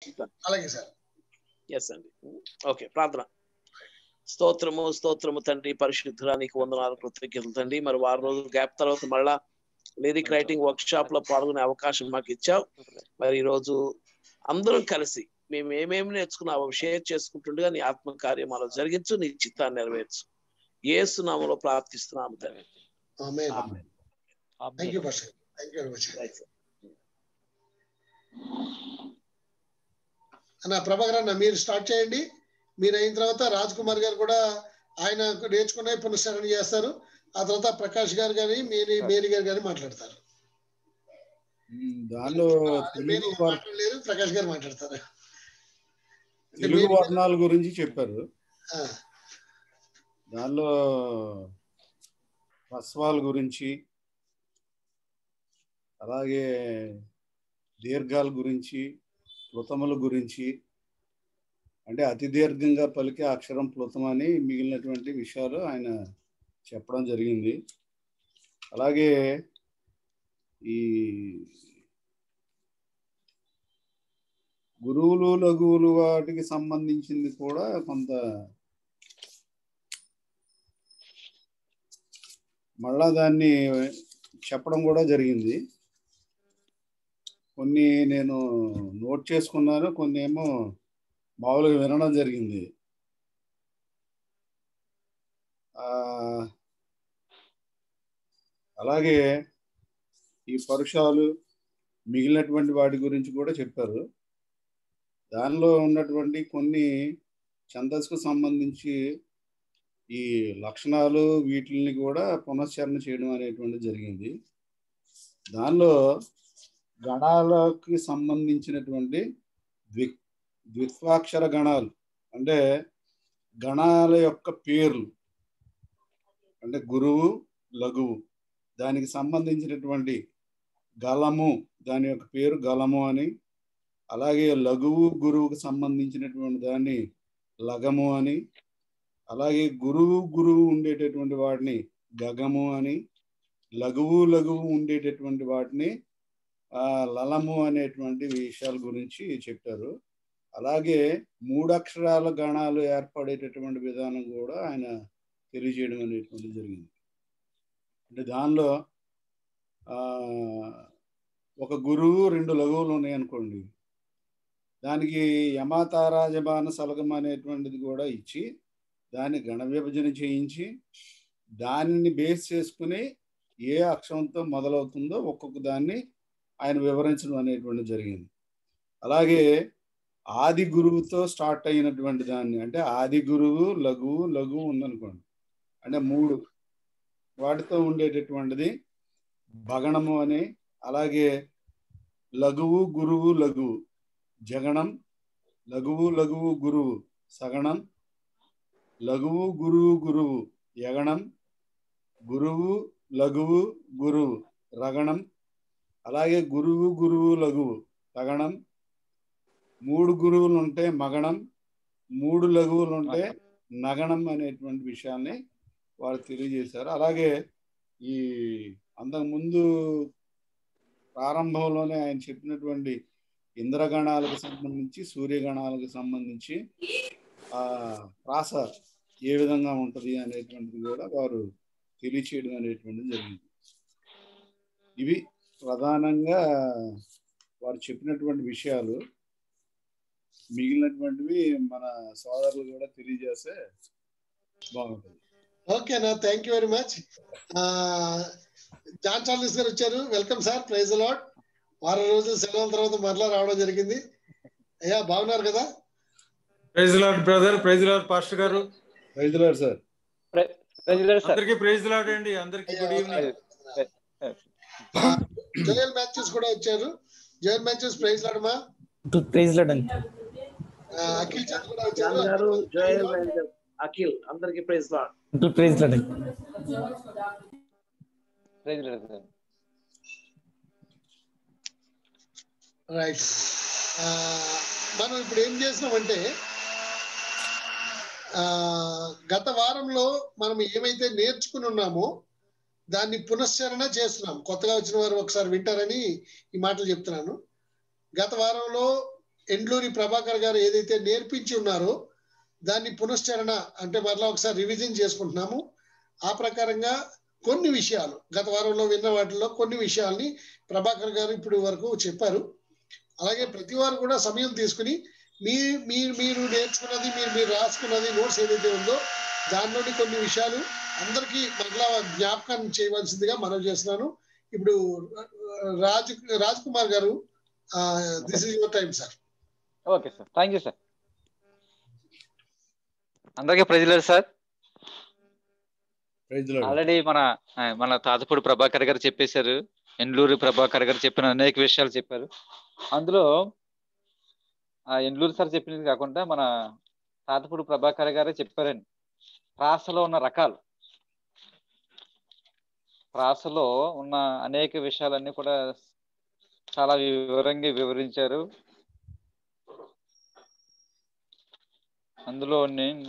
అలాగే sir. Yes అండి. Okay, ప్రార్థన. స్తోత్రము స్తోత్రము తండ్రి, పరిశుద్ధురా నీకు వందనాలు, కృతజ్ఞతలు తండ్రి. మరి 6 రోజులు గ్యాప్ తర్వాత మళ్ళా లిరిక్ రైటింగ్ వర్క్ షాప్ లో పాల్గొనే అవకాశం మాకు ఇచ్చావు. మరి ఈ రోజు అందరం కలిసి మేము ఏమేమి నేర్చుకున్నామో షేర్ చేసుకుంటుండగా నీ ఆత్మ కార్యమాలు జరిగించు, నీ చిత్తాన్ని నెరవేర్చు. యేసు నామములో ప్రార్థిస్తున్నాము తండ్రి. ఆమేన్. Thank you pastor. Thank you very much. అన్న ప్రభాకర్ అన్న మీరు స్టార్ట్ చేయండి. మీరు అయిన తర్వాత రాజ్ కుమార్ గారు కూడా ఆయన నేర్చుకునే పునశ్చరణ చేస్తారు. ఆ తర్వాత ప్రకాష్ గారు కానీ మేరీ గారు కానీ మాట్లాడతారు. దానిలో మాట్లాడలేరు, ప్రకాష్ గారు మాట్లాడతారు. తెలుగు వర్ణాల గురించి చెప్పారు. దానిలో హ్రస్వాల గురించి, అలాగే దీర్ఘాల గురించి, ప్లుతముల గురించి, అంటే అతి దీర్ఘంగా పలికే అక్షరం ప్లుతమని మిగిలినటువంటి విషయాలు ఆయన చెప్పడం జరిగింది. అలాగే ఈ గురువులు లఘువులు వాటికి సంబంధించింది కూడా కొంత మళ్ళా దాన్ని చెప్పడం కూడా జరిగింది. కొన్ని నేను నోట్ చేసుకున్నాను, కొన్ని ఏమో మామూలుగా వినడం జరిగింది. అలాగే ఈ పరుషాలు మిగిలినటువంటి వాటి గురించి కూడా చెప్పారు. దానిలో ఉన్నటువంటి కొన్ని ఛందస్సుకు సంబంధించి ఈ లక్షణాలు వీటిని కూడా పునశ్చరణ చేయడం అనేటువంటి జరిగింది. దానిలో గణాలకి సంబంధించినటువంటి ద్విత్వాక్షర గణాలు అంటే గణాల యొక్క పేర్లు, అంటే గురువు లఘువు, దానికి సంబంధించినటువంటి గలము, దాని యొక్క పేరు గలము అని, అలాగే లఘువు గురువుకు సంబంధించినటువంటి దాన్ని లగము అని, అలాగే గురువు ఉండేటటువంటి వాటిని గగము అని, లఘువు ఉండేటటువంటి వాటిని లలము అనేటువంటి విషయాల గురించి చెప్పారు. అలాగే 3 అక్షరాల గణాలు ఏర్పడేటటువంటి విధానం కూడా ఆయన తెలియజేయడం అనేటువంటి జరిగింది. అంటే దానిలో ఒక గురువు 2 లఘువులు ఉన్నాయి అనుకోండి, దానికి యమాతారాజబాన సలగం అనేటువంటిది కూడా ఇచ్చి దాన్ని గణ విభజన చేయించి దానిని బేస్ చేసుకుని ఏ అక్షరంతో మొదలవుతుందో ఒక్కొక్క దాన్ని ఆయన వివరించడం అనేటువంటి జరిగింది. అలాగే ఆది గురువుతో స్టార్ట్ అయినటువంటి దాన్ని, అంటే ఆది గురువు లఘువు ఉందనుకోండి, అంటే 3 వాటితో ఉండేటటువంటిది భగణము అని, అలాగే లఘువు గురువు లఘువు జగణం, లఘువు గురువు సగణం, లఘువు గురువు యగణం, గురువు లఘువు గురువు రగణం, అలాగే గురువు లఘువు తగణం, 3 గురువులు ఉంటే మగణం, 3 లఘువులు ఉంటే నగణం అనేటువంటి విషయాన్ని వారు తెలియజేశారు. అలాగే ఈ అంతకుముందు ప్రారంభంలోనే ఆయన చెప్పినటువంటి ఇంద్రగణాలకు సంబంధించి, సూర్యగణాలకు సంబంధించి ప్రాస ఏ విధంగా ఉంటుంది అనేటువంటిది కూడా వారు తెలియచేయడం అనేటువంటిది జరిగింది. ఇవి ప్రధానంగా వారు చెప్పినటువంటి విషయాలు. మిగిలినటువంటివి మన సోదరులు కూడా తెలియజేస్తే బాగుంటుంది. ఓకేనా, thank you very much. John Charles గారు వచ్చారు. Welcome sir, praise the lord. 6 రోజులు సెలవుల తర్వాత మరలా రావడం జరిగింది. అయ్యా బాగున్నారు కదా? Praise the lord brother, praise the lord pastor గారు. Praise the lord sir. అందరికీ ప్రైజ్ ది లార్డ్ అండి. అందరికీ గుడ్ ఈవినింగ్. జోయల్ మ్యాచెస్ కూడా వచ్చారు. జోయల్ మ్యాచెస్ ప్రైజ్ లార్డ్ మా. ప్రైజ్ లార్డ్ అండి. అఖిల్ చంద్ర కూడా వచ్చారు. జోయల్ అఖిల్ అందరికీ ప్రైజ్ లార్డ్. ప్రైజ్ లార్డ్ అండి. Praise lord. రైట్. మనం ఇప్పుడు ఏం చేసినామంటే గత వారంలో మనం ఏమైతే నేర్చుకుని ఉన్నామో దాన్ని పునశ్చరణ చేస్తున్నాం. కొత్తగా వచ్చిన వారు ఒకసారి వింటారని ఈ మాటలు చెప్తున్నాను. గత వారంలో ఎండ్లూరి ప్రభాకర్ గారు ఏదైతే నేర్పించి ఉన్నారో దాన్ని పునశ్చరణ అంటే మరలా ఒకసారి రివిజన్ చేసుకుంటున్నాము. ఆ ప్రకారంగా కొన్ని విషయాలు గత వారంలో విన్న వాటిలో కొన్ని విషయాల్ని ప్రభాకర్ గారు ఇప్పుడు వరకు చెప్పారు. అలాగే ప్రతి వారు కూడా సమయం తీసుకుని మీరు నేర్చుకున్నది మీరు రాసుకున్నది నోట్స్ ఏదైతే ఉందో దానిలోని కొన్ని విషయాలు అందరికీ మరలా జ్ఞాపకం చేయవలసిందిగా మనం చేస్తున్నాను. ఇప్పుడు రాజ్ కుమార్ గారు, this is your time sir. Okay sir, thank you sir. అందరికీ ప్రైజ్లాడ్ సార్. ఆల్రెడీ మన తాతపూడి ప్రభాకర్ గారు చెప్పేశారు, ఎండ్లూరి ప్రభాకర్ గారు చెప్పిన అనేక విషయాలు చెప్పారు. అందులో ఎండ్లూరి సార్ చెప్పినది కాకుండా మన తాతపూడి ప్రభాకర్ గారే చెప్పారండి ప్రాసలో ఉన్న రకాలు. ప్రాసలో ఉన్న అనేక విషయాలన్నీ కూడా చాలా వివరంగా వివరించారు. అందులో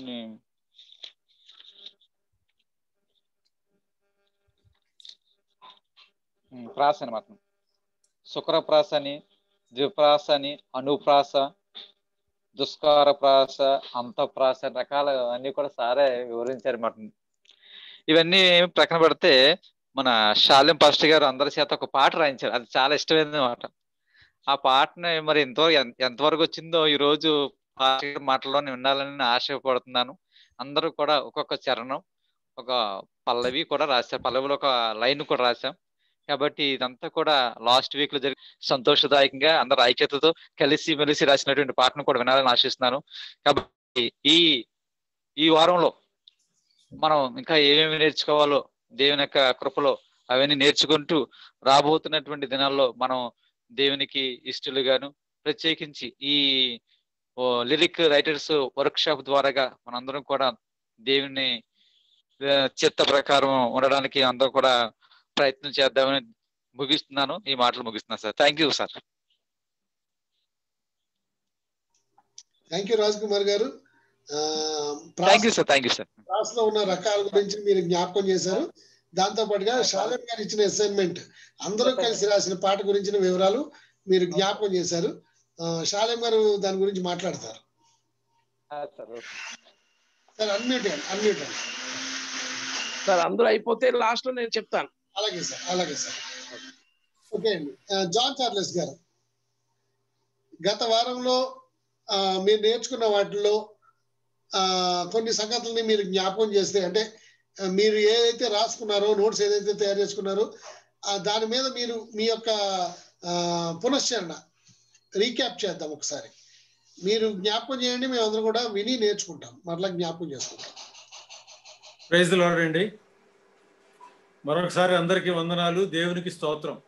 ప్రాస అనమాట, శుక్రప్రాస అని, ద్విప్రాస అని, అనుప్రాస, దుష్కార ప్రాస, అంతఃప్రాస రకాల అన్ని కూడా సారే వివరించారు అన్నమాట. ఇవన్నీ ప్రక్కన పెడితే మన శాలెం పాస్టర్ గారు అందరి చేత ఒక పాట రాయించారు, అది చాలా ఇష్టమైనది అన్నమాట. ఆ పాటని మరి ఎంతవరకు వచ్చిందో ఈ రోజు పాస్టర్ గారి మాటల్లోనే వినాలని ఆశపడుతున్నాను. అందరూ కూడా ఒక్కొక్క చరణం, ఒక పల్లవి కూడా రాశారు, పల్లవిలో ఒక లైన్ కూడా రాశాం. కాబట్టి ఇదంతా కూడా లాస్ట్ వీక్ లో జరిగి సంతోషదాయకంగా అందరు ఐక్యతతో కలిసి మెలిసి రాసినటువంటి పాటను కూడా వినాలని ఆశిస్తున్నాను. కాబట్టి ఈ వారంలో మనం ఇంకా ఏమేమి నేర్చుకోవాలో దేవుని యొక్క కృపలో అవన్నీ నేర్చుకుంటూ రాబోతున్నటువంటి దినాల్లో మనం దేవునికి ఇష్టలుగాను, ప్రత్యేకించి ఈ లిరిక్ రైటర్స్ వర్క్ షాప్ ద్వారాగా మనందరం కూడా దేవుని చిత్త ప్రకారం ఉండడానికి అందరూ కూడా ప్రయత్నం చేద్దామని ముగిస్తున్నాను. ఈ మాటలు ముగిస్తున్నాను sir. Thank you sir. Thank you Raj Kumar గారు. Thank you sir. Thank you sir. క్లాస్లో ఉన్న రకాల గురించి మీరు జ్ఞాపకం చేశారు. దాంతో పాటుగా శాలెం గారు ఇచ్చిన అసైన్మెంట్, అందరూ కలిసి రాసిన పాట గురించిన వివరాలు మీరు జ్ఞాపకం చేశారు. శాలెం గారు దాని గురించి మాట్లాడతారు. Sir unmute sir. అందరూ అయిపోతే లాస్ట్ లో నేను చెప్తాను. అలాగే సార్, అలాగే సార్. ఓకే అండి. జాన్ చార్లెస్ గారు, గత వారంలో మీరు నేర్చుకున్న వాటిల్లో కొన్ని సంగతుల్ని మీరు జ్ఞాపకం చేస్తే, అంటే మీరు ఏదైతే రాసుకున్నారో, నోట్స్ ఏదైతే తయారు చేసుకున్నారో దాని మీద మీరు మీ యొక్క పునశ్చరణ రీక్యాప్ చేద్దాం ఒకసారి. మీరు జ్ఞాపకం చేయండి, మేమందరం కూడా విని నేర్చుకుంటాం, మరలా జ్ఞాపకం చేసుకుంటాం. ప్రైజ్ ది లార్డ్ అండి. మరొకసారి అందరికీ వందనాలు, దేవునికి స్తోత్రం.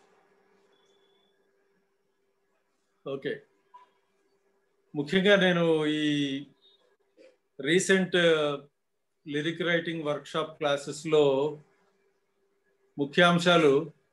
ఓకే, ముఖ్యంగా నేను ఈ రీసెంట్ లిరిక్ రైటింగ్ వర్క్షాప్ క్లాసెస్లో ముఖ్యాంశాలు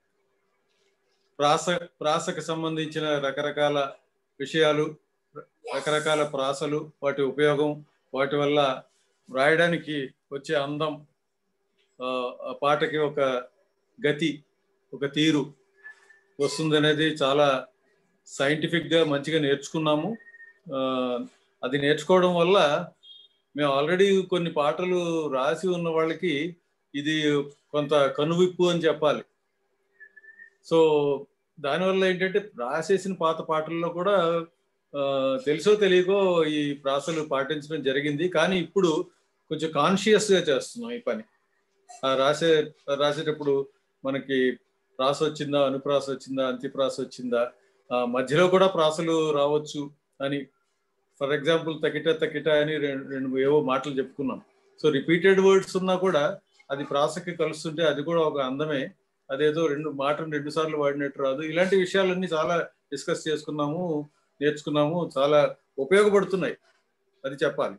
ప్రాసకు సంబంధించిన రకరకాల విషయాలు, రకరకాల ప్రాసలు, వాటి ఉపయోగం, వాటి వల్ల రాయడానికి వచ్చే అందం, ఆ పాటకి ఒక గతి, ఒక తీరు వస్తుంది అనేది చాలా సైంటిఫిక్గా మంచిగా నేర్చుకున్నాము. అది నేర్చుకోవడం వల్ల మేము ఆల్రెడీ కొన్ని పాటలు రాసి ఉన్న వాళ్ళకి ఇది కొంత కనువిప్పు అని చెప్పాలి. సో దానివల్ల ఏంటంటే రాసేసిన పాత పాటల్లో కూడా తెలుసో తెలియకో ఈ ప్రాసలు పాటించడం జరిగింది. కానీ ఇప్పుడు కొంచెం కాన్షియస్గా చేస్తున్నాం ఈ పని. రాసేటప్పుడు మనకి ప్రాస వచ్చిందా, అనుప్రాస వచ్చిందా, అంతిప్రాస వచ్చిందా, మధ్యలో కూడా ప్రాసలు రావచ్చు అని. ఫర్ ఎగ్జాంపుల్ తకిట అని రెండు ఏవో మాటలు చెప్పుకున్నాం. సో రిపీటెడ్ వర్డ్స్ ఉన్నా కూడా అది ప్రాసకి కలుస్తుంటే అది కూడా ఒక అందమే. అదేదో రెండు సార్లు వాడినట్టు రాదు. ఇలాంటి విషయాలన్నీ చాలా డిస్కస్ చేసుకున్నాము, నేర్చుకున్నాము, చాలా ఉపయోగపడుతున్నాయి, అది చెప్పాలి.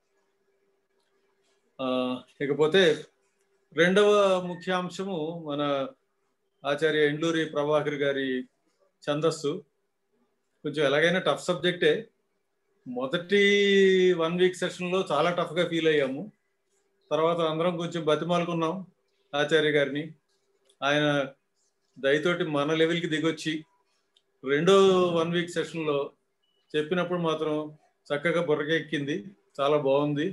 ఇకపోతే రెండవ ముఖ్యాంశము మన ఆచార్య ఎండ్లూరి ప్రభాకర్ గారి ఛందస్సు. కొంచెం ఎలాగైనా టఫ్ సబ్జెక్టే. మొదటి 1 వీక్ సెషన్లో చాలా టఫ్గా ఫీల్ అయ్యాము. తర్వాత అందరం కొంచెం బతిమాలుకున్నాం ఆచార్య గారిని. ఆయన దయతోటి మన లెవెల్కి దిగొచ్చి రెండో 1 వీక్ సెషన్లో చెప్పినప్పుడు మాత్రం చక్కగా బుర్రకెక్కింది, చాలా బాగుంది.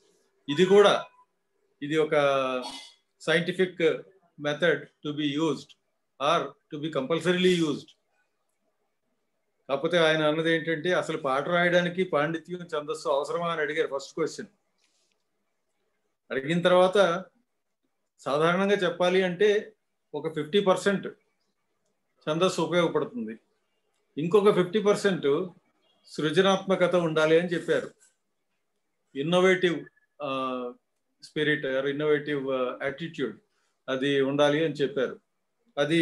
ఇది ఒక scientific method to be used or to be compulsorily used. కాకపోతే ఆయన అన్నది ఏంటంటే అసలు పాట రాయడానికి పాండిత్యం ఛందస్సు అవసరమా అని అడిగారు ఫస్ట్ క్వశ్చన్. అడిగిన తర్వాత సాధారణంగా చెప్పాలి అంటే ఒక 50% ఛందస్సు ఉపయోగపడుతుంది, ఇంకొక 50% సృజనాత్మకత ఉండాలి అని చెప్పారు. Innovative spirit or innovative attitude అది ఉండాలి అని చెప్పారు. అది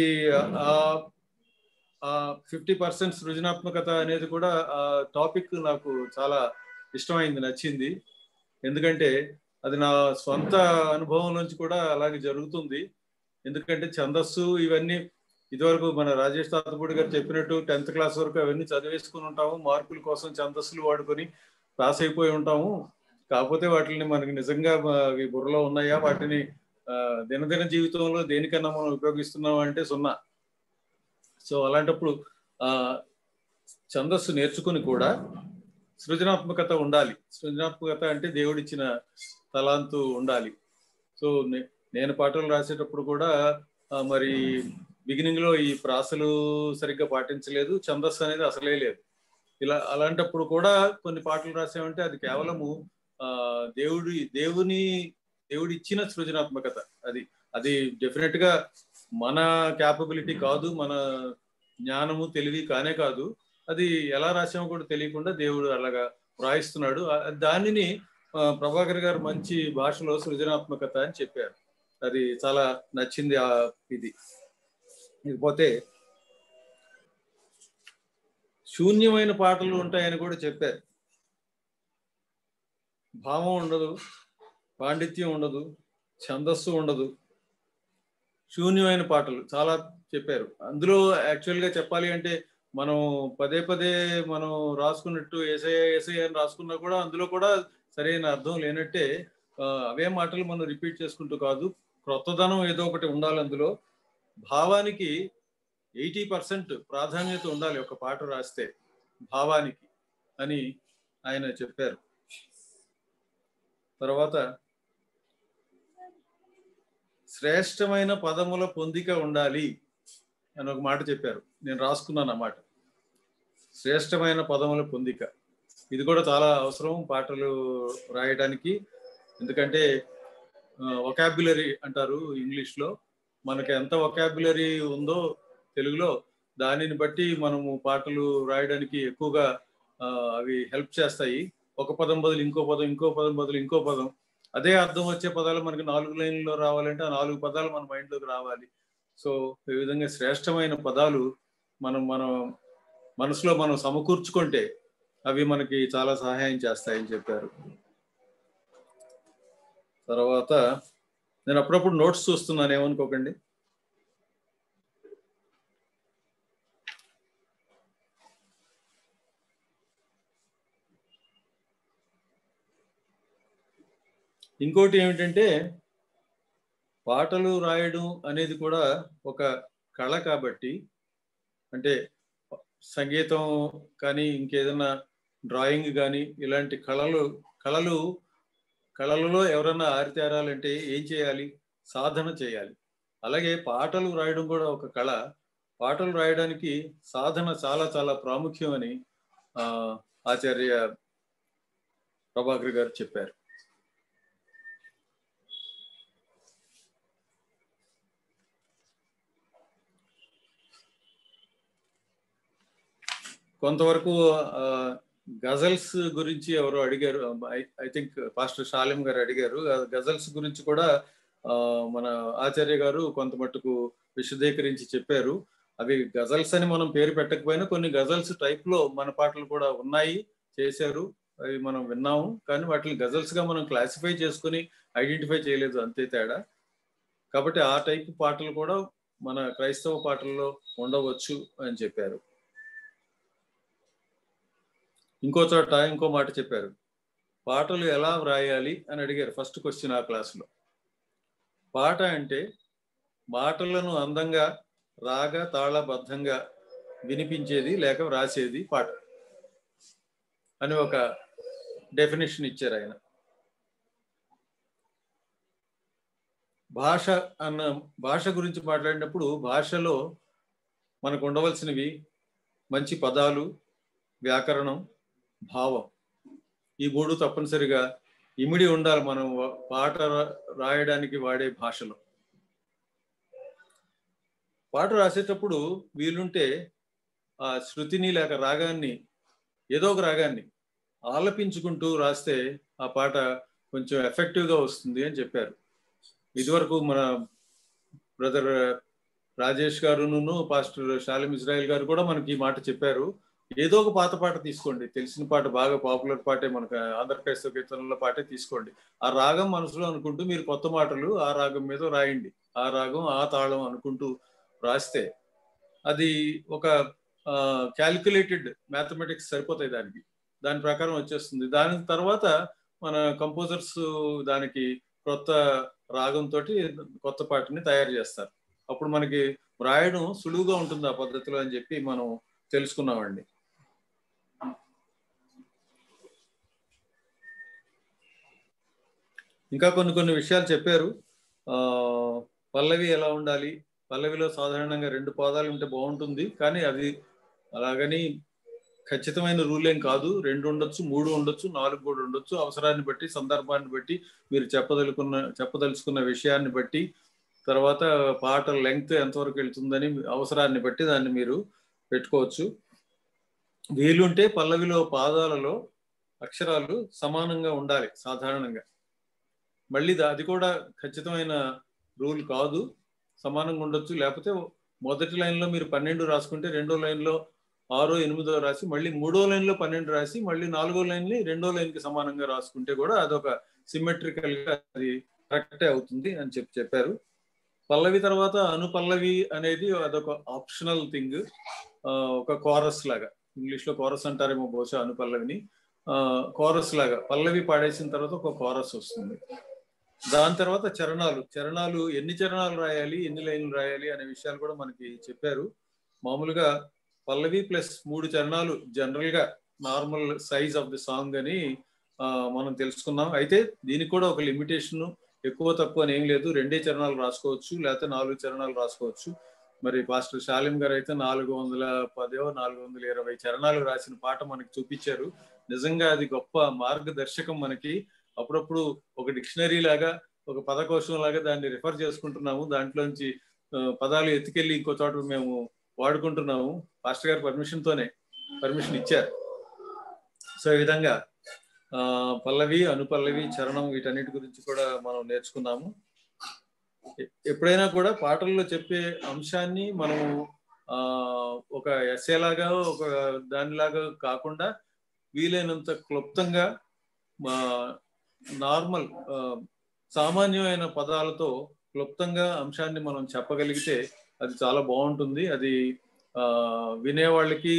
50% సృజనాత్మకత అనేది కూడా టాపిక్ నాకు చాలా ఇష్టమైంది, నచ్చింది. ఎందుకంటే అది నా స్వంత అనుభవం నుంచి కూడా అలాగే జరుగుతుంది. ఎందుకంటే ఛందస్సు ఇవన్నీ ఇదివరకు మన రాజేష్ తాతపూడి గారు చెప్పినట్టు 10th క్లాస్ వరకు అవన్నీ చదివేసుకుని ఉంటాము, మార్కుల కోసం ఛందస్సులు వాడుకొని పాస్ అయిపోయి ఉంటాము. కాకపోతే వాటిని మనకి నిజంగా అవి బుర్రలో ఉన్నాయా, వాటిని దినదిన జీవితంలో దేనికన్నా మనం ఉపయోగిస్తున్నాం అంటే 0. సో అలాంటప్పుడు ఛందస్సు నేర్చుకుని కూడా సృజనాత్మకత ఉండాలి. సృజనాత్మకత అంటే దేవుడిచ్చిన తలాంతు ఉండాలి. సో నేను పాటలు రాసేటప్పుడు కూడా మరి బిగినింగ్ లో ఈ ప్రాసలు సరిగ్గా పాటించలేదు, ఛందస్సు అనేది అసలే లేదు. అలాంటప్పుడు కూడా కొన్ని పాటలు రాసామంటే అది కేవలము దేవుడిచ్చిన సృజనాత్మకత. అది డెఫినెట్ గా మన క్యాపబిలిటీ కాదు, మన జ్ఞానము తెలివి కానే కాదు. అది ఎలా రాసామో కూడా తెలియకుండా దేవుడు అలాగా వ్రాయిస్తున్నాడు. దానిని ప్రభాకర్ గారు మంచి భాషలో సృజనాత్మకత అని చెప్పారు. అది చాలా నచ్చింది. ఇకపోతే శూన్యమైన పాటలు ఉంటాయని కూడా చెప్పారు. భావం ఉండదు, పాండిత్యం ఉండదు, ఛందస్సు ఉండదు, శూన్యమైన పాటలు చాలా చెప్పారు. అందులో యాక్చువల్గా చెప్పాలి అంటే మనం పదే పదే మనం రాసుకున్నట్టు ఏసఐ అని రాసుకున్నా కూడా అందులో కూడా సరైన అర్థం లేనట్టే. అవే మాటలు మనం రిపీట్ చేసుకుంటూ కాదు, క్రొత్తదనం ఏదో ఒకటి ఉండాలి. అందులో భావానికి 80% ప్రాధాన్యత ఉండాలి ఒక పాట రాస్తే భావానికి అని ఆయన చెప్పారు. తర్వాత శ్రేష్టమైన పదముల పొందిక ఉండాలి అని ఒక మాట చెప్పారు. నేను రాసుకున్నాను అన్నమాట, శ్రేష్టమైన పదముల పొందిక. ఇది కూడా చాలా అవసరం పాటలు రాయడానికి. ఎందుకంటే వొకాబులరీ అంటారు ఇంగ్లీష్లో, మనకి ఎంత వొకాబులరీ ఉందో తెలుగులో దానిని బట్టి మనము పాటలు రాయడానికి ఎక్కువగా అవి హెల్ప్ చేస్తాయి. ఒక పదం బదులు ఇంకో పదం, ఇంకో పదం బదులు ఇంకో పదం, అదే అర్థం వచ్చే పదాలు మనకి 4 లైన్లో రావాలంటే ఆ 4 పదాలు మన మైండ్లోకి రావాలి. సో ఈ విధంగా శ్రేష్టమైన పదాలు మన మనసులో మనం సమకూర్చుకుంటే అవి మనకి చాలా సహాయం చేస్తాయని చెప్పారు. తర్వాత నేను అప్పుడప్పుడు నోట్స్ చూస్తున్నాను, ఏమనుకోకండి. ఇంకోటి ఏమిటంటే పాటలు రాయడం అనేది కూడా ఒక కళ కాబట్టి, అంటే సంగీతం కానీ ఇంకేదైనా డ్రాయింగ్ కానీ ఇలాంటి కళలలో ఎవరన్నా ఆరితేరాలంటే ఏం చేయాలి? సాధన చేయాలి. అలాగే పాటలు రాయడం కూడా ఒక కళ. పాటలు రాయడానికి సాధన చాలా చాలా ప్రాముఖ్యం అని ఆచార్య ప్రభాకర్ గారు చెప్పారు. కొంతవరకు గజల్స్ గురించి ఎవరో అడిగారు, ఐ థింక్ పాస్టర్ షాలిం గారు అడిగారు. గజల్స్ గురించి కూడా మన ఆచార్య గారు కొంత మట్టుకు విశదీకరించి చెప్పారు. అవి గజల్స్ అని మనం పేరు పెట్టకపోయినా కొన్ని గజల్స్ టైప్ లో మన పాటలు కూడా ఉన్నాయి, చేశారు, అవి మనం విన్నాము. కానీ వాటిని గజల్స్ గా మనం క్లాసిఫై చేసుకుని ఐడెంటిఫై చేయలేదు, అంతే తేడా. కాబట్టి ఆ టైప్ పాటలు కూడా మన క్రైస్తవ పాటల్లో ఉండవచ్చు అని చెప్పారు. ఇంకో చోట ఇంకో మాట చెప్పారు, పాటలు ఎలా వ్రాయాలి అని అడిగారు ఫస్ట్ క్వశ్చన్ ఆ క్లాసులో. పాట అంటే మాటలను అందంగా రాగ తాళబద్ధంగా వినిపించేది లేక వ్రాసేది పాట. అని ఒక డెఫినేషన్ ఇచ్చారు ఆయన. భాష గురించి మాట్లాడినప్పుడు భాషలో మనకు ఉండవలసినవి మంచి పదాలు, వ్యాకరణం, భావం, ఈ 3 తప్పనిసరిగా ఇమిడి ఉండాలి మనం పాట రాయడానికి వాడే భాషలో. పాట రాసేటప్పుడు వీలుంటే ఆ శృతిని లేక రాగాన్ని, ఏదో ఒక రాగాన్ని ఆలపించుకుంటూ రాస్తే ఆ పాట కొంచెం ఎఫెక్టివ్గా వస్తుంది అని చెప్పారు. ఇదివరకు మన బ్రదర్ రాజేష్ గారును పాస్టర్ షాలిం ఇజ్రాయిల్ గారు కూడా మనకి ఈ మాట చెప్పారు. ఏదో ఒక పాత పాట తీసుకోండి, తెలిసిన పాట, బాగా పాపులర్ పాటే, మనకు ఆంధ్ర క్రైస్తవ కీర్తనల పాటే తీసుకోండి. ఆ రాగం మనసులో అనుకుంటూ మీరు కొత్త మాటలు ఆ రాగం మీద రాయండి. ఆ రాగం ఆ తాళం అనుకుంటూ రాస్తే అది ఒక క్యాలిక్యులేటెడ్ మ్యాథమెటిక్స్ సరిపోతాయి దానికి, దాని ప్రకారం వచ్చేస్తుంది. దాని తర్వాత మన కంపోజర్స్ దానికి కొత్త రాగంతో కొత్త పాటని తయారు చేస్తారు. అప్పుడు మనకి రాయడం సులువుగా ఉంటుంది ఆ పద్ధతిలో అని చెప్పి మనం తెలుసుకున్నామండి. ఇంకా కొన్ని విషయాలు చెప్పారు. పల్లవి ఎలా ఉండాలి, పల్లవిలో సాధారణంగా 2 పాదాలు ఉంటే బాగుంటుంది, కానీ అది అలాగని ఖచ్చితమైన రూల్ ఏం కాదు. 2 ఉండొచ్చు, 3 ఉండొచ్చు, 4 కూడా ఉండొచ్చు. అవసరాన్ని బట్టి, సందర్భాన్ని బట్టి, మీరు చెప్పదలుచుకున్న విషయాన్ని బట్టి, తర్వాత పాట లెంగ్త్ ఎంతవరకు వెళ్తుందని అవసరాన్ని బట్టి దాన్ని మీరు పెట్టుకోవచ్చు. వీలుంటే పల్లవిలో పాదాలలో అక్షరాలు సమానంగా ఉండాలి సాధారణంగా. మళ్ళీ అది కూడా ఖచ్చితమైన రూల్ కాదు, సమానంగా ఉండొచ్చు. లేకపోతే మొదటి లైన్లో మీరు 12 రాసుకుంటే 2వ లైన్లో 6, 8 రాసి, మళ్ళీ 3వ లైన్లో 12 రాసి, మళ్ళీ 4వ లైన్ని 2వ లైన్కి సమానంగా రాసుకుంటే కూడా అదొక సిమెట్రికల్ గా అది కరెక్టే అవుతుంది అని చెప్పారు. పల్లవి తర్వాత అనుపల్లవి అనేది అదొక ఆప్షనల్ థింగ్, ఒక కోరస్ లాగా. ఇంగ్లీష్ లో కోరస్ అంటారేమో బహుశా అనుపల్లవిని. కోరస్ లాగా పల్లవి పాడేసిన తర్వాత ఒక కోరస్ వస్తుంది. దాని తర్వాత చరణాలు ఎన్ని చరణాలు రాయాలి, ఎన్ని లైన్లు రాయాలి అనే విషయాలు కూడా మనకి చెప్పారు. మామూలుగా పల్లవి ప్లస్ 3 చరణాలు జనరల్ గా normal size of the song అని మనం తెలుసుకున్నాం. అయితే దీనికి కూడా ఒక లిమిటేషన్, ఎక్కువ తక్కువ అని ఏం లేదు. 2 చరణాలు రాసుకోవచ్చు, లేకపోతే 4 చరణాలు రాసుకోవచ్చు. మరి పాస్టర్ షాలిం గారు అయితే 410 420 చరణాలు రాసిన పాట మనకి చూపించారు. నిజంగా అది గొప్ప మార్గదర్శకం మనకి. అప్పుడప్పుడు ఒక డిక్షనరీ లాగా, ఒక పదకోశం లాగా దాన్ని రిఫర్ చేసుకుంటున్నాము. దాంట్లోంచి పదాలు ఎత్తుకెళ్ళి ఇంకో చోట మేము వాడుకుంటున్నాము. పాస్టర్ గారు పర్మిషన్ ఇచ్చారు. సో ఈ విధంగా పల్లవి, అనుపల్లవి, చరణం వీటన్నిటి గురించి కూడా మనం నేర్చుకున్నాము. ఎప్పుడైనా కూడా పాటల్లో చెప్పే అంశాన్ని మనము ఒక ఎస్సేలాగా, ఒక దానిలాగా కాకుండా వీలైనంత క్లుప్తంగా నార్మల్ సామాన్యమైన పదాలతో క్లుప్తంగా అంశాన్ని మనం చెప్పగలిగితే అది చాలా బాగుంటుంది. అది వినేవాళ్ళకి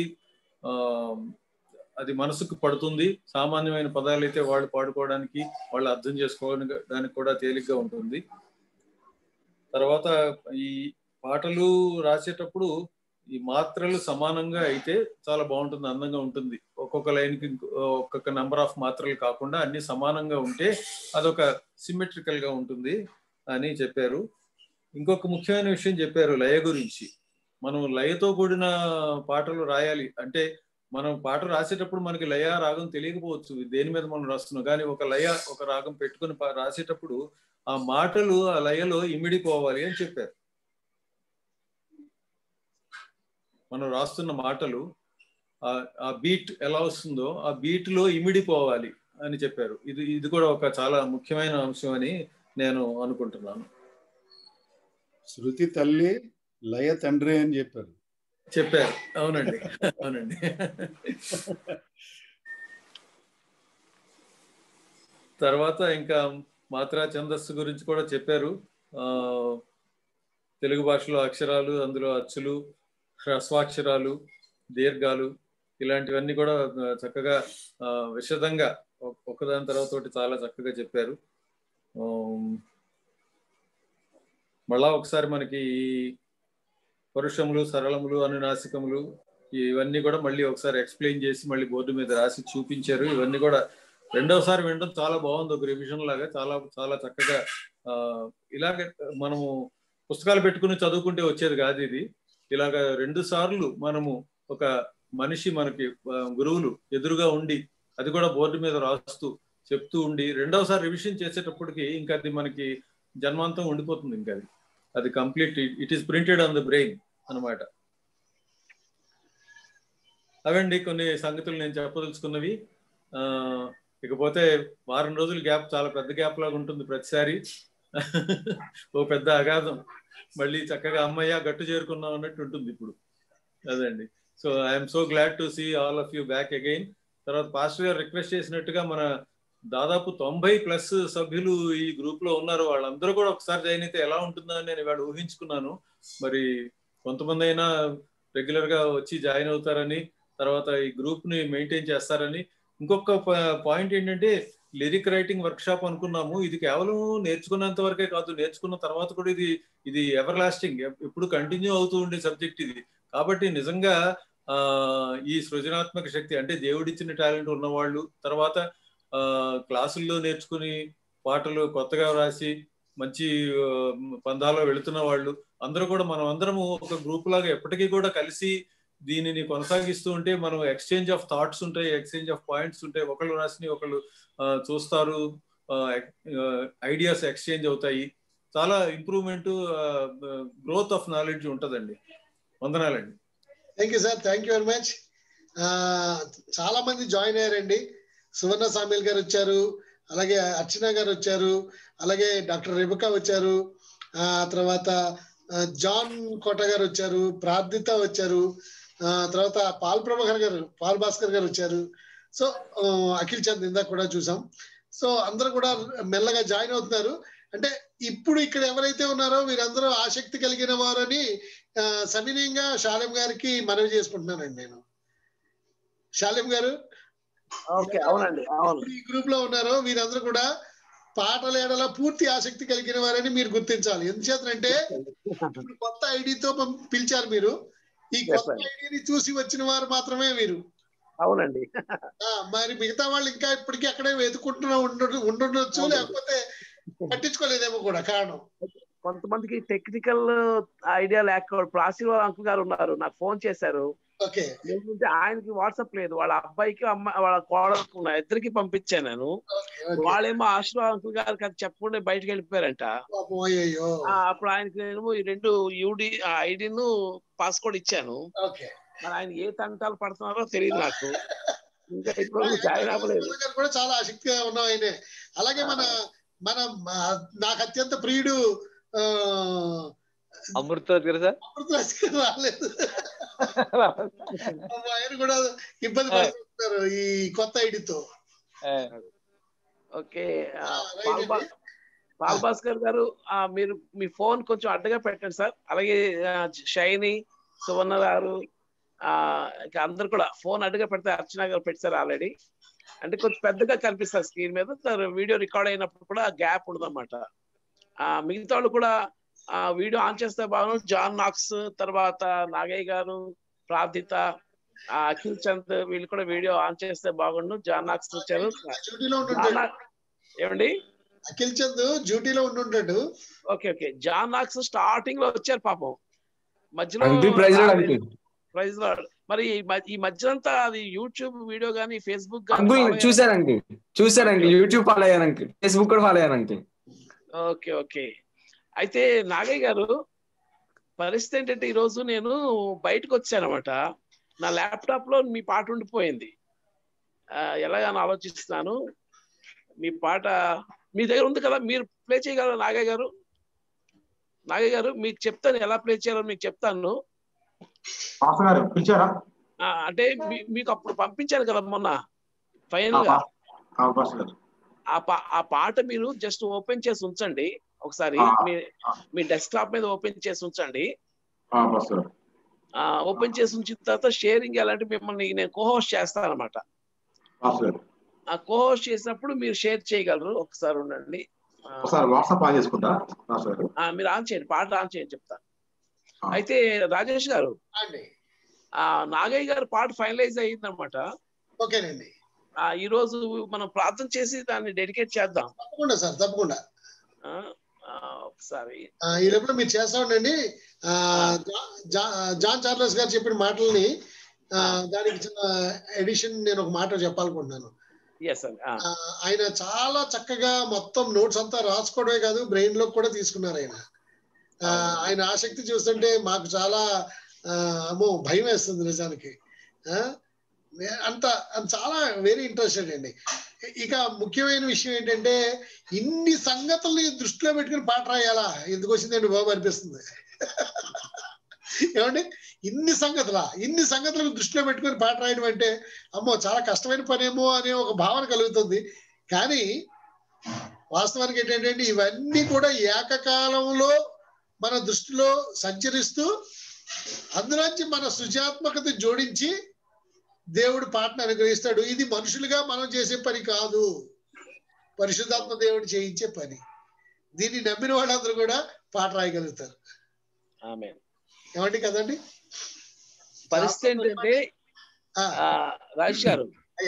అది మనసుకు పడుతుంది. సామాన్యమైన పదాలు అయితే వాళ్ళు పాడుకోవడానికి, వాళ్ళు అర్థం చేసుకోవడానికి కూడా తేలిగ్గా ఉంటుంది. తర్వాత ఈ పాటలు రాసేటప్పుడు ఈ మాత్రలు సమానంగా అయితే చాలా బాగుంటుంది, అందంగా ఉంటుంది. ఒక్కొక్క లైన్కి ఒక్కొక్క నెంబర్ ఆఫ్ మాత్రలు కాకుండా అన్ని సమానంగా ఉంటే అదొక సిమెట్రికల్ గా ఉంటుంది అని చెప్పారు. ఇంకొక ముఖ్యమైన విషయం చెప్పారు లయ గురించి. మనం లయతో కూడిన పాటలు రాయాలి అంటే, మనం పాట రాసేటప్పుడు మనకి లయ రాగం తెలియకపోవచ్చు, దేని మీద మనం రాస్తున్నాం. కానీ ఒక లయ, ఒక రాగం పెట్టుకుని రాసేటప్పుడు ఆ మాటలు ఆ లయలో ఇమిడిపోవాలి అని చెప్పారు. మనం రాస్తున్న మాటలు ఆ బీట్ ఎలా వస్తుందో ఆ బీట్ లో ఇమిడిపోవాలి అని చెప్పారు. ఇది కూడా ఒక చాలా ముఖ్యమైన అంశం అని నేను అనుకుంటున్నాను. శృతి తల్లి, లయ తండ్రి అని చెప్పారు. అవునండి. అవునండి. తర్వాత ఇంకా మాత్రా ఛందస్సు గురించి కూడా చెప్పారు. తెలుగు భాషలో అక్షరాలు, అందులో అచ్చులు, హ్రస్వాక్షరాలు, దీర్ఘాలు, ఇలాంటివన్నీ కూడా చక్కగా విశదంగా ఒకదాని తర్వాత ఒకటి చాలా చక్కగా చెప్పారు. మళ్ళా ఒకసారి మనకి పరుషములు, సరళములు, అనునాసికములు, ఇవన్నీ కూడా మళ్ళీ ఒకసారి ఎక్స్ప్లెయిన్ చేసి మళ్ళీ బోర్డు మీద రాసి చూపించారు. ఇవన్నీ కూడా రెండోసారి వినడం చాలా బాగుంది, ఒక రివిజన్ లాగా చాలా చాలా చక్కగా. ఇలాగే మనము పుస్తకాలు పెట్టుకుని చదువుకుంటే వచ్చేది కాదు ఇది. ఇలాగ 2 సార్లు మనము ఒక మనిషి మనకి గురువులు ఎదురుగా ఉండి అది కూడా బోర్డు మీద రాస్తూ చెప్తూ ఉండి రెండవసారి రివిజన్ చేసేటప్పటికి ఇంకా అది మనకి జన్మాంతం ఉండిపోతుంది. ఇంకా అది complete, it is printed on the brain అనమాట. అవండి కొన్ని సంగతులు నేను చెప్పదలుచుకున్నవి. ఇకపోతే వారం రోజుల గ్యాప్ చాలా పెద్ద గ్యాప్ లాగా ఉంటుంది ప్రతిసారి. ఓ పెద్ద అగాధం, మళ్ళీ చక్కగా అమ్మయ్య గట్టు చేరుకున్నాం అన్నట్టు ఉంటుంది ఇప్పుడు. అదండి. So I'm so glad to see all of you back again. తర్వాత పాస్టర్ గారు రిక్వెస్ట్ చేసినట్టుగా మన దాదాపు 90+ సభ్యులు ఈ గ్రూప్ లో ఉన్నారు. వాళ్ళందరూ కూడా ఒకసారి జాయిన్ అయితే ఎలా ఉంటుందని నేను ఇవాళ ఊహించుకున్నాను. మరి కొంతమంది అయినా రెగ్యులర్ గా వచ్చి జాయిన్ అవుతారని, తర్వాత ఈ గ్రూప్ ని మెయింటైన్ చేస్తారని. ఇంకొక పాయింట్ ఏంటంటే లిరిక్ రైటింగ్ వర్క్ షాప్ అనుకున్నాము. ఇది కేవలం నేర్చుకున్నంత వరకే కాదు, నేర్చుకున్న తర్వాత కూడా ఇది ఎవర్ లాస్టింగ్, ఎప్పుడు కంటిన్యూ అవుతూ ఉండే సబ్జెక్ట్ ఇది. కాబట్టి నిజంగా ఈ సృజనాత్మక శక్తి అంటే దేవుడిచ్చిన టాలెంట్ ఉన్నవాళ్ళు, తర్వాత క్లాసుల్లో నేర్చుకుని పాటలు కొత్తగా రాసి మంచి పందాలో వెళుతున్న వాళ్ళు అందరూ కూడా మనం అందరము ఒక గ్రూప్ లాగా ఎప్పటికీ కూడా కలిసి దీనిని కొనసాగిస్తూ ఉంటే మనం ఎక్స్చేంజ్ ఆఫ్ థాట్స్ ఉంటాయి, ఎక్స్చేంజ్ ఆఫ్ పాయింట్స్ ఉంటాయి. ఒకళ్ళు రాసిని ఒకళ్ళు చూస్తారు, ఐడియాస్ ఎక్స్చేంజ్ అవుతాయి. చాలా ఇంప్రూవ్మెంట్, గ్రోత్ ఆఫ్ నాలెడ్జ్ ఉంటుందండి. వందనాలండి. Thank you sir, thank you very much. చాలా మంది జాయిన్ అయ్యారండి. సువర్ణ సామిల్ గారు వచ్చారు, అలాగే అర్చన గారు వచ్చారు, అలాగే డాక్టర్ రెబికా వచ్చారు, తర్వాత జాన్ కోట గారు వచ్చారు, ప్రార్థిత వచ్చారు, తర్వాత పాల్ ప్రభాకర్ గారు, పాల్ భాస్కర్ గారు వచ్చారు. సో అఖిల్ చంద్ ఇందాక కూడా చూసాం. సో అందరూ కూడా మెల్లగా జాయిన్ అవుతున్నారు. అంటే ఇప్పుడు ఇక్కడ ఎవరైతే ఉన్నారో వీరందరూ ఆసక్తి కలిగిన వారని సవినయంగా శాలెం గారికి మనవి చేసుకుంటున్నానండి నేను. శాలెం గారు, అవునండి, అవును, ఈ గ్రూప్ లో ఉన్నారో వీరందరూ కూడా పాటల ఏడల పూర్తి ఆసక్తి కలిగిన వారని మీరు గుర్తించాలి. ఎందుచేతంటే ఇప్పుడు కొత్త ఐడితో పిలిచారు మీరు. ఈ కొత్త ఐడిని చూసి వచ్చిన వారు మాత్రమే వీరు. అవునండి. మరి మిగతా వాళ్ళు ఇంకా ఇప్పటికీ అక్కడే వెతుకుంటున్నా ఉండుండొచ్చు, లేకపోతే పట్టించుకోలేదేమో కూడా కారణం. కొంతమందికి టెక్నికల్ ఐడియా లేక ప్రాసీవాల అంకుల్ గారు ఉన్నారు, నాకు ఫోన్ చేశారు. ఏంటంటే ఆయనకి వాట్సాప్ లేదు, వాళ్ళ అబ్బాయికి వాళ్ళ కోడలకు ఇద్దరికి పంపించాను నేను. వాళ్ళేమో ఆశీర్వాద అంకుల్ గారికి అది చెప్పకుండా బయటకు వెళ్ళిపోయారంట. అప్పుడు ఆయనకి నేను ఈ 2 యూడి ఐడిను పాస్కోడ్ ఇచ్చాను. మరి ఆయన ఏ తంటాలు పడుతున్నారో తెలియదు నాకు. ఇంకా ఇప్పుడు జాయిన్ అవ్వలేదు. కూడా చాలా ఆసక్తిగా ఉన్నాం ఆయనే. అలాగే మన నాకు అత్యంత ప్రియుడు అమృతరాజ్ గారు సార్, అమృతరాజ్ గారు రాలేదు. ఆయన కూడా ఇబ్బంది పడుతున్నారు ఈ కొత్త ఐడితో. ఓకే, పాల్ భాస్కర్ గారు మీరు మీ ఫోన్ కొంచెం అడ్డగా పెట్టండి సార్. అలాగే షైని, సువర్ణ గారు, ఇంకా అందరు కూడా ఫోన్ అడ్డుగా పెడితే అర్చన గారు పెట్టారు ఆల్రెడీ. అంటే కొంచెం పెద్దగా కనిపిస్తారు స్క్రీన్ మీద, వీడియో రికార్డ్ అయినప్పుడు కూడా గ్యాప్ ఉండదు అన్నమాట. మిగతా వాళ్ళు కూడా వీడియో ఆన్ చేస్తే బాగుంది. జాన్ నాక్స్, తర్వాత నాగయ్య గారు, ప్రార్థిత, అఖిల్ చంద్ వీళ్ళు కూడా వీడియో ఆన్ చేస్తే బాగుండు. జాన్ నాక్స్ వచ్చారు. ఏమండి, అఖిల్ చంద్ డ్యూటీలో ఉంటుంటాడు. Okay okay, John Knox starting లో వచ్చారు పాపం, మధ్యలో ప్రైజ్ లార్డ్. మరి ఈ మధ్యనంతా అది యూట్యూబ్ వీడియో గానీ ఫేస్బుక్ చూసారండి యూట్యూబ్ ఫాలో అయ్యానండి, ఫేస్బుక్ కూడా ఫాలో అయ్యానండి. Okay okay. అయితే నాగయ్య గారు, పరిస్థితి ఏంటంటే ఈరోజు నేను బయటకు వచ్చాను అనమాట. నా ల్యాప్టాప్ లో మీ పాట ఉండిపోయింది. ఎలాగని ఆలోచిస్తున్నాను. మీ పాట మీ దగ్గర ఉంది కదా, మీరు ప్లే చేయగలరా నాగయ్య గారు? నాగయ్య గారు మీకు చెప్తాను ఎలా ప్లే చేయాలో మీకు చెప్తాను. అంటే మీకు అప్పుడు పంపించాను కదా మొన్న ఫైనల్ గా. ఆ పాట మీరు జస్ట్ ఓపెన్ చేసి ఉంచండి ఒకసారి, మీ డెస్క్టాప్ మీద ఓపెన్ చేసి ఉంచండి. ఓపెన్ చేసి ఉంచిన తర్వాత షేరింగ్ ఎలాంటి మిమ్మల్ని నేను కోహోస్ట్ చేస్తాను అనమాట. ఆ కోహోస్ట్ చేసినప్పుడు మీరు షేర్ చేయగలరు. ఒకసారి ఉండండి, మీరు ఆన్ చేయండి, పాట ఆన్ చేయండి చెప్తాను. అయితే రాజేష్ గారు, నాగయ్య గారి పాట ఫైనలైజ్ అయ్యిందనమాట. ఓకేనండి. ఈ రోజు మనం ప్రార్థన చేసి దాన్ని డెడికేట్ చేద్దాం. తప్పకుండా సార్, తప్పకుండా. ఒకసారి ఈ లోపల మీరు చేస్తా ఉండండి. జాన్ చార్లెస్ గారు చెప్పిన మాటల్ని దానికి చిన్న ఎడిషన్ నేను ఒక మాట చెప్పాలనుకుంటున్నాను. ఆయన చాలా చక్కగా మొత్తం నోట్స్ అంతా రాసుకోవడమే కాదు, బ్రెయిన్ లో కూడా తీసుకున్నారు ఆయన. ఆయన ఆసక్తి చూస్తుంటే మాకు చాలా భయం వేస్తుంది నిజానికి. అంత చాలా వెరీ ఇంట్రెస్టెడ్ అండి. ఇక ముఖ్యమైన విషయం ఏంటంటే ఇన్ని సంగతుల్ని దృష్టిలో పెట్టుకుని పాట రాయాలా, ఎందుకు వచ్చిందండి బాబు అనిపిస్తుంది. ఏమండి, ఇన్ని సంగతులను దృష్టిలో పెట్టుకుని పాట రాయడం అంటే అమ్మో చాలా కష్టమైన పనేమో అనే ఒక భావన కలుగుతుంది. కానీ వాస్తవానికి ఏంటంటే ఇవన్నీ కూడా ఏకకాలంలో మన దృష్టిలో సంచరిస్తూ అందులోంచి మన సృజనాత్మకత జోడించి దేవుడు పాటను అనుగ్రహిస్తాడు. ఇది మనుషులుగా మనం చేసే పని కాదు, పరిశుద్ధాత్మ దేవుడు చేయించే పని. దీన్ని నమ్మిన వాళ్ళందరూ కూడా పాట రాయగలుగుతారు. ఏమండి కదండి? పరిస్థితి ఏంటంటే రాజేష్ గారు,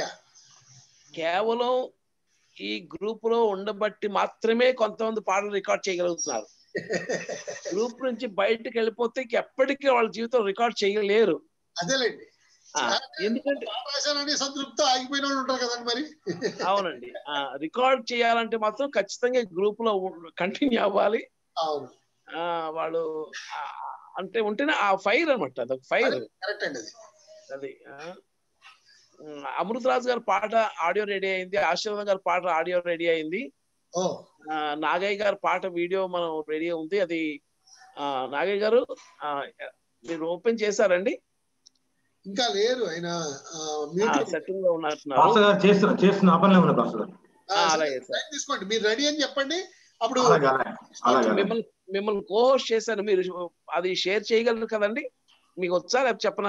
కేవలం ఈ గ్రూప్ లో ఉండబట్టి మాత్రమే కొంతమంది పాటలు రికార్డ్ చేయగలుగుతున్నారు. గ్రూప్ నుంచి బయటకు వెళ్ళిపోతే ఎప్పటికీ వాళ్ళ జీవితం రికార్డ్ చేయలేరు. అదేలేండి, ఎందుకంటే సంతృప్తి ఆగిపోయిన వాళ్ళు ఉంటారు కదండి మరి. అవునండి, రికార్డ్ చేయాలంటే మాత్రం ఖచ్చితంగా గ్రూప్ లో కంటిన్యూ అవ్వాలి. అవును, వాళ్ళు అంటే ఉంటేనే ఆ ఫైర్ అనమాట, అదొక ఫైర్. అది అమృతరాజు గారి పాట ఆడియో రెడీ అయింది, ఆశీర్వాదం గారి పాట ఆడియో రెడీ అయింది, నాగయ్య గారి పాట వీడియో మనం రెడీ ఉంది. అది నాగయ్య గారు మీరు ఓపెన్ చేశారండి? ఇంకా లేరు, ఆయన సెట్టింగ్ లో ఉన్నట్టున్నారు. తీసుకోండి, మీరు రెడీ అని చెప్పండి. అప్పుడు మిమ్మల్ని కోహోస్ట్ చేశారు, మీరు అది షేర్ చేయగలరు కదండి? మీకు వచ్చా లేకపోతే చెప్పనా?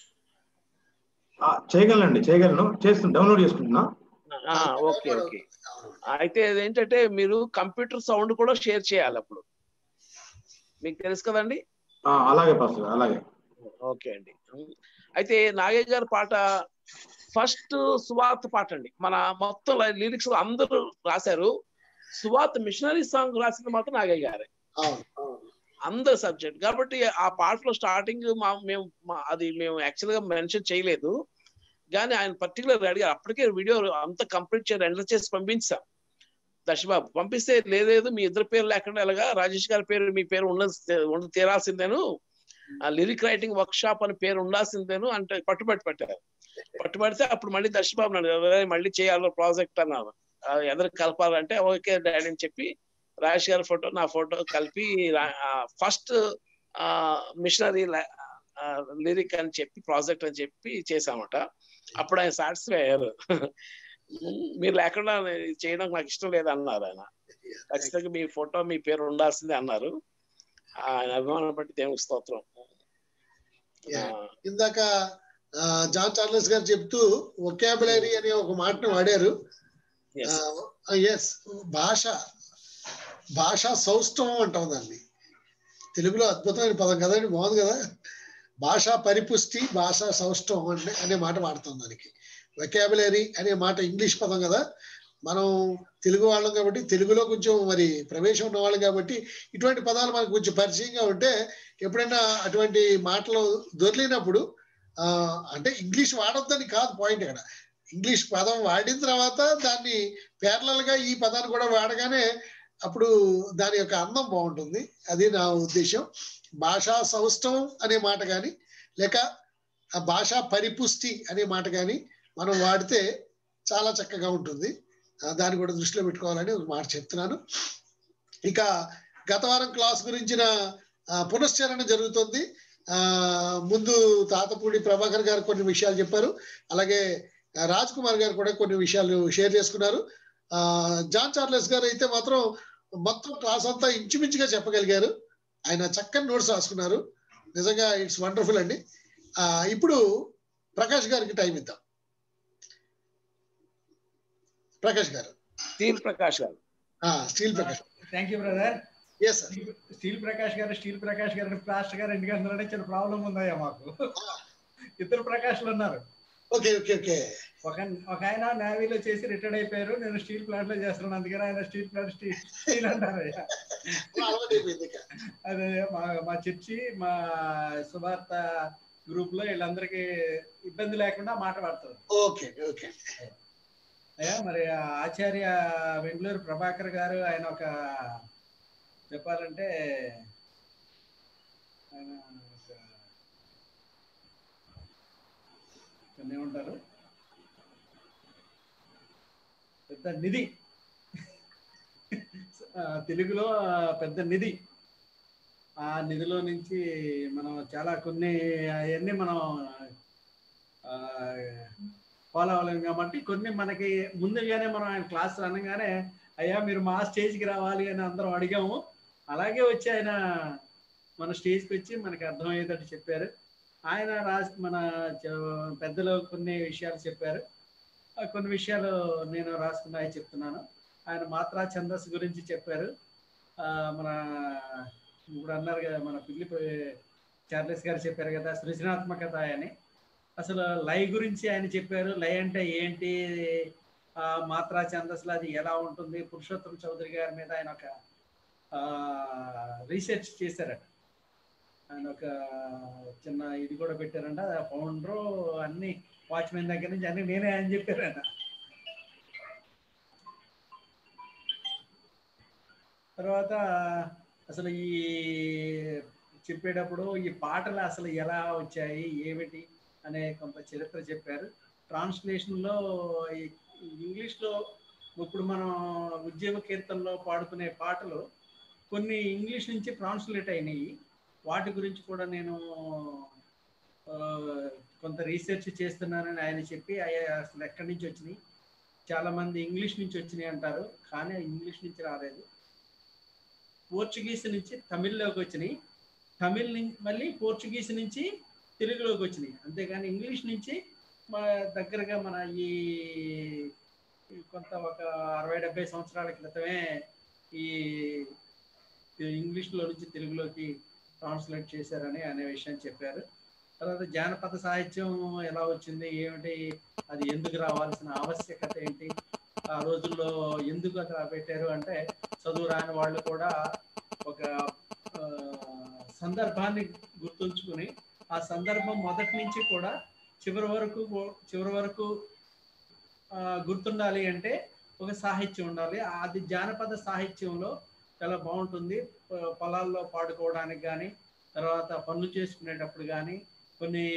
చేయగలను, డౌన్లోడ్ చేసుకుంటున్నా. Okay okay. అయితే ఏంటంటే మీరు కంప్యూటర్ సౌండ్ కూడా షేర్ చేయాలి, అప్పుడు మీకు తెలుసు కదండి. అలాగే పాస్టర్, అలాగే. ఓకే అండి. అయితే నాగయ్య గారి పాట ఫస్ట్ సువార్త పాట అండి. మన మొత్తం లిరిక్స్ అందరూ రాశారు, సువార్త మిషనరీ సాంగ్ రాసింది మాత్రం నాగయ్య గారే, అందరు సబ్జెక్ట్. కాబట్టి ఆ పాటలో స్టార్టింగ్ మేము యాక్చువల్ గా మెన్షన్ చేయలేదు, కానీ ఆయన పర్టికులర్ అడిగారు. అప్పటికే వీడియో అంతా కంప్లీట్ చేసి ఎంటర్ చేసి పంపించాం. దర్శబాబు పంపిస్తే లేదు మీ ఇద్దరు పేరు లేకుండా ఎలాగా, రాజేష్ గారి పేరు మీ పేరు ఉండి తీరాల్సిందేను, లిరిక్ రైటింగ్ వర్క్ షాప్ అని పేరు ఉండాల్సిందేను అంటే పట్టుబడితే అప్పుడు మళ్ళీ దర్శబాబు మళ్ళీ చేయాలి ప్రాజెక్ట్ అన్నారు. ఎదురు కలపాలంటే ఓకే డాడీ అని చెప్పి రాజేష్ గారి ఫోటో నా ఫోటో కలిపి ఫస్ట్ మిషనరీ లిరిక్ అని చెప్పి ప్రాజెక్ట్ అని చెప్పి చేసామట. అప్పుడు ఆయన సాటిస్ఫై అయ్యారు. మీరు లేకుండా చేయడం నాకు ఇష్టం లేదు అన్నారు ఆయన. ఖచ్చితంగా మీ ఫోటో మీ పేరు ఉండాల్సిందే అన్నారు. ఆయన అభిమానం బట్టి దేవునికి స్తోత్రం. ఇందాక జాన్ చార్లెస్ గారు చెప్తూ వొకాబులరీ అనే ఒక మాటను వాడారు. భాషా సౌష్ఠవం అంటాం దాన్ని. తెలుగులో అద్భుతమైన పదం కదండి, బాగుంది కదా. భాషా పరిపుష్టి, భాషా సౌష్ఠవం అనే మాట వాడుతాం దానికి. వొకాబులరీ అనే మాట ఇంగ్లీష్ పదం కదా, మనం తెలుగు వాళ్ళం కాబట్టి తెలుగులో కొంచెం మరి ప్రవేశం ఉన్నవాళ్ళం కాబట్టి ఇటువంటి పదాలు మనకు కొంచెం పరిచయంగా ఉంటే ఎప్పుడైనా అటువంటి మాటలు దొరికినప్పుడు అంటే ఇంగ్లీష్ వాడొద్దని కాదు పాయింట్. ఇక్కడ ఇంగ్లీష్ పదం వాడిన తర్వాత దాన్ని ప్యారలల్ గా ఈ పదాన్ని కూడా వాడగానే అప్పుడు దాని యొక్క అందం బాగుంటుంది. అది నా ఉద్దేశం. భాషా సౌష్ఠవం అనే మాట కానీ లేక భాషా పరిపుష్టి అనే మాట కానీ మనం వాడితే చాలా చక్కగా ఉంటుంది. దాన్ని కూడా దృష్టిలో పెట్టుకోవాలని ఒక మాట చెప్తున్నాను. ఇక గత వారం క్లాస్ గురించిన పునశ్చరణ జరుగుతుంది. ముందు తాతపూడి ప్రభాకర్ గారు కొన్ని విషయాలు చెప్పారు, అలాగే రాజ్ కుమార్ గారు కూడా కొన్ని విషయాలు షేర్ చేసుకున్నారు. జాన్ చార్లెస్ గారు అయితే మాత్రం మొత్తం క్లాస్ అంతా ఇంచుమించుగా చెప్పగలిగారు. ఆయన చక్కని నోట్స్ రాసుకున్నారు. నిజంగా ఇట్స్ వండర్ఫుల్ అండి. ఇప్పుడు ప్రకాష్ గారికి టైం ఇద్దాం. ప్రకాష్ గారు, స్టీల్ ప్రకాష్ గారు. Thank you brother. Yes sir. Steel Prakash గారు పాస్టర్ గారు ఎందుకంటే చిన్న ప్రాబ్లం ఉందయ్యా మాకు. ఇద్దరు ప్రకాష్లు ఉన్నారు. Okay okay okay. ఒక ఆయన నేవీలో చేసి రిటైర్డ్ అయిపోయారు. నేను స్టీల్ ప్లాంట్ లో చేస్తున్నాను, అందుకని ఆయన స్టీల్ ప్లాంట్ స్టీల్ అంటారు. అదే మా చర్చి, మా సువార్త గ్రూప్ లో వీళ్ళందరికీ ఇబ్బంది లేకుండా మాట్లాడతారు. Okay okay. అయ్యా మరి ఆచార్య బెంగళూరు ప్రభాకర్ గారు, ఆయన ఒక చెప్పాలంటే ఆయన ఏమంటారు, పెద్ద నిధి, తెలుగులో పెద్ద నిధి. ఆ నిధిలో నుంచి మనం చాలా కొన్ని అవన్నీ మనం ఫాలో అవ్వలేము కాబట్టి కొన్ని మనకి ముందుగానే మనం ఆయన క్లాస్ అనగానే అయ్యా మీరు మా స్టేజ్కి రావాలి అని అందరం అడిగాము. అలాగే వచ్చి ఆయన మన స్టేజ్కి వచ్చి మనకి అర్థమయ్యేటట్టు చెప్పారు. ఆయన మన పెద్దలు కొన్ని విషయాలు చెప్పారు, కొన్ని విషయాలు నేను రాసుకున్నాయి చెప్తున్నాను. ఆయన మాత్రా ఛందస్సు గురించి చెప్పారు. మన ఇప్పుడు అన్నారు కదా, మన పిల్లి చార్లెస్ గారు చెప్పారు కదా సృజనాత్మకత అని. అసలు లయ గురించి ఆయన చెప్పారు. లయ అంటే ఏంటి, మాత్రా ఛందస్సులో అది ఎలా ఉంటుంది. పురుషోత్తం చౌదరి గారి మీద ఆయన ఒక రీసెర్చ్ చేశారట. ఆయన ఒక చిన్న ఇది కూడా పెట్టారంట, ఫౌండరు అన్ని వాచ్మెన్ దగ్గర నుంచి అన్ని నేనే అని చెప్పారంట. తర్వాత అసలు ఈ చెప్పేటప్పుడు ఈ పాటలు అసలు ఎలా వచ్చాయి ఏమిటి అనే కొంత చరిత్ర చెప్పారు. ట్రాన్స్లేషన్లో ఇంగ్లీష్లో ఇప్పుడు మనం ఉద్యమ కీర్తనలో పాడుకునే పాటలు కొన్ని ఇంగ్లీష్ నుంచి ట్రాన్స్లేట్ అయినాయి. వాటి గురించి కూడా నేను కొంత రీసెర్చ్ చేస్తున్నానని ఆయన చెప్పి అసలు ఎక్కడి నుంచి వచ్చినాయి, చాలామంది ఇంగ్లీష్ నుంచి వచ్చినాయి అంటారు, కానీ ఇంగ్లీష్ నుంచి రాలేదు. పోర్చుగీస్ నుంచి తమిళ్లోకి వచ్చినాయి, తమిళ్ నుంచి మళ్ళీ పోర్చుగీస్ నుంచి తెలుగులోకి వచ్చినాయి. అంతేగాని ఇంగ్లీష్ నుంచి మా దగ్గరగా మన ఈ కొంత ఒక 60-70 సంవత్సరాల క్రితమే ఈ ఇంగ్లీష్లో నుంచి తెలుగులోకి ట్రాన్స్లేట్ చేశారని అనే విషయం చెప్పారు. తర్వాత జానపద సాహిత్యం ఎలా వచ్చింది ఏమిటి, అది ఎందుకు రావాల్సిన ఆవశ్యకత ఏంటి, ఆ రోజుల్లో ఎందుకు అక్కడ పెట్టారు అంటే చదువు రాని వాళ్ళు కూడా ఒక సందర్భాన్ని గుర్తుంచుకుని ఆ సందర్భం మొదటి నుంచి కూడా చివరి వరకు గుర్తుండాలి అంటే ఒక సాహిత్యం ఉండాలి. అది జానపద సాహిత్యంలో చాలా బాగుంటుంది. పొలాల్లో పాడుకోవడానికి కానీ, తర్వాత పనులు చేసుకునేటప్పుడు కానీ, కొన్ని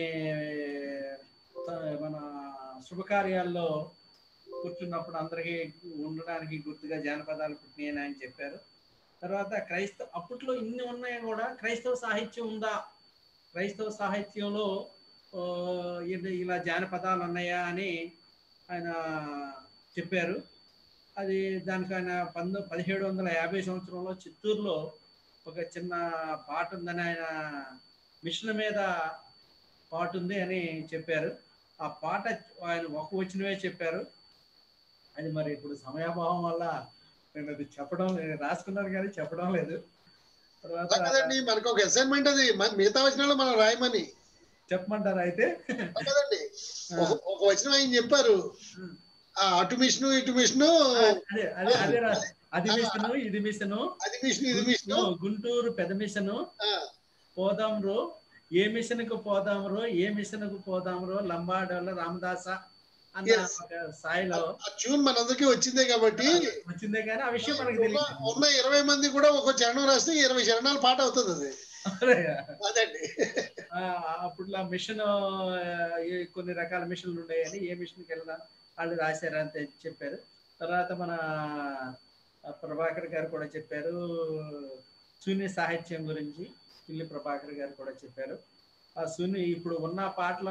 మన శుభకార్యాల్లో కూర్చున్నప్పుడు అందరికీ ఉండడానికి గుర్తుగా జానపదాలు పుట్టినాయని ఆయన చెప్పారు. తర్వాత అప్పట్లో ఇన్ని ఉన్నాయి కూడా క్రైస్తవ సాహిత్యం ఉందా, క్రైస్తవ సాహిత్యంలో ఇలా జానపదాలు ఉన్నాయా అని ఆయన చెప్పారు. అది దానికి ఆయన 1750 సంవత్సరంలో చిత్తూరులో ఒక చిన్న పాట ఉందని, ఆయన మిషన్ మీద పాట ఉంది అని చెప్పారు. ఆ పాట ఆయన ఒక వచనమే చెప్పారు. అది మరి ఇప్పుడు సమయాభావం వల్ల నేను అది రాసుకున్నాను కానీ చెప్పడం లేదు. తర్వాత మనకు ఒక అసైన్మెంట్ అది మిగతా వచనాలు మనం రాయమని చెప్పమంటారు. అయితే ఒక వచనం ఆయన చెప్పారు, అటు మిషను ఇటు మిషను, అది మిషను ఇది మిషను, అది మిషను ఇది మిషను, గుంటూరు పెద్ద మిషను, పోదాంరో ఏ మిషన్కు పోదాంరో ఏ మిషన్కు పోదాంరో లంబాడోళ్ళ రామదాస అన్న స్థాయిలో ట్యూన్ మనందరికీ వచ్చిందే కాబట్టి వచ్చిందే కానీ ఆ విషయం మనకి తెలియదు. ఉన్న 20 మంది కూడా ఒక చరణం రాస్తే 20 చరణాలు పాట అవుతుంది అది. అదండి అప్పుడు మిషన్ కొన్ని రకాల మిషన్లు ఉన్నాయని ఏ మిషన్కి వెళ్దాం వాళ్ళు రాశారు అంతే చెప్పారు. తర్వాత మన ప్రభాకర్ గారు కూడా చెప్పారు శూన్య సాహిత్యం గురించి, పిల్లి ప్రభాకర్ గారు కూడా చెప్పారు. ఆ శూన్య ఇప్పుడు ఉన్న పాటలో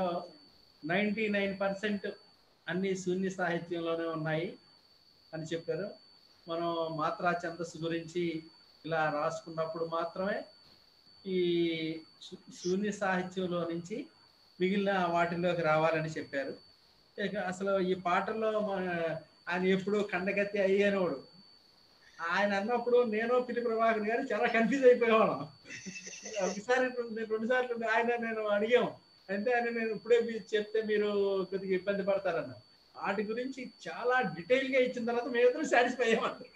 99% అన్ని శూన్య సాహిత్యంలోనే ఉన్నాయి అని చెప్పారు. మనం మాత్రా ఛందస్సు గురించి ఇలా రాసుకున్నప్పుడు మాత్రమే ఈ శూన్య సాహిత్యంలో నుంచి మిగిలిన వాటిల్లోకి రావాలని చెప్పారు. అసలు ఈ పాటల్లో ఆయన ఎప్పుడు కండగత్తి అయ్యేనోడు. ఆయన అన్నప్పుడు నేను పిల్లి ప్రభాకర్ గారు చాలా కన్ఫ్యూజ్ అయిపోయేవాళ్ళం. ఒకసారి 2 సార్లు ఆయన నేను అడిగాం, అంటే అని నేను ఇప్పుడే మీరు చెప్తే మీరు కొద్దిగా ఇబ్బంది పడతారన్న. వాటి గురించి చాలా డీటెయిల్ గా ఇచ్చిన తర్వాత మేము ఇద్దరు సాటిస్ఫై అయ్యామంటారు.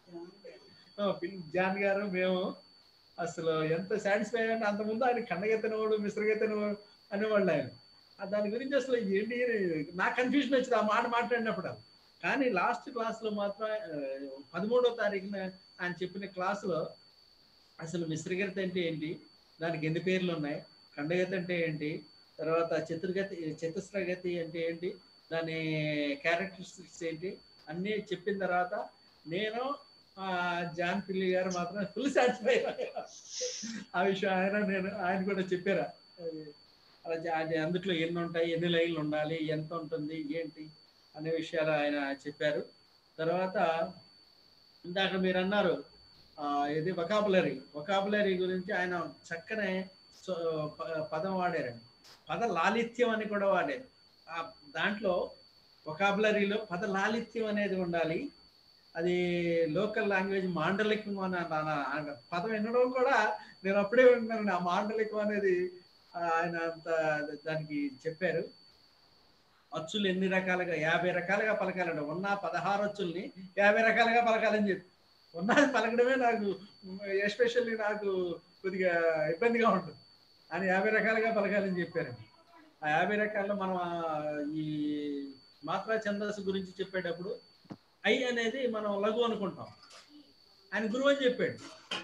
జాన్ గారు మేము అసలు ఎంత సాటిస్ఫై అయ్యామంటే, అంతకుముందు ఆయన కండగెత్తనవాడు మిశ్రగెత్తనవాడు అనేవాళ్ళు ఆయన. దాని గురించి అసలు ఏంటి నాకు కన్ఫ్యూజన్ వచ్చింది ఆ మాట మాట్లాడినప్పుడు. కానీ లాస్ట్ క్లాస్లో మాత్రం 13వ తారీఖున ఆయన చెప్పిన క్లాసులో అసలు మిశ్రగతి అంటే ఏంటి, దానికి ఎన్ని పేర్లు ఉన్నాయి, ఖండగతి అంటే ఏంటి, తర్వాత చతుస్రగతి అంటే ఏంటి, దాని క్యారెక్టరిస్టిక్స్ ఏంటి అన్నీ చెప్పిన తర్వాత నేను జాన్ పిల్లి గారు మాత్రం ఫుల్ సాటిస్ఫై ఆ విషయం. ఆయన కూడా చెప్పారా అలా అందుట్లో ఎన్ని ఉంటాయి, ఎన్ని లైన్లు ఉండాలి, ఎంత ఉంటుంది ఏంటి అనే విషయాలు ఆయన చెప్పారు. తర్వాత ఇందాక మీరు అన్నారు ఇది వొకాబులరీ గురించి ఆయన చక్కనే పదం వాడారండి. పద లాలిత్యం అని కూడా వాడారు. దాంట్లో వొకాబులరీలో పద లాలిత్యం అనేది ఉండాలి. అది లోకల్ లాంగ్వేజ్ మాండలికం అని పదం వినడం కూడా నేను అప్పుడే విన్నాను. ఆ మాండలికం అనేది ఆయన అంత దానికి చెప్పారు. అచ్చులు ఎన్ని రకాలుగా 50 రకాలుగా పలకాలండి. ఉన్న 16 అచ్చుల్ని 50 రకాలుగా పలకాలని చెప్పి ఉన్నది పలకడమే నాకు ఎస్పెషల్లీ నాకు కొద్దిగా ఇబ్బందిగా ఉంటుంది అని 50 రకాలుగా పలకాలని చెప్పారండి. ఆ 50 రకాల్లో మనం ఈ మాత్రా ఛందస్సు గురించి చెప్పేటప్పుడు ఐ అనేది మనం లఘు అనుకుంటాం, ఆయన గురువు అని చెప్పాడు.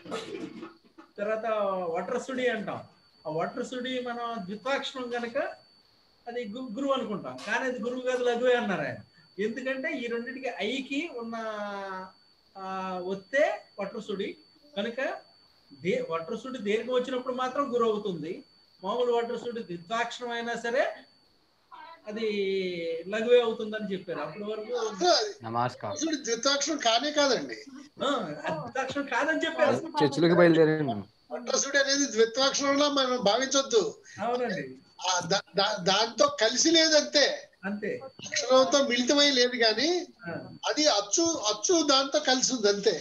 తర్వాత వట్రసుడి అంటాం, ఆ వట్రసుడి మనం ద్విత్వాక్షరం కనుక అది గురువు అనుకుంటాం, కానీ అది గురువు కాదు లఘువే అన్నారు ఆయన. ఎందుకంటే ఈ రెండింటికి ఐకి ఉన్న వస్తే వట్రసుడి కనుక వట్రసుడి దీర్ఘం వచ్చినప్పుడు మాత్రం గురువు అవుతుంది. మామూలు వట్రసుడి ద్విత్వాక్షరం అయినా సరే అది లఘువే అవుతుందని చెప్పారు. అప్పటి వరకు ద్విత్వాక్షరం కానే కాదండి, ద్విత్వాక్షరం కాదని చెప్పారు. చర్చిలోకి బయలుదేరండి. వట్రసుడి అనేది ద్విత్వాక్షరంలో మనం భావించొద్దు. అవునండి, దాంతో కలిసి లేదంతే, అంతే అక్షరంతో మిళితమై లేదు, కానీ అది అచ్చు దాంతో కలిసి ఉంది అంతే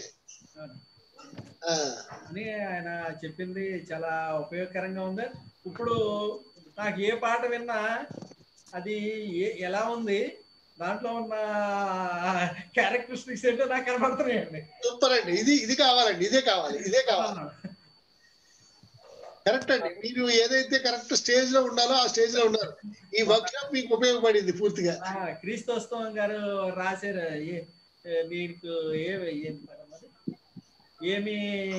అని ఆయన చెప్పింది చాలా ఉపయోగకరంగా ఉంది. ఇప్పుడు నాకు ఏ పాట విన్నా అది ఎలా ఉంది, దాంట్లో ఉన్న క్యారెక్టరిస్టిక్స్ ఏంటో నాకు కనబడుతున్నాయండి. సూపర్ అండి, ఇది కావాలండి, ఇదే కావాలి. కరెక్ట్ అండి, మీరు ఏదైతే కరెక్ట్ స్టేజ్ లో ఉండాలో ఆ స్టేజ్ లో ఉన్నారు. ఈ వర్క్ షాప్ మీకు ఉపయోగపడింది పూర్తిగా. క్రీస్తోత్సవం గారు రాశారు మీకు ఏమి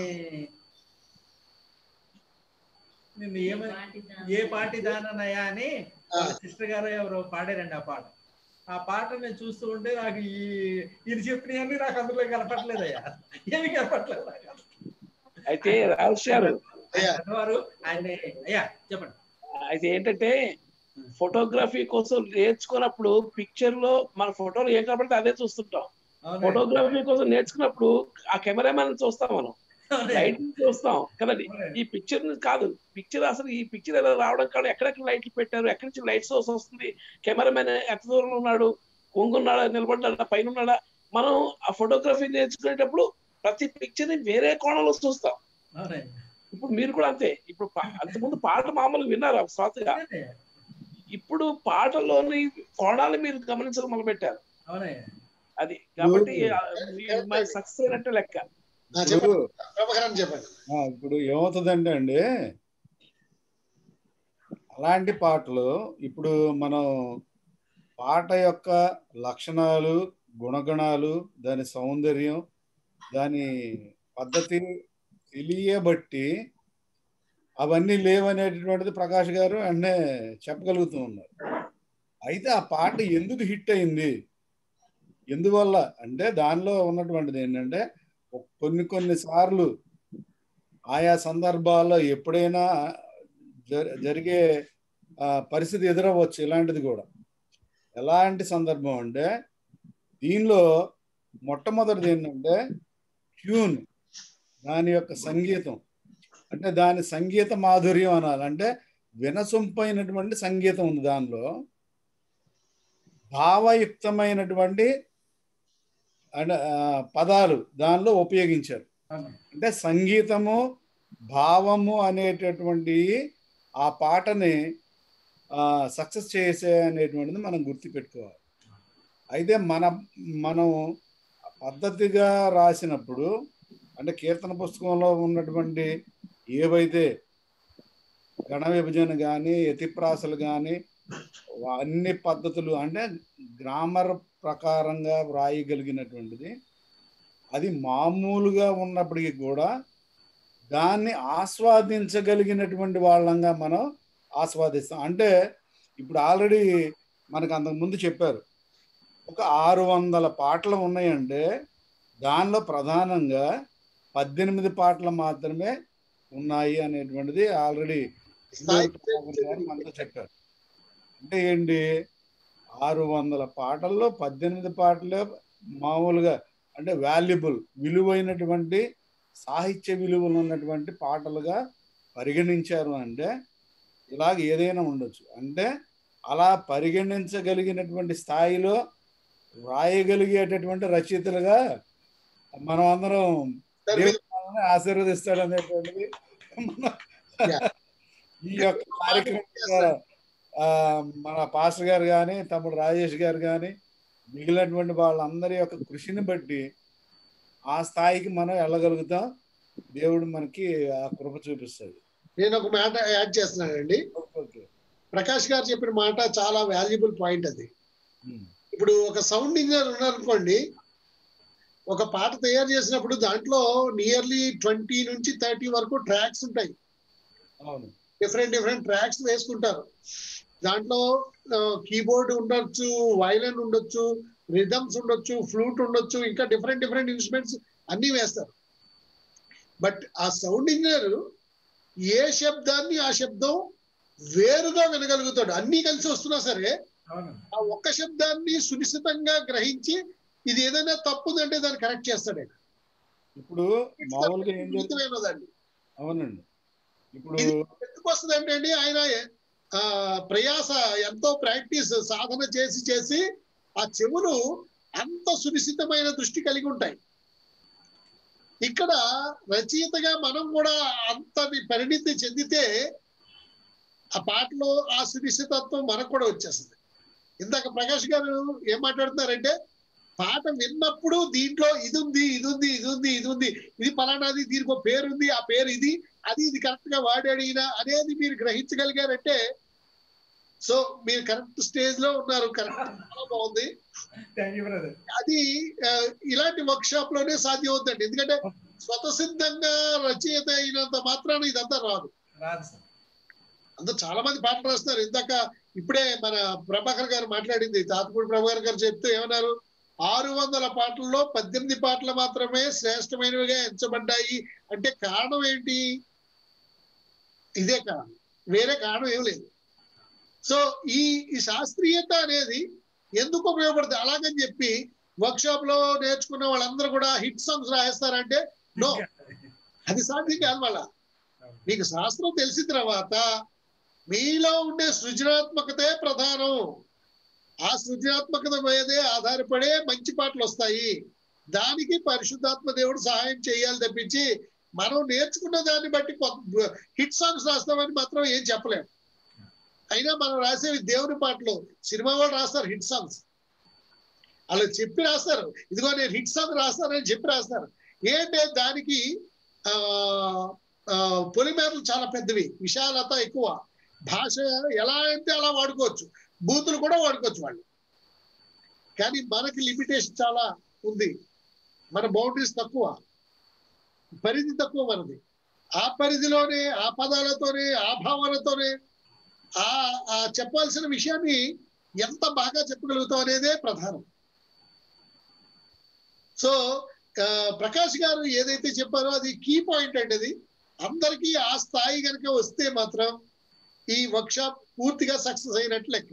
ఏ పాటి దాననయా అని సిస్టర్ గారు ఎవరు పాడారండి ఆ పాట నేను చూస్తూ ఉంటే నాకు ఇది చెప్పినవన్నీ నాకు అందులో కనపట్లేదయ్యా, ఏమి కనపట్లేదు. అయితే రాశారు ఆయన అయ్యా చెప్పండి. అయితే ఏంటంటే ఫోటోగ్రఫీ కోసం నేర్చుకున్నప్పుడు పిక్చర్ లో మన ఫోటోలు ఏం కనపడితే అదే చూస్తుంటాం. ఫోటోగ్రఫీ కోసం నేర్చుకున్నప్పుడు ఆ కెమెరామెన్ చూస్తాం, మనం లైటింగ్ చూస్తాం కదండి. ఈ పిక్చర్ కాదు, పిక్చర్ అసలు ఈ పిక్చర్ ఎలా రావడం కాదు, ఎక్కడెక్కడ లైట్లు పెట్టారు, ఎక్కడి నుంచి లైట్ సోర్స్ వస్తుంది, కెమెరామెన్ ఎంత దూరంలో ఉన్నాడు, కొంగున్నాడా, నిలబడ్డా, పైన ఉన్నాడా. మనం ఆ ఫోటోగ్రఫీ నేర్చుకునేటప్పుడు ప్రతి పిక్చర్ ని వేరే కోణంలో చూస్తాం. ఇప్పుడు మీరు కూడా అంతే. ఇప్పుడు అంతకుముందు పాట మామూలుగా విన్నారు శ్వాసగా, ఇప్పుడు పాటలోని కోణాలు మీరు గమనించడం మొదలు పెట్టారు. అది కాబట్టి సక్సెస్ అయినట్టు లెక్క. ఇప్పుడు ఏమవుతుందంటే అండి, అలాంటి పాటలు ఇప్పుడు మనం పాట యొక్క లక్షణాలు, గుణగణాలు, దాని సౌందర్యం, దాని పద్ధతి తెలియబట్టి అవన్నీ లేవనేటటువంటిది ప్రకాష్ గారు అన్నే చెప్పగలుగుతూ ఉన్నారు. అయితే ఆ పాట ఎందుకు హిట్ అయింది, ఎందువల్ల అంటే దానిలో ఉన్నటువంటిది ఏంటంటే కొన్ని సార్లు ఆయా సందర్భాల్లో ఎప్పుడైనా జరిగే పరిస్థితి ఎదురవ్వచ్చు. ఇలాంటిది కూడా ఎలాంటి సందర్భం అంటే దీనిలో మొట్టమొదటిది ఏంటంటే ట్యూన్, దాని యొక్క సంగీతం, అంటే దాని సంగీత మాధుర్యం అనాలి. అంటే వినసొంపైనటువంటి సంగీతం ఉంది దానిలో, భావయుక్తమైనటువంటి పదాలు దానిలో ఉపయోగించారు. అంటే సంగీతము, భావము అనేటటువంటి ఆ పాటని సక్సెస్ చేసే అనేటువంటిది మనం గుర్తుపెట్టుకోవాలి. అయితే మనం పద్ధతిగా రాసినప్పుడు అంటే కీర్తన పుస్తకంలో ఉన్నటువంటి ఏవైతే గణ విభజన కానీ యతిప్రాసలు కానీ అన్ని పద్ధతులు అంటే గ్రామర్ ప్రకారంగా వ్రాయగలిగినటువంటిది అది మామూలుగా ఉన్నప్పటికీ కూడా దాన్ని ఆస్వాదించగలిగినటువంటి వాళ్ళంగా మనం ఆస్వాదిస్తాం. అంటే ఇప్పుడు ఆల్రెడీ మనకు అంతకుముందు చెప్పారు ఒక 600 పాటలు ఉన్నాయంటే దానిలో ప్రధానంగా 18 పాటలు మాత్రమే ఉన్నాయి అనేటువంటిది ఆల్రెడీ మనతో చెప్పారు. అంటే ఏంటి 600 పాటల్లో 18 పాటలే మామూలుగా అంటే వాల్యుబుల్ విలువైనటువంటి సాహిత్య విలువలు ఉన్నటువంటి పాటలుగా పరిగణించారు. అంటే ఇలాగ ఏదైనా ఉండొచ్చు. అంటే అలా పరిగణించగలిగినటువంటి స్థాయిలో వ్రాయగలిగేటటువంటి రచయితలుగా మనం అందరం ఆశీర్వదిస్తాడు అనేటువంటిది ఈ యొక్క కార్యక్రమం మన పాస్టర్ గారు కానీ తమ్ముడు రాజేష్ గారు కానీ మిగిలినటువంటి వాళ్ళందరి యొక్క కృషిని బట్టి ఆ స్థాయికి మనం వెళ్ళగలుగుతాం. దేవుడు మనకి ఆ కృప చూపిస్తాడు. నేను ఒక మాట యాడ్ చేస్తున్నానండి. ప్రకాష్ గారు చెప్పిన మాట చాలా వాల్యుబుల్ పాయింట్. అది ఇప్పుడు ఒక సౌండ్ ఇంజనీర్ ఉన్నారనుకోండి, ఒక పాట తయారు చేసినప్పుడు దాంట్లో నియర్లీ 20 నుంచి 30 వరకు ట్రాక్స్ ఉంటాయి. డిఫరెంట్ ట్రాక్స్ వేసుకుంటారు. దాంట్లో కీబోర్డ్ ఉండొచ్చు, వైలన్ ఉండొచ్చు, రిథమ్స్ ఉండొచ్చు, ఫ్లూట్ ఉండొచ్చు, ఇంకా డిఫరెంట్ ఇన్స్ట్రుమెంట్స్ అన్ని వేస్తారు. బట్ ఆ సౌండ్ ఇంజనీర్ ఏ శబ్దాన్ని ఆ శబ్దం వేరుగా వినగలుగుతాడు. అన్ని కలిసి వస్తున్నా సరే ఆ ఒక్క శబ్దాన్ని సునిశ్చితంగా గ్రహించి ఇది ఏదైనా తప్పుందంటే దాన్ని కరెక్ట్ చేస్తాడు. ఇప్పుడు మామూలుగా ఏం జరుగుతుందండి? అవునండి. ఇప్పుడు ఎందుకు వస్తుందంటే అండి, ఆయన ప్రయాస ఎంతో ప్రాక్టీస్ సాధన చేసి ఆ చెవులు అంత సునిశ్చితమైన దృష్టి కలిగి ఉంటాయి. ఇక్కడ రచయితగా మనం కూడా అంత పరిణితి చెందితే ఆ పాటలో ఆ సునిశ్చితత్వం మనకు కూడా వచ్చేస్తుంది. ఇందాక ప్రకాష్ గారు ఏం మాట్లాడుతున్నారంటే పాట విన్నప్పుడు దీంట్లో ఇది ఉంది, ఇది ఫలానాది, దీనికి ఒక పేరు ఉంది, ఆ పేరు ఇది కరెక్ట్ గా వాడాడు ఈయన అనేది మీరు గ్రహించగలిగారంటే సో మీరు కరెక్ట్ స్టేజ్ లో ఉన్నారు. కరెక్ట్, చాలా బాగుంది. అది ఇలాంటి వర్క్ షాప్ లోనే సాధ్యం అవుతుందండి. ఎందుకంటే స్వతసిద్ధంగా రచయిత అయినంత మాత్రాన ఇదంతా రాదు. అంతా చాలా మంది పాటలు రాస్తున్నారు. ఇందాక ఇప్పుడే మన ప్రభాకర్ గారు మాట్లాడింది, తాతపూడి ప్రభాకర్ గారు చెప్తూ ఏమన్నారు, 600 పాటల్లో 18 పాటలు మాత్రమే శ్రేష్టమైనవిగా ఎంచబడ్డాయి అంటే కారణం ఏంటి? ఇదే కారణం, వేరే కారణం ఏం లేదు. సో ఈ శాస్త్రీయత అనేది ఎందుకు ఉపయోగపడుతుంది? అలాగని చెప్పి వర్క్ షాప్ లో నేర్చుకున్న వాళ్ళందరూ కూడా హిట్ సాంగ్స్ రాయేస్తారంటే నో, అది సాధ్యం కాదు. వాళ్ళ మీకు శాస్త్రం తెలిసిన తర్వాత మీలో ఉండే సృజనాత్మకతే ప్రధానం. ఆ సృజనాత్మకత మీదే ఆధారపడే మంచి పాటలు వస్తాయి. దానికి పరిశుద్ధాత్మ దేవుడు సహాయం చేయాలి తప్పించి మనం నేర్చుకున్న దాన్ని బట్టి హిట్ సాంగ్స్ రాస్తామని మాత్రం ఏం చెప్పలేము. అయినా మనం రాసేవి దేవుని పాటలు. సినిమా వాళ్ళు రాస్తారు హిట్ సాంగ్స్, అలా చెప్పి రాస్తారు, ఇదిగో నేను హిట్ సాంగ్ రాస్తానని చెప్పి రాస్తారు. ఏంటంటే దానికి పొలిమేరలు చాలా పెద్దవి, విశాలత ఎక్కువ, భాష ఎలా అయితే అలా వాడుకోవచ్చు, బూతులు కూడా వాడుకోవచ్చు వాళ్ళు. కానీ మనకి లిమిటేషన్ చాలా ఉంది, మన బౌండరీస్ తక్కువ, పరిధి తక్కువ మనది. ఆ పరిధిలోనే ఆ పదాలతోనే ఆ భావనతోనే ఆ చెప్పాల్సిన విషయాన్ని ఎంత బాగా చెప్పగలుగుతాం అనేదే ప్రధానం. సో ప్రకాష్ గారు ఏదైతే చెప్పారో అది కీ పాయింట్ అండి. అది అందరికీ ఆ స్థాయి కనుక వస్తే మాత్రం ఈ వర్క్ షాప్ పూర్తిగా సక్సెస్ అయినట్లు లెక్క.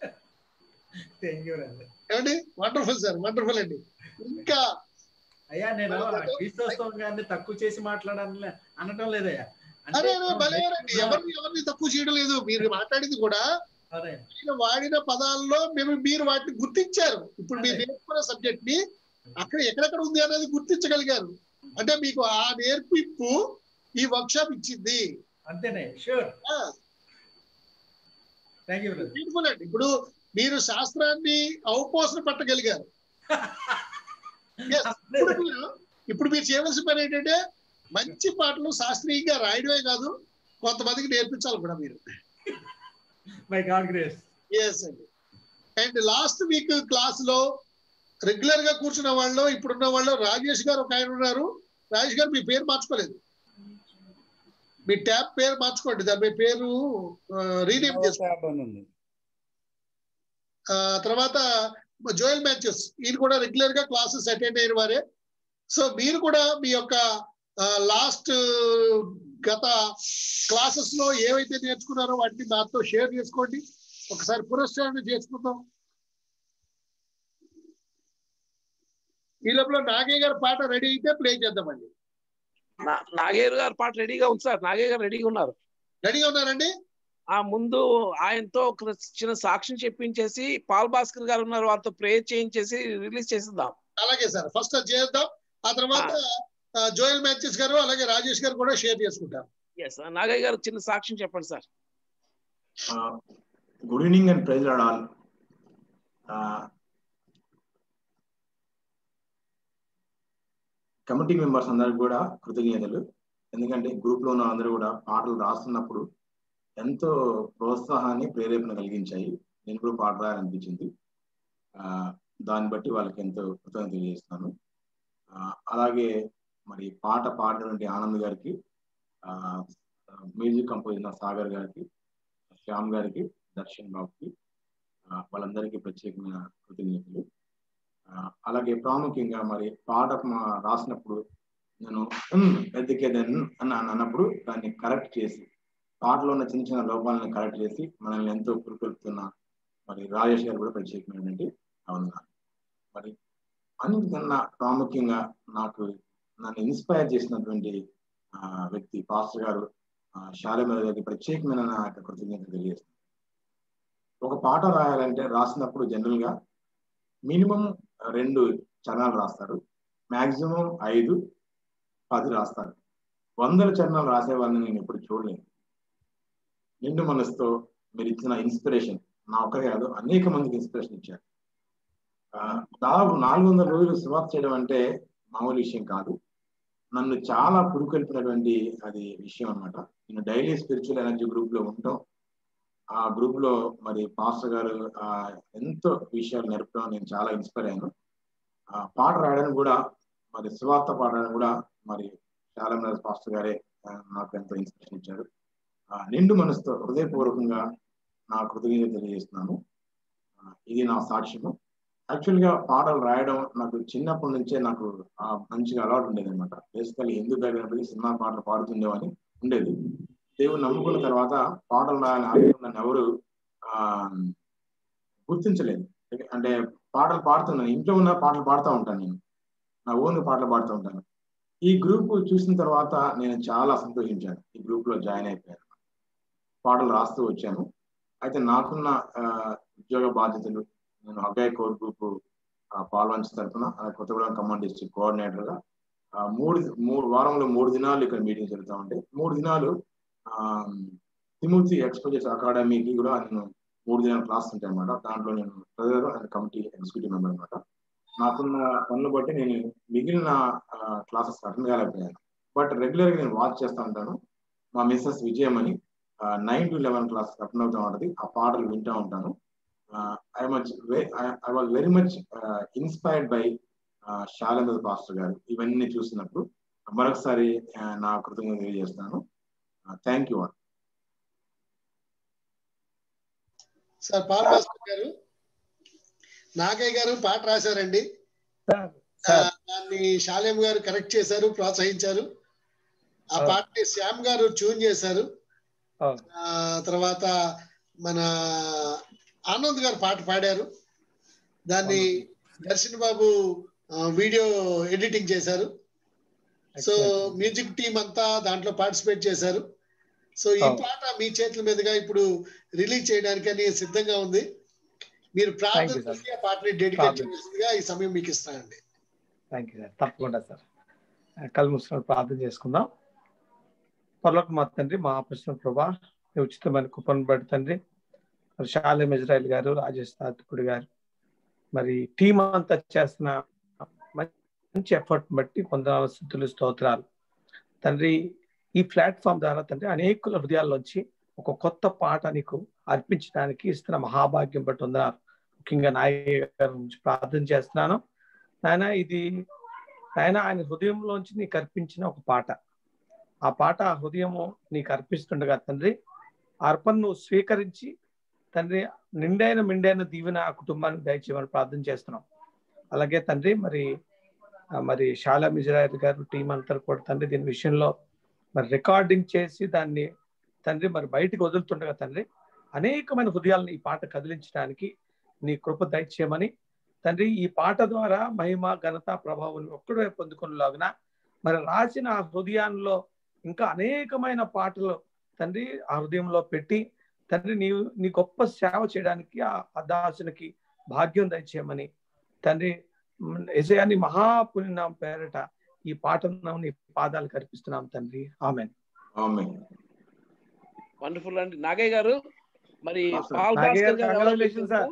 ఏమండి? వండర్ఫుల్ సార్, వండర్ఫుల్ అండి. ఇంకా అయ్యా నేను క్రీస్తోత్సవం గారిని తక్కువ చేసి మాట్లాడాలని అనటం లేదయ్యా. అరే భలేవారండి, ఎవరిని తక్కువ చేయడం లేదు. మీరు మాట్లాడింది కూడా వాడిన పదాల్లో మీరు వాటిని గుర్తించారు. ఇప్పుడు మీరు నేర్చుకున్న సబ్జెక్ట్ ని అక్కడ ఎక్కడెక్కడ ఉంది అనేది గుర్తించగలిగారు. అంటే మీకు ఆ నేర్పింపు ఈ వర్క్ షాప్ ఇచ్చింది. అంతేనే, sure. Thank you brother. Beautiful అండి. ఇప్పుడు మీరు శాస్త్రాన్ని అవపోసన పట్టగలిగారు. ఇప్పుడు మీరు చేయవలసిన పని ఏంటంటే మంచి పాటలు శాస్త్రీయంగా రాయడమే కాదు, కొంతమందికి నేర్పించాలి కూడా మీరు. By God grace. ఎస్ అండి. అండ్ లాస్ట్ వీక్ క్లాస్ లో రెగ్యులర్ గా కూర్చున్న వాళ్ళు ఇప్పుడున్న వాళ్ళు రాజేష్ గారు ఒక ఆయన ఉన్నారు. రాజేష్ గారు మీ పేరు మార్చుకోలేదు, మీ ట్యాబ్ పేరు మార్చుకోండి, దాని మీ పేరు రీనేమ్ చేసుకోండి. తర్వాత జోయల్ మ్యాథ్యూస్, ఈయన కూడా రెగ్యులర్ గా క్లాసెస్ అటెండ్ అయిన వారే. సో మీరు కూడా మీ యొక్క లాస్ట్ గత క్లాసెస్ లో ఏవైతే నేర్చుకున్నారో వాటిని నాతో షేర్ చేసుకోండి. ఒకసారి పునశ్చరణ చేసుకుందాం. ఈ లోపల నాగయ్య గారి పాట రెడీ అయితే ప్లే చేద్దామండి. నాగయ్య గారి పాట రెడీగా ఉంది సార్. నాగయ్య గారు రెడీగా ఉన్నారు. రెడీగా ఉన్నారండి. ఆ ముందు ఆయనతో ఒక చిన్న సాక్ష్యం చెప్పించేసి పాల్ భాస్కర్ గారు ఉన్నారు, వాళ్ళతో ప్రేయర్ చేయించేసి రిలీజ్ చేసిద్దాం. అలాగే సార్, ఫస్ట్ అది చేద్దాం. ఆ తర్వాత జోయల్ మ్యాథ్యూస్ గారు అలాగే రాజేష్ గారు కూడా షేర్ చేసుకుంటారు. నాగయ్య గారు చిన్న సాక్ష్యం చెప్పండి sir. Good evening and praise lord all. Committee members అందరికి కూడా కృతజ్ఞతలు. ఎందుకంటే గ్రూప్ లో ఉన్న అందరూ కూడా పాటలు రాస్తున్నప్పుడు ఎంతో ప్రోత్సాహాన్ని ప్రేరేపణ కలిగించాయి. నేను కూడా పాట రాయాలనిపించింది. దాన్ని బట్టి వాళ్ళకి ఎంతో కృతజ్ఞత తెలియజేస్తాను. అలాగే మరి పాట పాడినటువంటి ఆనంద్ గారికి, మ్యూజిక్ కంపోజ్ అయిన సాగర్ గారికి, శ్యామ్ గారికి, దర్శన్ బాబుకి, వాళ్ళందరికీ ప్రత్యేకమైన కృతజ్ఞతలు. అలాగే ప్రాముఖ్యంగా మరి పాట రాసినప్పుడు నేను ఎద్దుకేదన్ అన్నప్పుడు దాన్ని కరెక్ట్ చేసి, పాటలో ఉన్న చిన్న చిన్న లోపాలను కరెక్ట్ చేసి మనల్ని ఎంతో పురుకొల్పుతున్న మరి రాజేష్ గారు కూడా ప్రత్యేకమైనటువంటి అవునారు. మరి అన్నిటికన్నా ప్రాముఖ్యంగా నన్ను ఇన్స్పైర్ చేసినటువంటి వ్యక్తి పాస్టర్ గారు శాలేమ గారికి ప్రత్యేకమైన నా యొక్క కృతజ్ఞత తెలియజేస్తాను. ఒక పాట రాసినప్పుడు జనరల్ గా మినిమం 2 చరణాలు రాస్తారు, మాక్సిమం 5, 10 రాస్తారు. 100 చరణాలు రాసే వాళ్ళని నేను ఎప్పుడు చూడలేదు. నిండు మనసుతో మీరు ఇచ్చిన ఇన్స్పిరేషన్ నా ఒక్కరే కాదు, అనేక మందికి ఇన్స్పిరేషన్ ఇచ్చారు. దాదాపు 400 రోజులు సువార్త చేయడం అంటే మామూలు విషయం కాదు. నన్ను చాలా పురుకొల్పినటువంటి అది విషయం అన్నమాట. నేను డైలీ స్పిరిచువల్ ఎనర్జీ గ్రూప్ లో ఉంటాం. ఆ గ్రూప్ లో మరి పాస్టర్ గారు ఎంతో విషయాలు నేర్పడం నేను చాలా ఇన్స్పైర్ అయ్యాను. పాట రాయడానికి కూడా మరి సువార్త పాడడానికి కూడా మరి చాలా మంది పాస్టర్ గారే నాకు ఎంతో ఇన్స్పిరేషన్ ఇచ్చారు. నిండు మనసుతో హృదయపూర్వకంగా నా కృతజ్ఞత తెలియజేస్తున్నాను. ఇది నా సాక్ష్యము. యాక్చువల్ గా పాటలు రాయడం నాకు చిన్నప్పటి నుంచే నాకు మంచిగా అలవాటు ఉండేది అనమాట. బేసికల్లీ హిందూ బ్యాక్గ్రౌండ్ సినిమా పాటలు పాడుతుండేవని ఉండేది. దేవుని నమ్ముకున్న తర్వాత పాటలు రాయాలని నన్ను ఎవరు గుర్తించలేదు. అంటే పాటలు పాడుతున్నాను, ఇంట్లో ఉన్న పాటలు పాడుతూ ఉంటాను, నేను నా ఓన్ పాటలు పాడుతూ ఉంటాను. ఈ గ్రూప్ చూసిన తర్వాత నేను చాలా సంతోషించాను. ఈ గ్రూప్ లో జాయిన్ అయిపోయాను, పాటలు రాస్తూ వచ్చాను. అయితే నాకున్న ఉద్యోగ బాధ్యతలు, నేను అబ్బాయి కోర్ గ్రూప్ పాల్వంచ్ తరఫున కొత్తగూడెం కమాండ్ డిస్ట్రిక్ట్ కోఆర్డినేటర్ గా 3 వారంలో 3 దినాలు ఇక్కడ మీటింగ్ జరుగుతూ ఉంటాయి. 3 దినాలు తిమోతి ఎక్స్పోజర్స్ అకాడమీకి కూడా నేను 3 దినాలు క్లాస్ ఉంటాయి అన్నమాట. దాంట్లో నేను treasurer and committee executive member అనమాట. నాకున్న పనులు బట్టి నేను మిగిలిన క్లాసెస్ అటెండ్ కాలేకపోయాను. బట్ రెగ్యులర్ గా నేను వాచ్ చేస్తూ ఉంటాను. మా మిస్సెస్ విజయం అని 9 to 11 క్లాస్ అటెండ్ అవుతూ ఉంటుంది. ఆ పాటలు వింటూ ఉంటాను. I was very much inspired by Shalem pastor గారు. ఇవన్నీ చూసినప్పుడు మరొకసారి నా కృతజ్ఞత తెలియజేస్తాను. Thank you all. Sir Paul Bhaskar గారు, నాగయ్య గారు పాట రాశారండి. దాన్ని శాలేం గారు కరెక్ట్ చేశారు, ప్రోత్సహించారు. ఆ పాటని శ్యామ్ గారు ట్యూన్ చేశారు. తర్వాత మన ఆనంద్ గారు పాట పాడారు. దాన్ని దర్శన్ బాబు వీడియో ఎడిటింగ్ చేశారు. సో మ్యూజిక్ టీం అంతా దాంట్లో పార్టిసిపేట్ చేశారు. సో ఈ పాట మీ చేతుల మీదుగా ఇప్పుడు రిలీజ్ చేయడానికని సిద్ధంగా ఉంది. మీరు ప్రార్థన చేసి ఆ పాటని డెడికేట్ చేయాల్సిందిగా ఈ సమయం మీకు ఇస్తానండి. Thank you sir. తప్పకుండా సార్. కళ్ళు మూసుకొని ప్రార్థన చేసుకుందాం. పరలోక మా తండ్రి, మా ప్రశ్న ప్రభా, ఉచితమైన కృపను బట్టి తండ్రి, మరి షాలేం ఇజ్రాయెల్ గారు, రాజేష్ తాత్కుడి గారు, మరి టీం అంతా చేస్తున్న మంచి ఎఫర్ట్ బట్టి పొందాల స్థుతులు, స్తోత్రాలు తండ్రి. ఈ ప్లాట్ఫామ్ ద్వారా తండ్రి అనేకుల హృదయాల్లోంచి ఒక కొత్త పాట నీకు అర్పించడానికి ఇస్తున్న మహాభాగ్యం బట్టి ఉన్నారు. ముఖ్యంగా నాయక గారి నుంచి ప్రార్థన చేస్తున్నాను నాయన. ఇది నాయన ఆయన హృదయంలోంచి నీకు అర్పించిన ఒక పాట. ఆ పాట ఆ హృదయము నీకు అర్పిస్తుండగా తండ్రి, అర్పణ నువ్వు స్వీకరించి తండ్రి మెండైన దీవెన ఆ కుటుంబానికి దయచేయమని ప్రార్థన చేస్తున్నాం. అలాగే తండ్రి మరి షాలేం ఇజ్రాయెల్ గారు టీం అంతా కూడా తండ్రి దీని విషయంలో మరి రికార్డింగ్ చేసి దాన్ని తండ్రి మరి బయటకు వదులుతుండగా తండ్రి అనేకమైన హృదయాలను ఈ పాట కదిలించడానికి నీ కృప దయచేయమని తండ్రి, ఈ పాట ద్వారా మహిమ, ఘనత, ప్రభావం ఒక్కడే పొందుకునేలాగున మరి రాసిన ఆ హృదయాల్లో ఇంకా అనేకమైన పాటలు తండ్రి ఆ హృదయంలో పెట్టి తండ్రి నీ గొప్ప సేవ చేయడానికి ఆ దాసునికి భాగ్యం దయచేయమని తండ్రి యేసయ్యా మహాపుణ్యనామ పేరట ఈ పాటను నీ పాదాలకు అర్పిస్తున్నాం తండ్రి. ఆమేన్. వండర్ఫుల్ అండి. నాగయ్య గారు మరి పాల్ నాగయ్య భాస్కర్ గారు ఎవరో మీకు congratulation sir.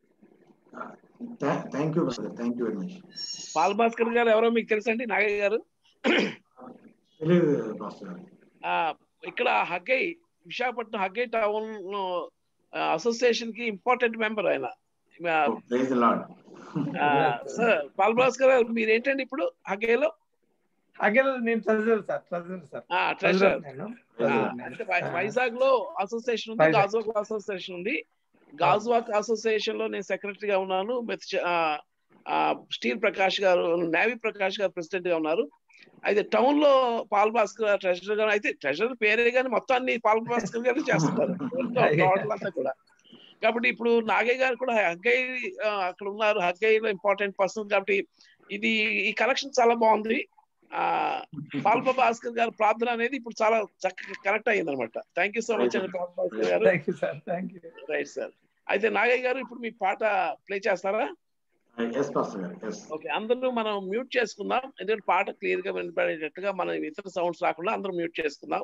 Thank you brother, thank you very much. Paul Bhaskar గారు ఎవరో మీకు తెలుసండి నాగయ్య గారు? తెలియదు మాస్టర్ గారు. ఇక్కడ Haggai, Visakhapatnam Haggai town association కి ఇంపార్టెంట్ మెంబర్ ఆయన. Praise the lord. Sir Paul Bhaskar గారు మీరు ఏంటండి ఇప్పుడు హగ్గైలో? హగ్గైలో నేను ట్రెజరర్ సార్. ట్రెజరర్ అంటే వైజాగ్ లో అసోసియేషన్ ఉంది, గాజువాక్ అసోసియేషన్ ఉంది. గాజువాక్ అసోసియేషన్ లో నేను సెక్రటరీగా ఉన్నాను. స్టీల్ ప్రకాష్ గారు, నేవీ ప్రకాష్ గారు ప్రెసిడెంట్ గా ఉన్నారు. అయితే టౌన్ లో పాల్ భాస్కర్ ట్రెజరర్ గారు, అయితే ట్రెజరర్ పేరే కానీ మొత్తం అన్ని పాల్ భాస్కర్ గారు చేస్తున్నారు అంతా కూడా. కాబట్టి ఇప్పుడు నాగయ్య గారు కూడా హగ్గై అక్కడ ఉన్నారు, హగ్గైలో ఇంపార్టెంట్ పర్సన్. కాబట్టి ఈ కనెక్షన్ చాలా బాగుంది. పాల్ భాస్కర్ గారు ప్రార్థన అనేది ఇప్పుడు చాలా చక్కగా కనెక్ట్ అయ్యింది అనమాట. థ్యాంక్ యూ సో మచ్ అండి పాల్ భాస్కర్ గారు. Right sir. అయితే నాగయ్య గారు ఇప్పుడు మీ పాట ప్లే చేస్తారా? ఓకే, అందరూ మనం మ్యూట్ చేసుకుందాం, ఎందుకంటే పాట క్లియర్ గా వినపడేటట్టుగా మనం ఇతర సౌండ్స్ రాకుండా అందరూ మ్యూట్ చేసుకుందాం.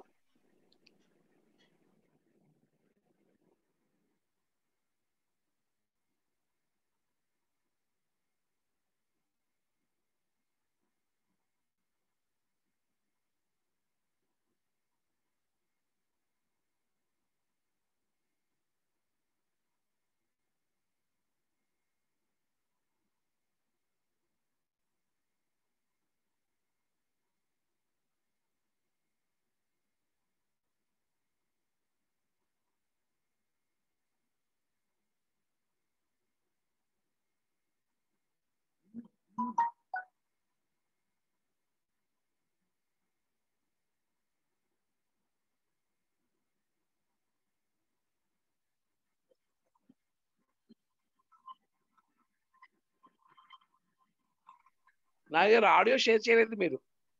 నాగగారు ఆడియో షేర్ చేయలేదు, మీరు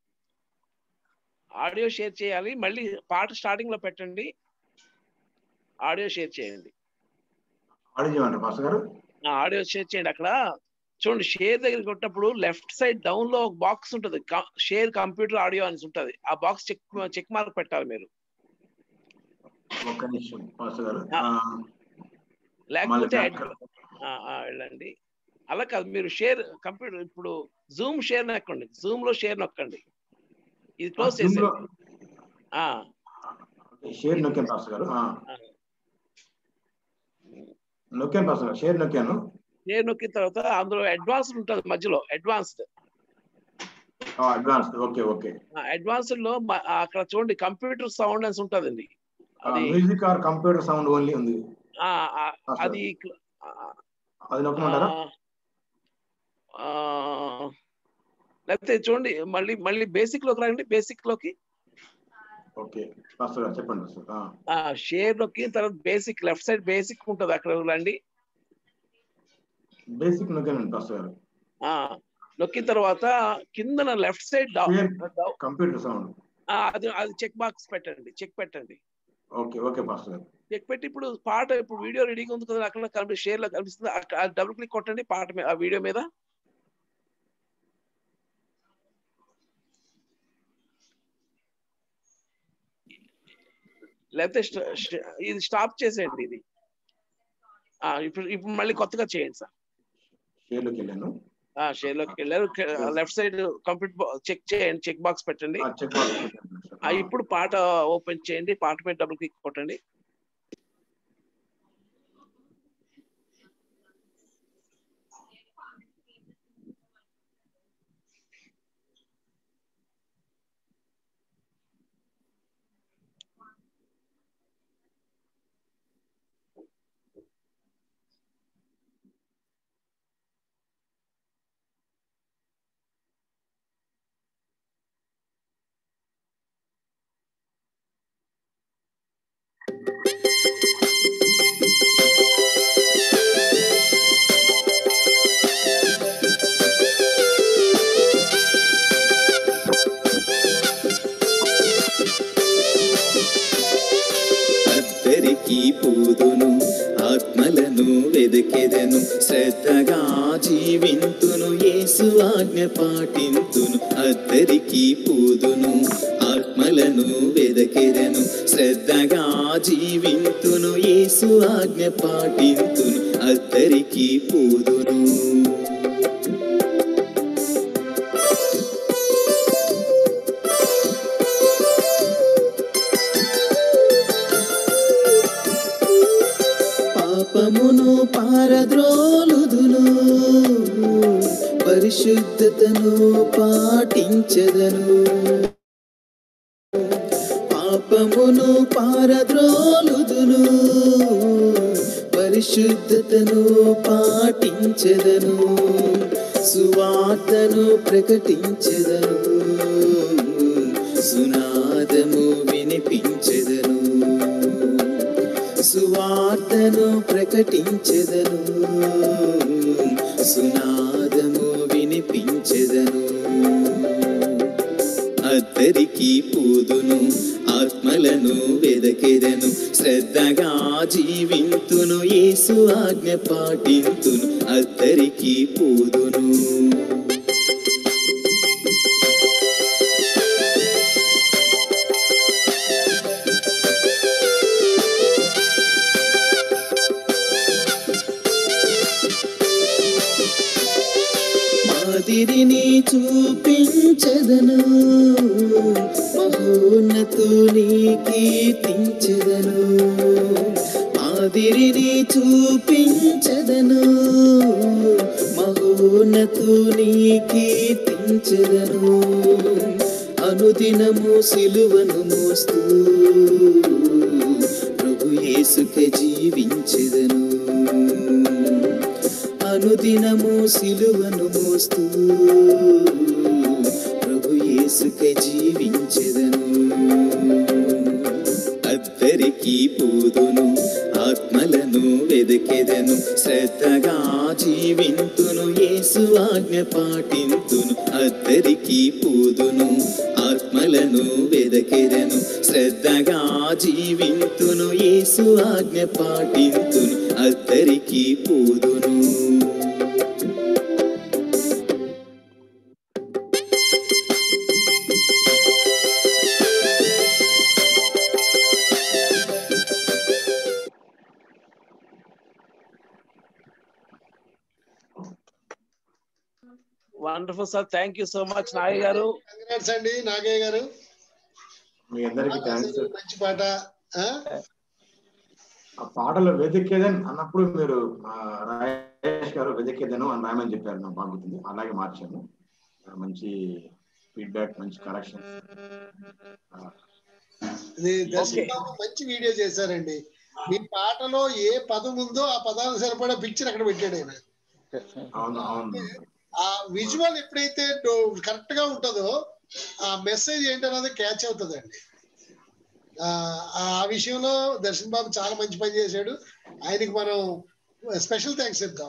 ఆడియో షేర్ చేయాలి. మళ్ళీ పాట స్టార్టింగ్ లో పెట్టండి, ఆడియో షేర్ చేయండి. ఆడియో షేర్ చేయండి. అక్కడ చూడండి, షేర్ దగ్గర కొట్టినప్పుడు లెఫ్ట్ సైడ్ డౌన్ లో ఒక బాక్స్ ఉంటుంది, షేర్ కంప్యూటర్ ఆడియో అని ఉంటుంది. ఆ బాక్స్ చెక్ మార్క్ పెట్టాలి మీరు. లేకపోతే వెళ్ళండి. అలా కాదు, మీరు షేర్ కంప్యూటర్ ఇప్పుడు జూమ్ షేర్ నొక్కండి, జూమ్ లో షేర్ నొక్కండి. ఇది క్లోజ్ చేసేయండి. షేర్ నొక్కాను పాస్టర్ గారు, నొక్కాను పాస్టర్ గారు, షేర్ నొక్కాను. షేర్ నొక్కిన తర్వాత అందులో అడ్వాన్స్డ్ ఉంటుంది, మధ్యలో అడ్వాన్స్డ్. Okay okay. అడ్వాన్స్డ్ లో అక్కడ చూడండి కంప్యూటర్ సౌండ్ అని ఉంటుందండి. అది music or computer sound only ఉంది. అది నొక్కమంటారా? లేకపోతే చూడండి, మళ్ళీ బేసిక్ లోకి రండి. బేసిక్ లోకి చెప్పండి. షేర్ నొక్కిన తర్వాత బేసిక్, లెఫ్ట్ సైడ్ బేసిక్ ఉంటుంది, అక్కడ రండి. బేసిక్ నొక్కానండి పాస్టర్ గారు. నొక్కిన తర్వాత కింద లెఫ్ట్ సైడ్ కంప్యూటర్ సౌండ్, అది చెక్ బాక్స్ పెట్టండి, చెక్ పెట్టండి. ఓకే ఓకే పాస్టర్ గారు. చెక్ పెట్టి ఇప్పుడు పాట, ఇప్పుడు వీడియో రెడీగా ఉంది కదా, అక్కడ షేర్ లో కనిపిస్తుంది, డబుల్ క్లిక్ కొట్టండి పాట మీద, ఆ వీడియో మీద. లేకపోతే ఇది స్టాప్ చేసేయండి. ఇది ఇప్పుడు మళ్ళీ కొత్తగా చేయండి సార్. షేర్లోకి వెళ్ళాను. షేర్లోకి వెళ్ళారు, లెఫ్ట్ సైడ్ కంప్లీట్ చెక్ చేయండి, చెక్ బాక్స్ పెట్టండి. ఇప్పుడు పాట ఓపెన్ చేయండి, పాట మీద డబుల్ క్లిక్ కొట్టండి. పూదును ఆత్మలను వెదకెదను, శ్రద్ధగా జీవింతును, యేసు ఆజ్ఞ పాటింతును. అద్దరికి పూదును ఆత్మలను వెదకెదను, శ్రద్ధగా జీవింతును, యేసు ఆజ్ఞ పాటింతును. అద్దరికి పూదును. పాపమును పారద్రోలుదును, పరిశుద్ధతను పాటించెదను. పాపమును పారద్రోలుదును, పరిశుద్ధతను పాటించెదను. సువార్తను ప్రకటించెదను, సునాదము వినిపించెదను. సువార్తను ప్రకటించెదను, సునాదము వినిపించెదను. అద్దరికి పూదును ఆత్మలను వెదకెదను, శ్రద్ధగా జీవింతును, యేసు ఆజ్ఞ పాటింతును. అద్దరికి పూదును. మాదిరిని చూపించెదను, మహోన్నతుని కీర్తించెదను. మాదిరిని చూపించెదను, మహోన్నతుని కీర్తించెదను. అనుదినము సిలువను మోస్తూ ప్రభు యేసుకే జీవించెదను. అనుదినము సిలువను మోస్తూ ప్రభు యేసుకే జీవించెదను. అద్దరికి పూదును ఆత్మలను వెదకెదను, శ్రద్ధగా జీవింతును, యేసు ఆజ్ఞ పాటింతును. అద్దరికి పూదును ఆత్మలను వెదకెదను, శ్రద్ధగా జీవింతును, యేసు ఆజ్ఞ పాటింతును. అద్దరికి పూదును. Wonderful sir, thank you so much Nagaiah గారు. కంగ్రాట్స్ అండి నాగయ్య గారు, మీ అందరికి థ్యాంక్స్. మంచి పాట. ఆ పాటలో వెదకేదన్ అన్నప్పుడు మీరు రాజేష్ గారు వెదకేదను అని రాయమని చెప్పారు, నాకు బాగుంటుంది, అలాగే మార్చాము. మంచి ఫీడ్బ్యాక్, మంచి కరెక్షన్. మంచి వీడియో చేశారండి. మీ పాటలో ఏ పదం ఉందో ఆ పదాలకు సరిపడా పిక్చర్ అక్కడ పెట్టాడు ఆయన. అవును అవును. ఆ విజువల్ ఎప్పుడైతే కరెక్ట్ గా ఉంటుందో ఆ మెసేజ్ ఏంటన్నది క్యాచ్ అవుతుందండి. ఆ విషయంలో దర్శన్ బాబు చాలా మంచి పని చేశాడు. ఆయనకి మనం స్పెషల్ థ్యాంక్స్ చెప్తాం.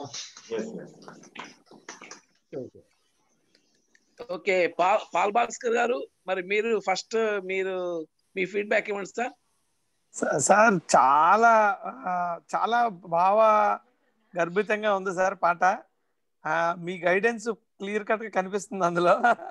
ఓకే, పాల్ భాస్కర్ గారు, మరి మీరు ఫస్ట్ మీ ఫీడ్బ్యాక్ ఇవ్వండి సార్. సార్ చాలా చాలా భావ గర్భితంగా ఉంది సార్ పాట. మీ గైడెన్స్ క్లియర్ కట్ గా కనిపిస్తుంది అందులో.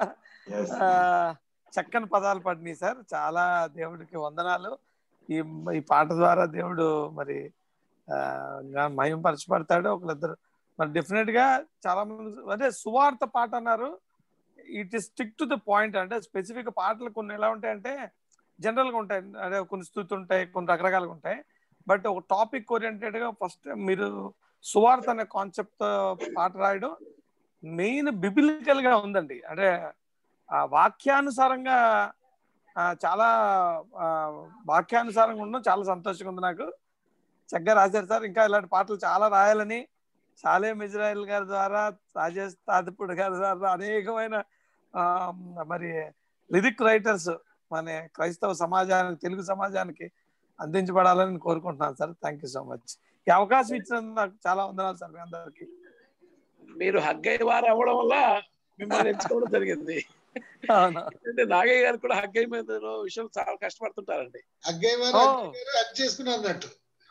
చక్కని పదాలు పడినాయి సార్, చాలా దేవుడికి వందనాలు. ఈ పాట ద్వారా దేవుడు మరి మహిమపరచబడతాడు. ఒకళ్ళిద్దరు మరి డెఫినెట్ గా చాలా మంది అదే సువార్త పాట అన్నారు. It is stick to the point. అంటే స్పెసిఫిక్ పాటలు కొన్ని ఎలా ఉంటాయంటే జనరల్ గా ఉంటాయి, అదే కొన్ని స్థుతి ఉంటాయి, కొన్ని రకరకాలుగా ఉంటాయి. బట్ ఒక టాపిక్ ఓరియంటెడ్ గా ఫస్ట్ మీరు సువార్త అనే కాన్సెప్ట్ పాట రాయడం మెయిన్ బిబిలికల్ గా ఉందండి. అంటే ఆ వాక్యానుసారంగా చాలా వాక్యానుసారంగా ఉండడం చాలా సంతోషంగా ఉంది. నాకు చక్కగా రాశారు సార్. ఇంకా ఇలాంటి పాటలు చాలా రాయాలని సాలేం ఇజ్రాయెల్ గారి ద్వారా, రాజేష్ తాతిపూడి గారి ద్వారా అనేకమైన మరి లిరిక్ రైటర్స్ మన క్రైస్తవ సమాజానికి, తెలుగు సమాజానికి అందించబడాలని కోరుకుంటున్నాను sir. Thank you so much. ఈ అవకాశం ఇచ్చినందుకు నాకు చాలా వందనాలు సార్. మీ అందరికి మీరు హగ్గయ్య వారు అవ్వడం వల్ల మిమ్మల్ని ఎంచుకోవడం జరిగింది. అంటే నాగయ్య గారు కూడా హగ్గయ్య మీద విషయం చాలా కష్టపడుతుంటారండి. హగ్గయ్య వారు హగ్ చేసుకున్నారు అన్నట్టు.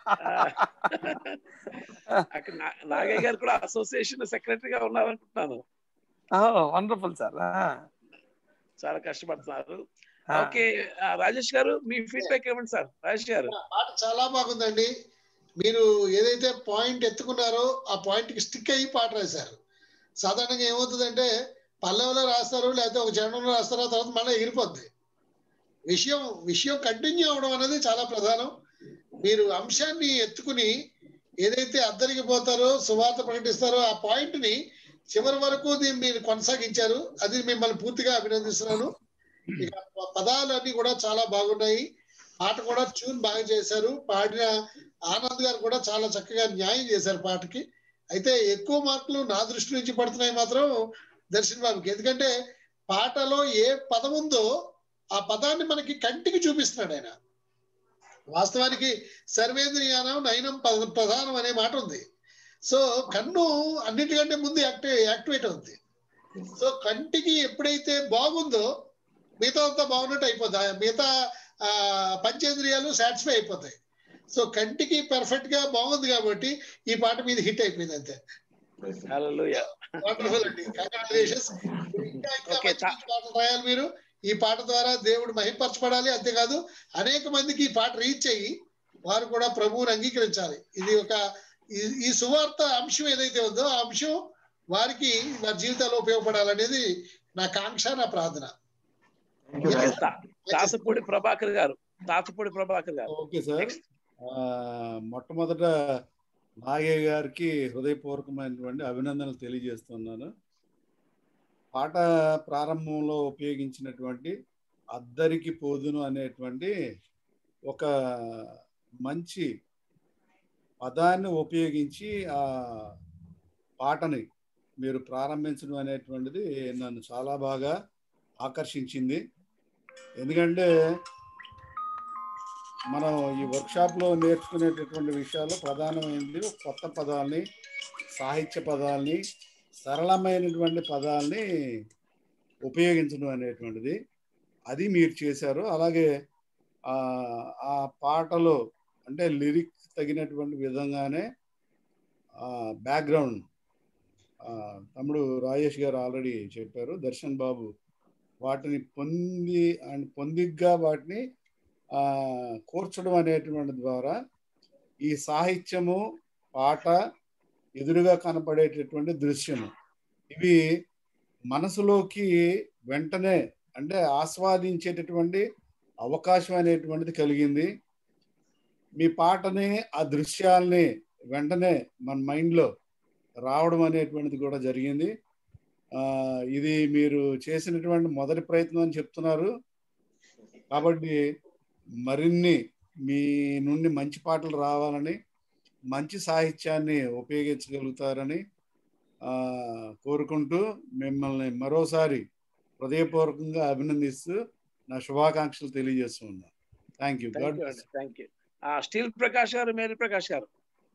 నాగయ్య గారు కూడా అసోసియేషన్ సెక్రటరీగా ఉన్నారనుకుంటున్నాను. Wonderful sir. చాలా కష్టపడుతున్నారు. ఓకే రాజేష్ గారు, మీ ఫీడ్బ్యాక్ ఏమండి సార్? రాజేష్ గారు, పాట చాలా బాగుందండి. మీరు ఏదైతే పాయింట్ ఎత్తుకున్నారో ఆ పాయింట్ కి స్టిక్ అయ్యి పాట రాశారు. సాధారణంగా ఏమవుతుందంటే పల్లెలో రాస్తారు, లేకపోతే ఒక చరణంలో రాస్తారో, తర్వాత మళ్ళీ ఎగిరిపోద్ది. విషయం కంటిన్యూ అవడం అనేది చాలా ప్రధానం. మీరు అంశాన్ని ఎత్తుకుని ఏదైతే అద్దరికి పోతారో, సువార్త ప్రకటిస్తారో ఆ పాయింట్ ని చివరి వరకు మీరు కొనసాగించారు. అది మిమ్మల్ని పూర్తిగా అభినందిస్తున్నాను. ఇక పదాలు అన్ని కూడా చాలా బాగున్నాయి. పాట కూడా ట్యూన్ బాగా చేశారు. పాడిన ఆనంద్ గారు కూడా చాలా చక్కగా న్యాయం చేశారు పాటకి. అయితే ఎక్కువ మార్కులు నా దృష్టి నుంచి పడుతున్నాయి మాత్రం దర్శన్ బాబుకి. ఎందుకంటే పాటలో ఏ పదం ఉందో ఆ పదాన్ని మనకి కంటికి చూపిస్తున్నాడు ఆయన. వాస్తవానికి సర్వేంద్రియానం నయనం ప్రధానం అనే మాట ఉంది. సో కన్ను అన్నిటికంటే ముందు యాక్టివేట్ అవుతుంది. సో కంటికి ఎప్పుడైతే బాగుందో మిగతా అంతా బాగున్నట్టు అయిపోతుంది. మిగతా పంచేంద్రియాలు సాటిస్ఫై అయిపోతాయి. సో కంటికి పర్ఫెక్ట్ గా బాగుంది కాబట్టి ఈ పాట మీద హిట్ అయిపోయింది అంతే. వండర్ఫుల్ అండి, కంగ్రాచులేషన్స్. ఇంకా పాటలు రాయాలి మీరు. ఈ పాట ద్వారా దేవుడు మహిమపరచబడాలి. అంతేకాదు అనేక మందికి ఈ పాట రీచ్ అయ్యి వారు కూడా ప్రభువుని అంగీకరించాలి. ఇది ఒక ఈ సువార్త అంశం ఏదైతే ఉందో ఆ అంశం వారికి వారి జీవితాల్లో ఉపయోగపడాలనేది నా కాంక్ష, నా ప్రార్థన. తాతపూడి ప్రభాకర్ గారు. Okay sir. మొట్టమొదట నాగయ్య గారికి హృదయపూర్వకమైనటువంటి అభినందనలు తెలియజేస్తున్నాను. పాట ప్రారంభంలో ఉపయోగించినటువంటి అద్దరికి పోదును అనేటువంటి ఒక మంచి పదాన్ని ఉపయోగించి ఆ పాటని మీరు ప్రారంభించడం అనేటువంటిది నన్ను చాలా బాగా ఆకర్షించింది. ఎందుకంటే మనం ఈ వర్క్షాప్లో నేర్చుకునేటటువంటి విషయాలు ప్రధానమైనది కొత్త పదాలని, సాహిత్య పదాలని, సరళమైనటువంటి పదాలని ఉపయోగించడం అనేటువంటిది అది మీరు చేశారు. అలాగే ఆ పాటలో అంటే లిరిక్స్ తగినటువంటి విధంగానే బ్యాక్గ్రౌండ్ తమ్ముడు రాజేష్ గారు ఆల్రెడీ చెప్పారు. దర్శన్ బాబు వాటిని పొందిగ్గా వాటిని కూర్చడం అనేటువంటి ద్వారా ఈ సాహిత్యము, పాట, ఎదురుగా కనపడేటటువంటి దృశ్యము ఇవి మనసులోకి వెంటనే అంటే ఆస్వాదించేటటువంటి అవకాశం అనేటువంటిది కలిగింది. మీ పాటని ఆ దృశ్యాల్ని వెంటనే మన మైండ్లో రావడం అనేటువంటిది కూడా జరిగింది. ఇది మీరు చేసినటువంటి మొదటి ప్రయత్నం అని చెప్తున్నారు. కాబట్టి మరిన్ని మీ నుండి మంచి పాటలు రావాలని, మంచి సాహిత్యాన్ని ఉపయోగించగలుగుతారని కోరుకుంటూ మిమ్మల్ని మరోసారి హృదయపూర్వకంగా అభినందిస్తూ నా శుభాకాంక్షలు తెలియజేస్తున్నాను. Thank you. Thank you. Steel Prakash గారు, మేరీ ప్రకాష్ గారు.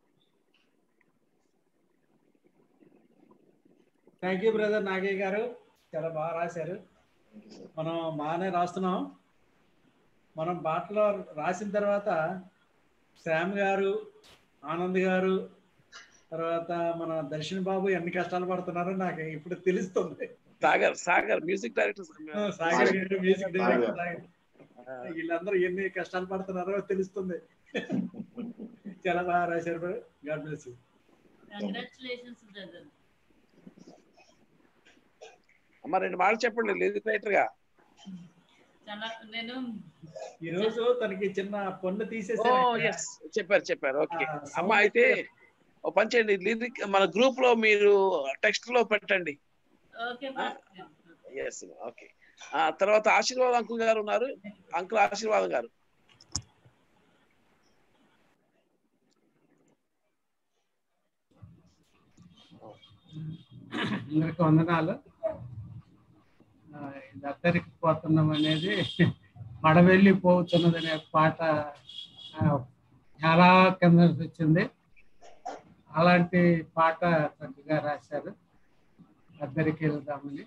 థ్యాంక్ యూ బ్రదర్ నాగయ్య గారు, చాలా బాగా రాశారు. మనం బాగానే రాస్తున్నాం. మనం పాటలో రాసిన తర్వాత శ్యామ్ గారు, ఆనంద్ గారు, తర్వాత మన దర్శన్ బాబు ఎన్ని కష్టాలు పడుతున్నారో నాకు ఇప్పుడు తెలుస్తుంది. సాగర్ మ్యూజిక్ డైరెక్టర్, సాగర్ గారు మ్యూజిక్ డైరెక్టర్, వీళ్ళందరూ ఎన్ని కష్టాలు పడుతున్నారో తెలుస్తుంది. చాలా బాగా రాశారు. God bless you. Congratulations brother. అమ్మ 2 మాటలు చెప్పండి లిరిక్ రైటర్ గా. చాలా నేను ఈ రోజు తనకి చిన్న పన్ను ఓ తీసేసారు. ఎస్ చెప్పారు. ఓకే అమ్మ, అయితే ఓ పని చేయండి, లిరిక్ మన గ్రూప్ లో మీరు టెక్స్ట్ లో పెట్టండి. Okay yes okay. తర్వాత ఆశీర్వాద్ అంకుల్ గారు ఉన్నారు. అంకుల్ ఆశీర్వాదం గారు. అందరికి వందనాలు. దత్తరికి పోతున్నాం అనేది పడవెళ్ళి పోతున్నదనే పాట చాలా కింద వచ్చింది. అలాంటి పాట చక్కగా రాశారు. దత్తరికి వెళ్దామని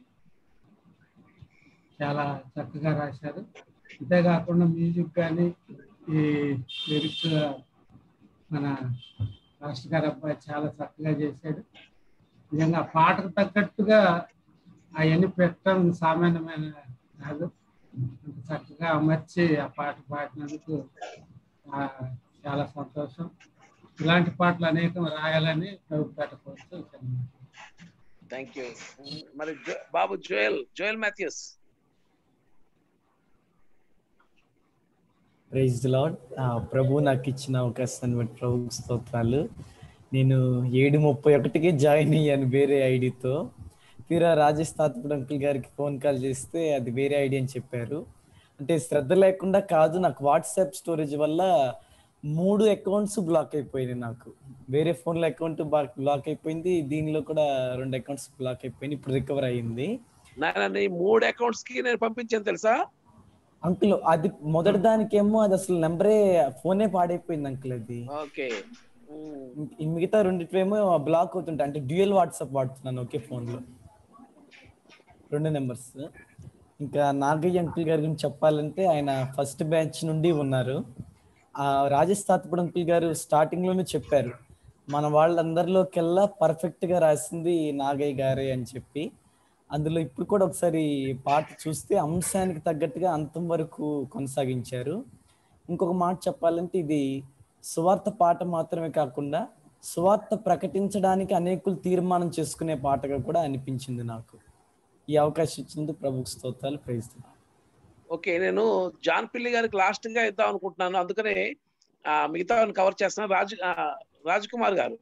చాలా చక్కగా రాశారు. అంతేకాకుండా మ్యూజిక్ కానీ ఈ లిరిక్స్ మన మాస్టర్ గారు అబ్బాయి చాలా చక్కగా చేశాడు. నిజంగా పాటకు తగ్గట్టుగా అవన్నీ పెట్టడం సామాన్యమైన కాదు. చక్కగా అమర్చి ఆ పాట పాడినందుకు చాలా సంతోషం. ఇలాంటి పాటలు అనేకం రాయాలని ప్రభుత్వ కోరుతూ. Thank you. మరి బాబు Joel Matthews. Praise the lord. ప్రభు నాకు ఇచ్చిన అవకాశాన్ని బట్టి ప్రభుకి స్తోత్రాలు. నేను 7:31కి జాయిన్ అయ్యాను వేరే ఐడితో. తీరా రాజేష్ తాతపుడు అంకుల్ గారికి ఫోన్ కాల్ చేస్తే అది వేరే ఐడి అని చెప్పారు. అంటే శ్రద్ధ లేకుండా కాదు, నాకు వాట్సాప్ స్టోరేజ్ వల్ల 3 అకౌంట్స్ బ్లాక్ అయిపోయినాయి. నాకు వేరే ఫోన్లో అకౌంట్ బ్లాక్ అయిపోయింది, దీనిలో కూడా 2 అకౌంట్స్ బ్లాక్ అయిపోయినాయి. ఇప్పుడు రికవర్ అయ్యింది. 3 అకౌంట్స్ కి నేను పంపించాను తెలుసా అంకుల్. అది మొదటి దానికేమో అది అసలు నెంబరే ఫోనే పాడైపోయింది అంకుల్. అది ఓకే. మిగతా 2 బ్లాక్ అవుతుంటాయి. అంటే డ్యూయల్ వాట్సాప్ వాడుతున్నాను ఒకే ఫోన్ లో 2 నెంబర్స్. ఇంకా నాగయ్య అంకుల్ గారి గురించి చెప్పాలంటే ఆయన ఫస్ట్ బ్యాచ్ నుండి ఉన్నారు. రాజేష్ తాతపుడు అంకుల్ గారు స్టార్టింగ్ లోనే చెప్పారు, మన వాళ్ళందరిలోకెల్లా పర్ఫెక్ట్ గా రాసింది నాగయ్య గారే అని చెప్పి. అందులో ఇప్పుడు కూడా ఒకసారి పాట చూస్తే అంశానికి తగ్గట్టుగా అంతం వరకు కొనసాగించారు. ఇంకొక మాట చెప్పాలంటే ఇది సువార్త పాట మాత్రమే కాకుండా సువార్త ప్రకటించడానికి అనేకులు తీర్మానం చేసుకునే పాటగా కూడా అనిపించింది నాకు. ఈ అవకాశం ఇచ్చినందుకు ప్రభుకు స్తోత్రాలు. Praise the lord. ఓకే, నేను జాన్ పిల్లి గారికి లాస్ట్ గా ఇద్దాం అనుకుంటున్నాను, అందుకనే మిగతా కవర్ చేస్తున్నాను. రాజ్ కుమార్ గారు.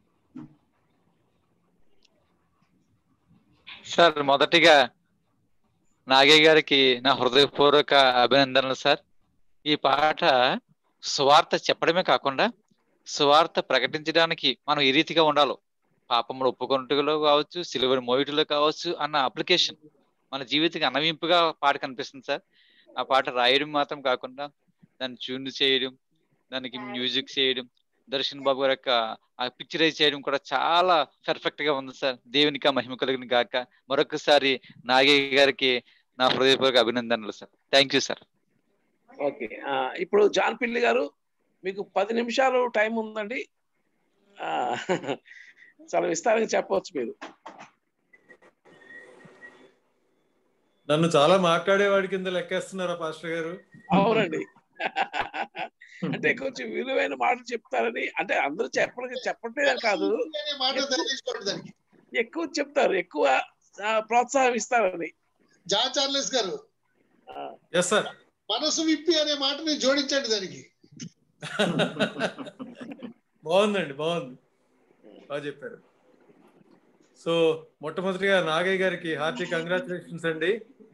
సార్, మొదటిగా నాగయ్య గారికి నా హృదయపూర్వక అభినందనలు సార్. ఈ పాట సువార్త చెప్పడమే కాకుండా సువార్త ప్రకటించడానికి మనం ఈ రీతిగా ఉండాలి. పాపములు ఒప్పుకొనుటలో కావచ్చు, సిలువను మోయుటలో కావచ్చు అన్న అప్లికేషన్ మన జీవితానికి అనవింపుగా పాట కనిపిస్తుంది సార్. ఆ పాట రాయడం మాత్రం కాకుండా దాన్ని ట్యూన్ చేయడం, దానికి మ్యూజిక్ చేయడం, దర్శన్ బాబు గారి యొక్క ఆ పిక్చరైజ్ చేయడం కూడా చాలా పర్ఫెక్ట్ గా ఉంది సార్. దేవునికి ఆ మహిమ కలిగిన గాక. మరొకసారి నాగయ్య గారికి నా హృదయపూర్వక అభినందనలు sir. Thank you sir. Okay, ఇప్పుడు జాన్ పిల్లి గారు మీకు 10 నిమిషాలు టైం ఉందండి. చాలా విస్తారంగా చెప్పవచ్చు మీరు. నన్ను చాలా మాట్లాడేవాడి కింద లెక్కేస్తున్నారా పాస్టర్ గారు? అవునండి. అంటే కొంచెం విలువైన మాటలు చెప్తారని, అంటే అందరూ చెప్పట్లేదని కాదు, ఎక్కువ చెప్తారు, ఎక్కువ ప్రోత్సాహం ఇస్తారని. జాన్ చార్లెస్ గారు, ఎస్ సార్, మనసు విప్పి అనే మాటని జోడించండి దానికి. బాగుందండి, బాగుంది, బాగా చెప్పారు. సో మొట్టమొదటిగా నాగయ్య గారికి హార్టీ కంగ్రాచులేషన్స్ అండి.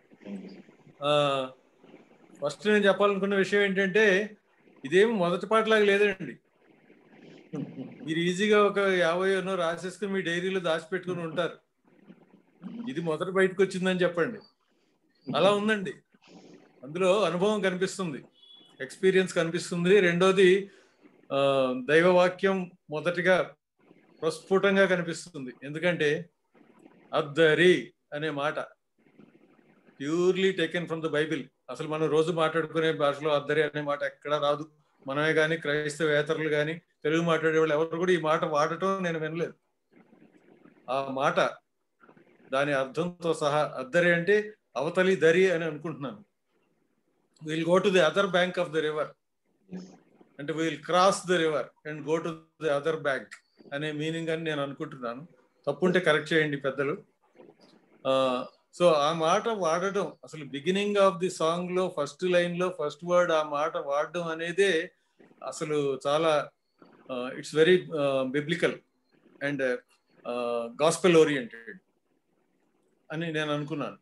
ఫస్ట్ నేను చెప్పాలనుకున్న విషయం ఏంటంటే, ఇదేమి మొదటి పాటలాగా లేదండి. మీరు ఈజీగా ఒక 50 రాసేసుకుని మీ డైరీలో దాచిపెట్టుకుని ఉంటారు. ఇది మొదట బయటకు వచ్చిందని చెప్పండి. అలా ఉందండి. అందులో అనుభవం కనిపిస్తుంది, ఎక్స్పీరియన్స్ కనిపిస్తుంది. రెండోది దైవవాక్యం మొదటిగా ప్రస్ఫుటంగా కనిపిస్తుంది. ఎందుకంటే అద్దరి అనే మాట purely taken from the Bible. అసలు మనం రోజు మాట్లాడుకునే భాషలో అద్దరి అనే మాట ఎక్కడా రాదు. మనమే కానీ, క్రైస్తవేతరులు కానీ, తెలుగు మాట్లాడే వాళ్ళు ఎవరు కూడా ఈ మాట వాడటం నేను వినలేదు. ఆ మాట దాని అర్థంతో సహా, అద్దరి అంటే అవతలి దరి అని అనుకుంటున్నాను. Will go to the other bank of the river. అంటే will cross the river and go to the other bank అనే మీనింగ్ అని నేను అనుకుంటున్నాను. తప్పుంటే కరెక్ట్ చేయండి పెద్దలు. సో ఆ మాట వాడడం అసలు బిగినింగ్ ఆఫ్ ది సాంగ్ లో ఫస్ట్ లైన్ లో ఫస్ట్ వర్డ్ ఆ మాట వాడడం అనేదే అసలు చాలా it's very biblical and gospel oriented అని నేను అనుకున్నాను.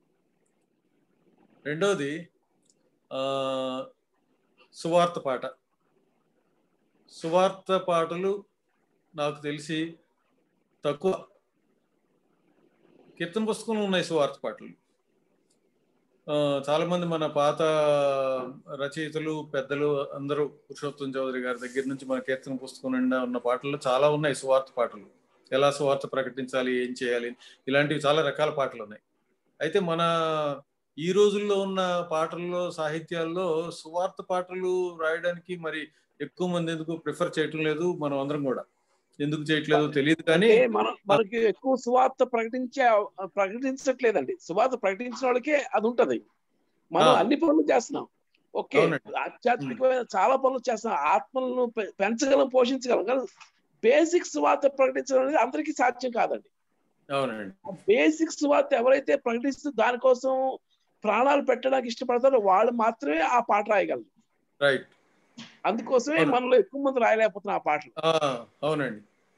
రెండోది సువార్త పాట. సువార్త పాటలు నాకు తెలిసి తక్కువ. కీర్తన పుస్తకంలో ఉన్నాయి సువార్త పాటలు. చాలా మంది మన పాత రచయితలు పెద్దలు అందరూ పురుషోత్తం చౌదరి గారి దగ్గర నుంచి మన కీర్తన పుస్తకం నిండా ఉన్న పాటల్లో చాలా ఉన్నాయి సువార్త పాటలు. ఎలా సువార్త ప్రకటించాలి, ఏం చేయాలి, ఇలాంటివి చాలా రకాల పాటలు ఉన్నాయి. అయితే మన ఈ రోజుల్లో ఉన్న పాటల్లో సాహిత్యాల్లో సువార్త పాటలు రాయడానికి మరి ఎక్కువ మంది ఎందుకు ప్రిఫర్ చేయటం లేదు. మనం అందరం కూడా ఎందుకు చేయట్లేదు తెలియదు. కానీ మనకి ఎక్కువ సువార్త ప్రకటించట్లేదండి. సువార్త ప్రకటించిన వాళ్ళకే అది ఉంటది. మనం అన్ని పనులు చేస్తున్నాం. ఓకే, ఆధ్యాత్మికమైన చాలా పనులు చేస్తున్నాం. ఆత్మలను పెంచగలం, పోషించగలం. కానీ బేసిక్ సువార్త ప్రకటించడం అనేది అందరికీ సాధ్యం కాదండి. అవునండి. బేసిక్ సువార్త ఎవరైతే ప్రకటిస్తూ దానికోసం ప్రాణాలు పెట్టడానికి ఇష్టపడతారో వాళ్ళు మాత్రమే ఆ పాట రాయగలరు. రైట్. అందుకోసమే మనలో ఎక్కువ మంది రాయలేకపోతున్నారు ఆ పాటలు. అవునండి.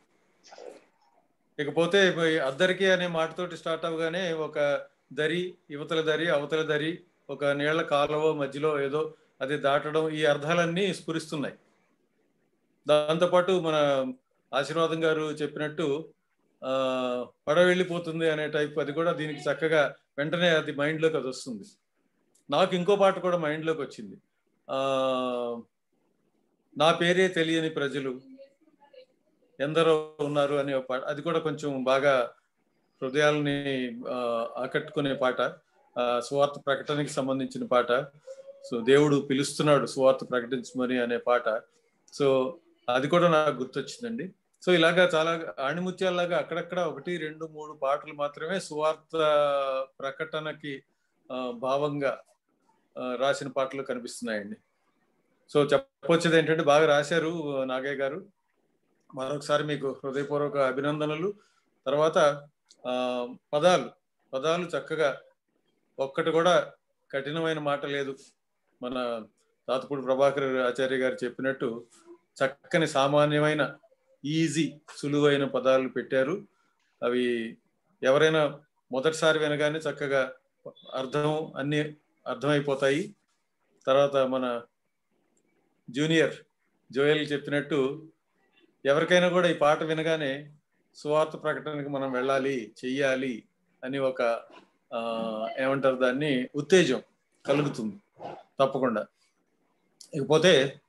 ఇకపోతే అద్దరికి అనే మాటతోటి స్టార్ట్ అవగానే ఒక దరి, యువతల దరి, అవతల దరి, ఒక నీళ్ల కాలువ మధ్యలో ఏదో అది దాటడం, ఈ అర్థాలన్నీ స్ఫురిస్తున్నాయి. దాంతోపాటు మన ఆశీర్వాదం గారు చెప్పినట్టు పడ వెళ్ళిపోతుంది అనే టైప్, అది కూడా దీనికి చక్కగా వెంటనే అది మైండ్లోకి అది వస్తుంది. నాకు ఇంకో పాట కూడా మైండ్లోకి వచ్చింది. నా పేరే తెలియని ప్రజలు ఎందరో ఉన్నారు అనే పాట. అది కూడా కొంచెం బాగా హృదయాలని ఆకట్టుకునే పాట. సువార్త ప్రకటనకి సంబంధించిన పాట. సో దేవుడు పిలుస్తున్నాడు సువార్త ప్రకటించమని అనే పాట. సో అది కూడా నాకు గుర్తొచ్చిందండి. సో ఇలాగా చాలా ఆణిముత్యాల్లాగా అక్కడక్కడ 1, 2, 3 పాటలు మాత్రమే సువార్త ప్రకటనకి భావంగా రాసిన పాటలు కనిపిస్తున్నాయండి. సో చెప్పొచ్చేది ఏంటంటే బాగా రాశారు నాగయ్య గారు. మరొకసారి మీకు హృదయపూర్వక అభినందనలు. తర్వాత పదాలు చక్కగా ఒక్కటి కూడా కఠినమైన మాట లేదు. మన తాతపూడి ప్రభాకర్ ఆచార్య గారు చెప్పినట్టు చక్కని సామాన్యమైన ఈజీ సులువైన పదాలు పెట్టారు. అవి ఎవరైనా మొదటిసారి వినగానే చక్కగా అన్ని అర్థమైపోతాయి. తర్వాత మన జూనియర్ జోయల్ చెప్పినట్టు ఎవరికైనా కూడా ఈ పాట వినగానే సువార్త ప్రకటనకి మనం వెళ్ళాలి, చెయ్యాలి అని ఒక ఏమంటారు దాన్ని, ఉత్తేజం కలుగుతుంది తప్పకుండా. ఇకపోతే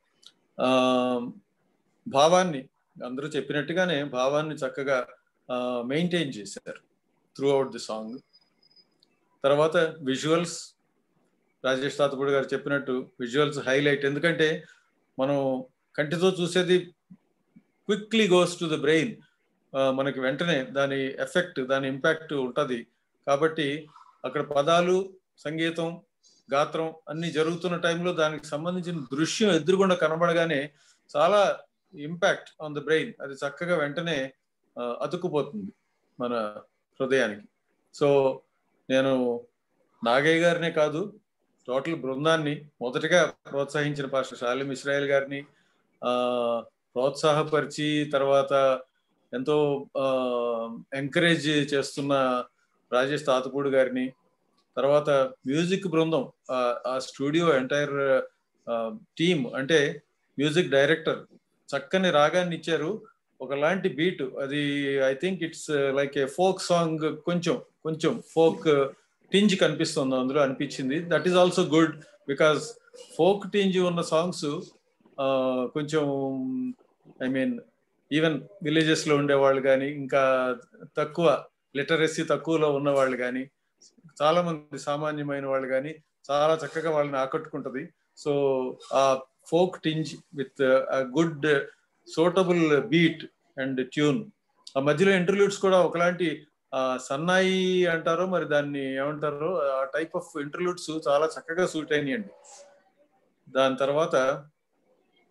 భావాన్ని అందరూ చెప్పినట్టుగానే భావాన్ని చక్కగా మెయింటైన్ చేశారు త్రూ అవుట్ ది సాంగ్. తర్వాత విజువల్స్, రాజేష్ తాతపూడి గారు చెప్పినట్టు విజువల్స్ హైలైట్. ఎందుకంటే మనం కంటితో చూసేది quickly goes to the brain, మనకి వెంటనే దాని ఎఫెక్ట్, దాని ఇంపాక్ట్ ఉంటుంది. కాబట్టి అక్కడ పదాలు, సంగీతం, గాత్రం అన్ని జరుగుతున్న టైంలో దానికి సంబంధించిన దృశ్యం ఎదురుగుండా కనబడగానే చాలా ఇంపాక్ట్ ఆన్ ద బ్రెయిన్. అది చక్కగా వెంటనే అతుక్కుపోతుంది మన హృదయానికి. సో నేను నాగయ్య గారినే కాదు, టోటల్ బృందాన్ని మొదటగా ప్రోత్సహించిన పాస్టర్ షాలిం ఇస్రాయేల్ గారిని ప్రోత్సాహపరిచి తర్వాత ఎంతో ఎంకరేజ్ చేస్తున్న రాజేష్ తాతపూడి గారిని, తర్వాత మ్యూజిక్ బృందం, ఆ స్టూడియో ఎంటైర్ టీమ్, అంటే మ్యూజిక్ డైరెక్టర్ చక్కని రాగాన్ని ఇచ్చారు, ఒకలాంటి బీట్. అది I think it's like a folk song, కొంచెం ఫోక్ టింజ్ కనిపిస్తుంది అందులో అనిపించింది. That is also good, because folk tinge ఉన్న సాంగ్స్ కొంచెం ఐ మీన్ ఈవెన్ విలేజెస్ లో ఉండేవాళ్ళు కానీ, ఇంకా తక్కువ లిటరసీ తక్కువలో ఉన్న వాళ్ళు కానీ, చాలా మంది సామాన్యమైన వాళ్ళు కానీ చాలా చక్కగా వాళ్ళని ఆకట్టుకుంటది. సో ఆ folk tinge with good suitable beat and tune. ఆ మధ్యలో ఇంటర్లూడ్స్ కూడా ఒకలాంటి సన్నాయి అంటారో మరి దాన్ని ఏమంటారో, ఆ టైప్ ఆఫ్ ఇంటర్లూడ్స్ చాలా చక్కగా సూట్ అయినాయండి. దాని తర్వాత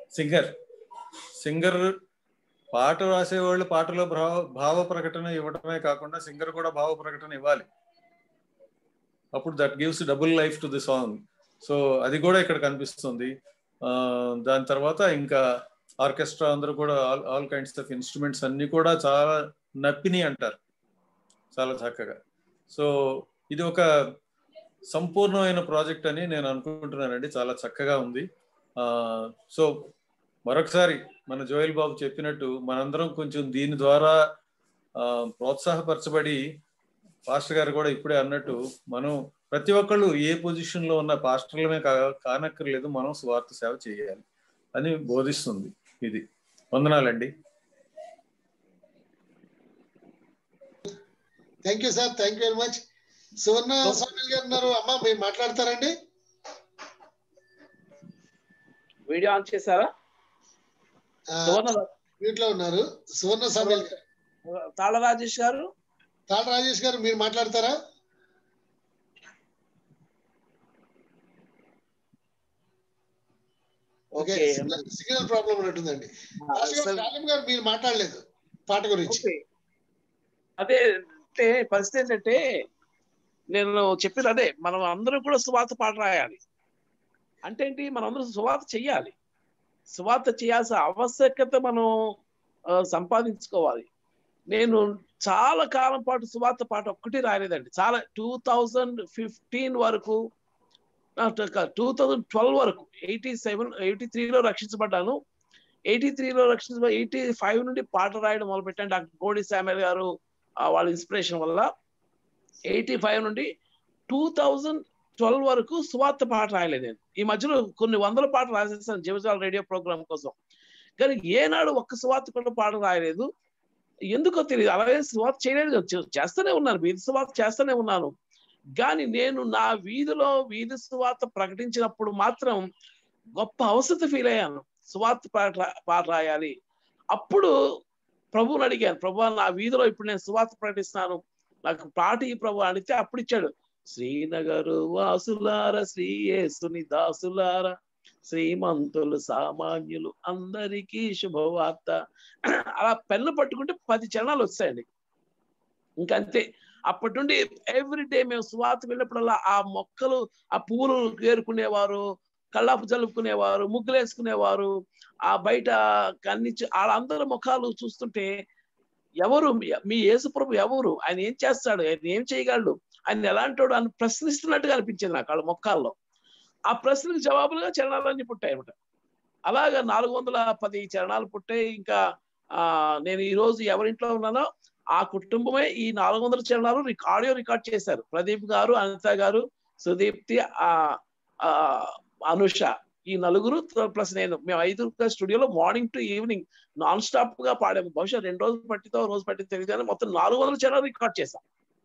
సింగర్ పాట రాసేవాళ్ళు పాటలో భావ ప్రకటన ఇవ్వడమే కాకుండా సింగర్ కూడా భావ ప్రకటన ఇవ్వాలి. అప్పుడు that gives double life to the song. So అది కూడా ఇక్కడ కనిపిస్తుంది. దాని తర్వాత ఇంకా ఆర్కెస్ట్రా అందరూ కూడా ఆల్ కైండ్స్ ఆఫ్ ఇన్స్ట్రుమెంట్స్ అన్ని కూడా చాలా నప్పిని అంటారు చాలా చక్కగా. సో ఇది ఒక సంపూర్ణమైన ప్రాజెక్ట్ అని నేను అనుకుంటున్నానండి. చాలా చక్కగా ఉంది. సో మరొకసారి మన జోయల్ బాబు చెప్పినట్టు మనందరం కొంచెం దీని ద్వారా ప్రోత్సాహపరచబడి, పాస్టర్ గారు కూడా ఇప్పుడే అన్నట్టు, మనం ప్రతి ఒక్కళ్ళు ఏ పొజిషన్ లో ఉన్న పాస్టర్లమే కానక్కర్లేదు, మనం స్వార్థ సేవ చేయాలి అని బోధిస్తుంది ఇది. వందనాలండి. Thank you sir, thank you very much. Suvarna Samil గారు ఉన్నారు, అమ్మ మీరు మాట్లాడతారండి? వీడియో ఆన్ చేశారా? మ్యూట్ లో ఉన్నారు. సువర్ణ సామిల్ గారు. తాళ రాజేష్ గారు, తాళ రాజేష్ గారు మీరు మాట్లాడతారా? ఓకే, సిగ్నల్ ప్రాబ్లం ఉన్నట్టుందండి. గారు మీరు మాట్లాడలేదు పాట గురించి. అదే అంటే పరిస్థితి ఏంటంటే, నేను చెప్పేది అదే, మనం అందరం కూడా సువార్త పాట రాయాలి. అంటే ఏంటి, మనం అందరూ సువార్త చెయ్యాలి. సువార్త చేయాల్సిన ఆవశ్యకత మనం సంపాదించుకోవాలి. నేను చాలా కాలం పాటు సువార్త పాట ఒక్కటి రాయలేదండి. చాలా 2015 వరకు, 2012 వరకు, 83లో రక్షించబడ్డాను. 83లో 85 నుండి పాట రాయడం మొదలుపెట్టాను. డాక్టర్ కోడి శామ్యుల్ గారు వాళ్ళ ఇన్స్పిరేషన్ వల్ల 85 నుండి 2012 వరకు సువార్త పాట రాయలేదు నేను. ఈ మధ్యలో కొన్ని వందల పాటలు రాసేసాను జీవజాల రేడియో ప్రోగ్రామ్ కోసం, కానీ ఏనాడు ఒక్క సువార్త కూడా పాట రాయలేదు. ఎందుకో తెలియదు, అలాగే సువార్త చేయలేదు. చేస్తూనే ఉన్నాను, వీధి సువార్త చేస్తూనే ఉన్నాను. కానీ నేను నా వీధిలో వీధి సువార్త ప్రకటించినప్పుడు మాత్రం గొప్ప అవసరం ఫీల్ అయ్యాను. సువార్త పాట రాయాలి. అప్పుడు ప్రభువుని అడిగాను, ప్రభు నా వీధిలో ఇప్పుడు నేను సువార్త ప్రకటిస్తున్నాను, నాకు పాట ఈ ప్రభు అడిగితే అప్పుడు ఇచ్చాడు. శ్రీనగరు వాసులార, శ్రీ యేసుని దాసులార, శ్రీమంతులు సామాన్యులు అందరికీ శుభవార్త. అలా పెన్ను పట్టుకుంటే 10 చరణాలు వస్తాయండి. ఇంకంతే. అప్పటి నుండి ఎవ్రీడే మేము సువార్త వెళ్ళినప్పుడల్లా ఆ మొక్కలు, ఆ పూలు ఏరుకునేవారు, కళ్ళాపు జలుపుకునేవారు, ముగ్గులు వేసుకునేవారు, ఆ బయట కన్నించి వాళ్ళందరి ముఖాలు చూస్తుంటే, ఎవరు మీ యేసు ప్రభు ఎవరు, ఆయన ఏం చేస్తాడు, ఆయన ఏం చేయగలడు, ఆయన ఎలాంటోడు అని ప్రశ్నిస్తున్నట్టుగా అనిపించింది నాకు వాళ్ళ మొక్కల్లో. ఆ ప్రశ్నకు జవాబులుగా చరణాలన్నీ పుట్టాయి అన్నమాట. అలాగా 410 చరణాలు పుట్టాయి. ఇంకా నేను ఈ రోజు ఎవరింట్లో ఉన్నానో ఆ కుటుంబమే ఈ 400 చరణాలు ఆడియో రికార్డ్ చేశారు. ప్రదీప్ గారు, అనిత గారు, సుదీప్తి, అనుష, ఈ నలుగురు ప్లస్ నేను, మేము 5 స్టూడియోలో morning to evening non stop గా పాడాము. బహుశా 2 రోజులు పట్టితో రోజు పట్టితో తెలియదు కానీ మొత్తం 400 చరణాలు రికార్డ్ చేశాం.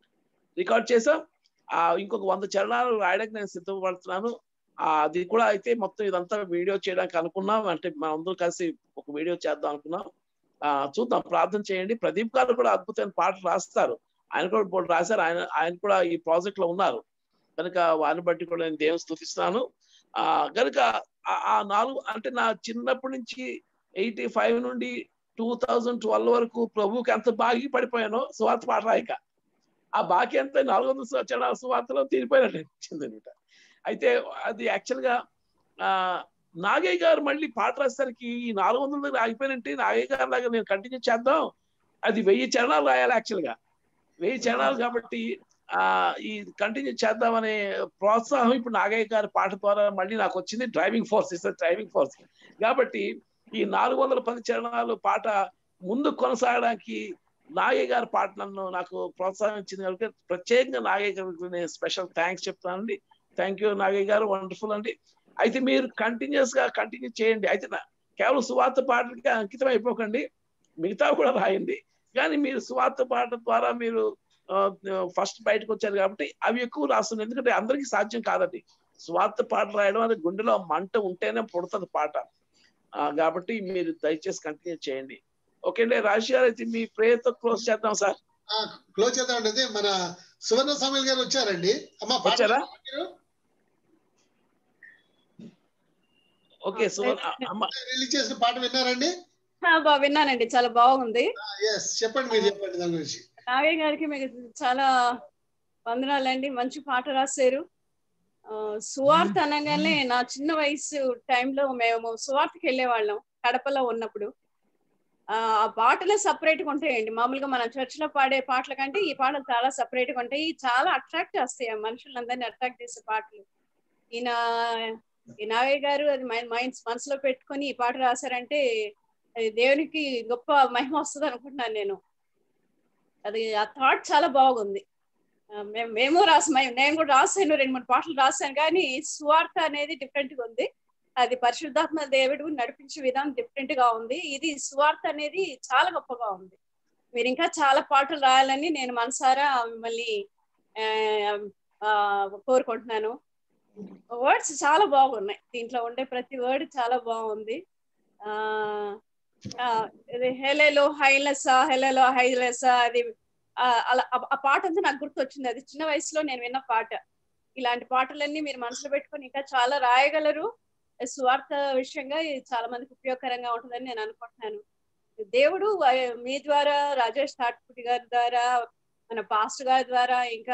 ఇంకొక 100 చరణాలు రాయడానికి నేను సిద్ధపడుతున్నాను. అది కూడా అయితే మొత్తం ఇదంతా వీడియో చేయడానికి అనుకున్నాం. అంటే మనందరూ కలిసి ఒక వీడియో చేద్దాం అనుకున్నాం. చూద్దాం, ప్రార్థన చేయండి. ప్రదీప్ గారు కూడా అద్భుతమైన పాటలు రాస్తారు. ఆయన కూడా రాశారు. ఆయన కూడా ఈ ప్రాజెక్ట్ లో ఉన్నారు కనుక వారిని బట్టి కూడా నేను దేవుని స్తుతిస్తున్నాను. కనుక ఆ 4 అంటే నా చిన్నప్పటి నుంచి 85 నుండి 2012 వరకు ప్రభువుకి ఎంత బాగి పడిపోయానో సువార్త పాట రాయక, ఆ బాకీ అంతా 400 చరణాల సువార్తలో తీరిపోయినట్టు అనిపించింది అనమాట. అయితే అది యాక్చువల్ గా నాగయ్య గారు మళ్ళీ పాట రాసేసరికి ఈ 400 దగ్గర ఆగిపోయినట్టు, నాగయ్య గారు లాగా నేను కంటిన్యూ చేద్దాం, అది 1000 చరణాలు రాయాలి. యాక్చువల్ గా 1000 చరణాలు కాబట్టి ఈ కంటిన్యూ చేద్దామనే ప్రోత్సాహం ఇప్పుడు నాగయ్య గారి పాట ద్వారా మళ్ళీ నాకు వచ్చింది. డ్రైవింగ్ ఫోర్స్ కాబట్టి ఈ 410 చరణాలు పాట ముందు కొనసాగడానికి నాగయ్య గారి పాట నాకు ప్రోత్సాహం ఇచ్చింది కనుక ప్రత్యేకంగా నాగయ్య గారికి నేను స్పెషల్ థ్యాంక్స్ చెప్తానండి. థ్యాంక్ యూ నాగయ్య గారు, వండర్ఫుల్ అండి. అయితే మీరు కంటిన్యూ చేయండి. అయితే కేవలం సువార్త పాటలకి అంకితం అయిపోకండి, మిగతా కూడా రాయండి. కానీ మీరు సువార్త పాట ద్వారా మీరు ఫస్ట్ బయటకు వచ్చారు కాబట్టి అవి ఎక్కువ రాస్తుంది. ఎందుకంటే అందరికీ సాధ్యం కాదండి సువార్త పాట రాయడం. అది గుండెలో మంట ఉంటేనే పుడుతుంది పాట. కాబట్టి మీరు దయచేసి కంటిన్యూ చేయండి. ఓకే అండి. రాజేష్ గారు, అయితే మీ ప్రేయర్తో క్లోజ్ చేద్దాం సార్. క్లోజ్ చేద్దాం అండి. మన సువర్ణ సామిల్ గారు వచ్చారండి. అమ్మ వచ్చారా? ఓకే రిలీజ్ చేసిన పాట విన్నారండి? విన్నానండి, చాలా బాగుంది. చెప్పండి, మీరు చెప్పండి దాని గురించి. నాగయ్య గారికి మీకు చాలా వందనాలండి, మంచి పాట రాశారు. సువార్త అనగానే నా చిన్న వయసు టైంలో మేము సువార్తకి వెళ్ళేవాళ్ళం కడపలో ఉన్నప్పుడు. ఆ పాటలే సపరేట్గా ఉంటాయండి. మామూలుగా మనం చర్చిలో పాడే పాటల కంటే ఈ పాటలు చాలా సపరేట్గా ఉంటాయి. చాలా అట్రాక్ట్ చేస్తాయి, మనుషులందరినీ అట్రాక్ట్ చేసే పాటలు. ఈ నాగయ్య గారు అది మనసులో పెట్టుకొని ఈ పాట రాశారంటే దేవునికి గొప్ప మహిమ వస్తుంది అనుకుంటున్నాను నేను. అది ఆ థాట్ చాలా బాగుంది. నేను కూడా రాశాను, 2-3 పాటలు రాశాను. కానీ సువార్త అనేది డిఫరెంట్ గా ఉంది. అది పరిశుద్ధాత్మ దేవుడు నడిపించే విధానం డిఫరెంట్ గా ఉంది. ఇది సువార్త అనేది చాలా గొప్పగా ఉంది. మీరు ఇంకా చాలా పాటలు రాయాలని నేను మనసారా మిమ్మల్ని కోరుకుంటున్నాను. వర్డ్స్ చాలా బాగున్నాయి, దీంట్లో ఉండే ప్రతి వర్డ్ చాలా బాగుంది. హెలెలో హైలెసా, హెలెలో హైలెసా, అది అలా ఆ పాట అంతా నాకు గుర్తొచ్చింది. అది చిన్న వయసులో నేను విన్న పాట. ఇలాంటి పాటలన్నీ మీరు మనసులో పెట్టుకొని ఇంకా చాలా రాయగలరు. సువార్త విషయంగా చాలా మందికి ఉపయోగకరంగా ఉంటుందని నేను అనుకుంటున్నాను. దేవుడు మీ ద్వారా, రాజేష్ తాట్పుటి గారి ద్వారా, మన పాస్టర్ గారి ద్వారా, ఇంకా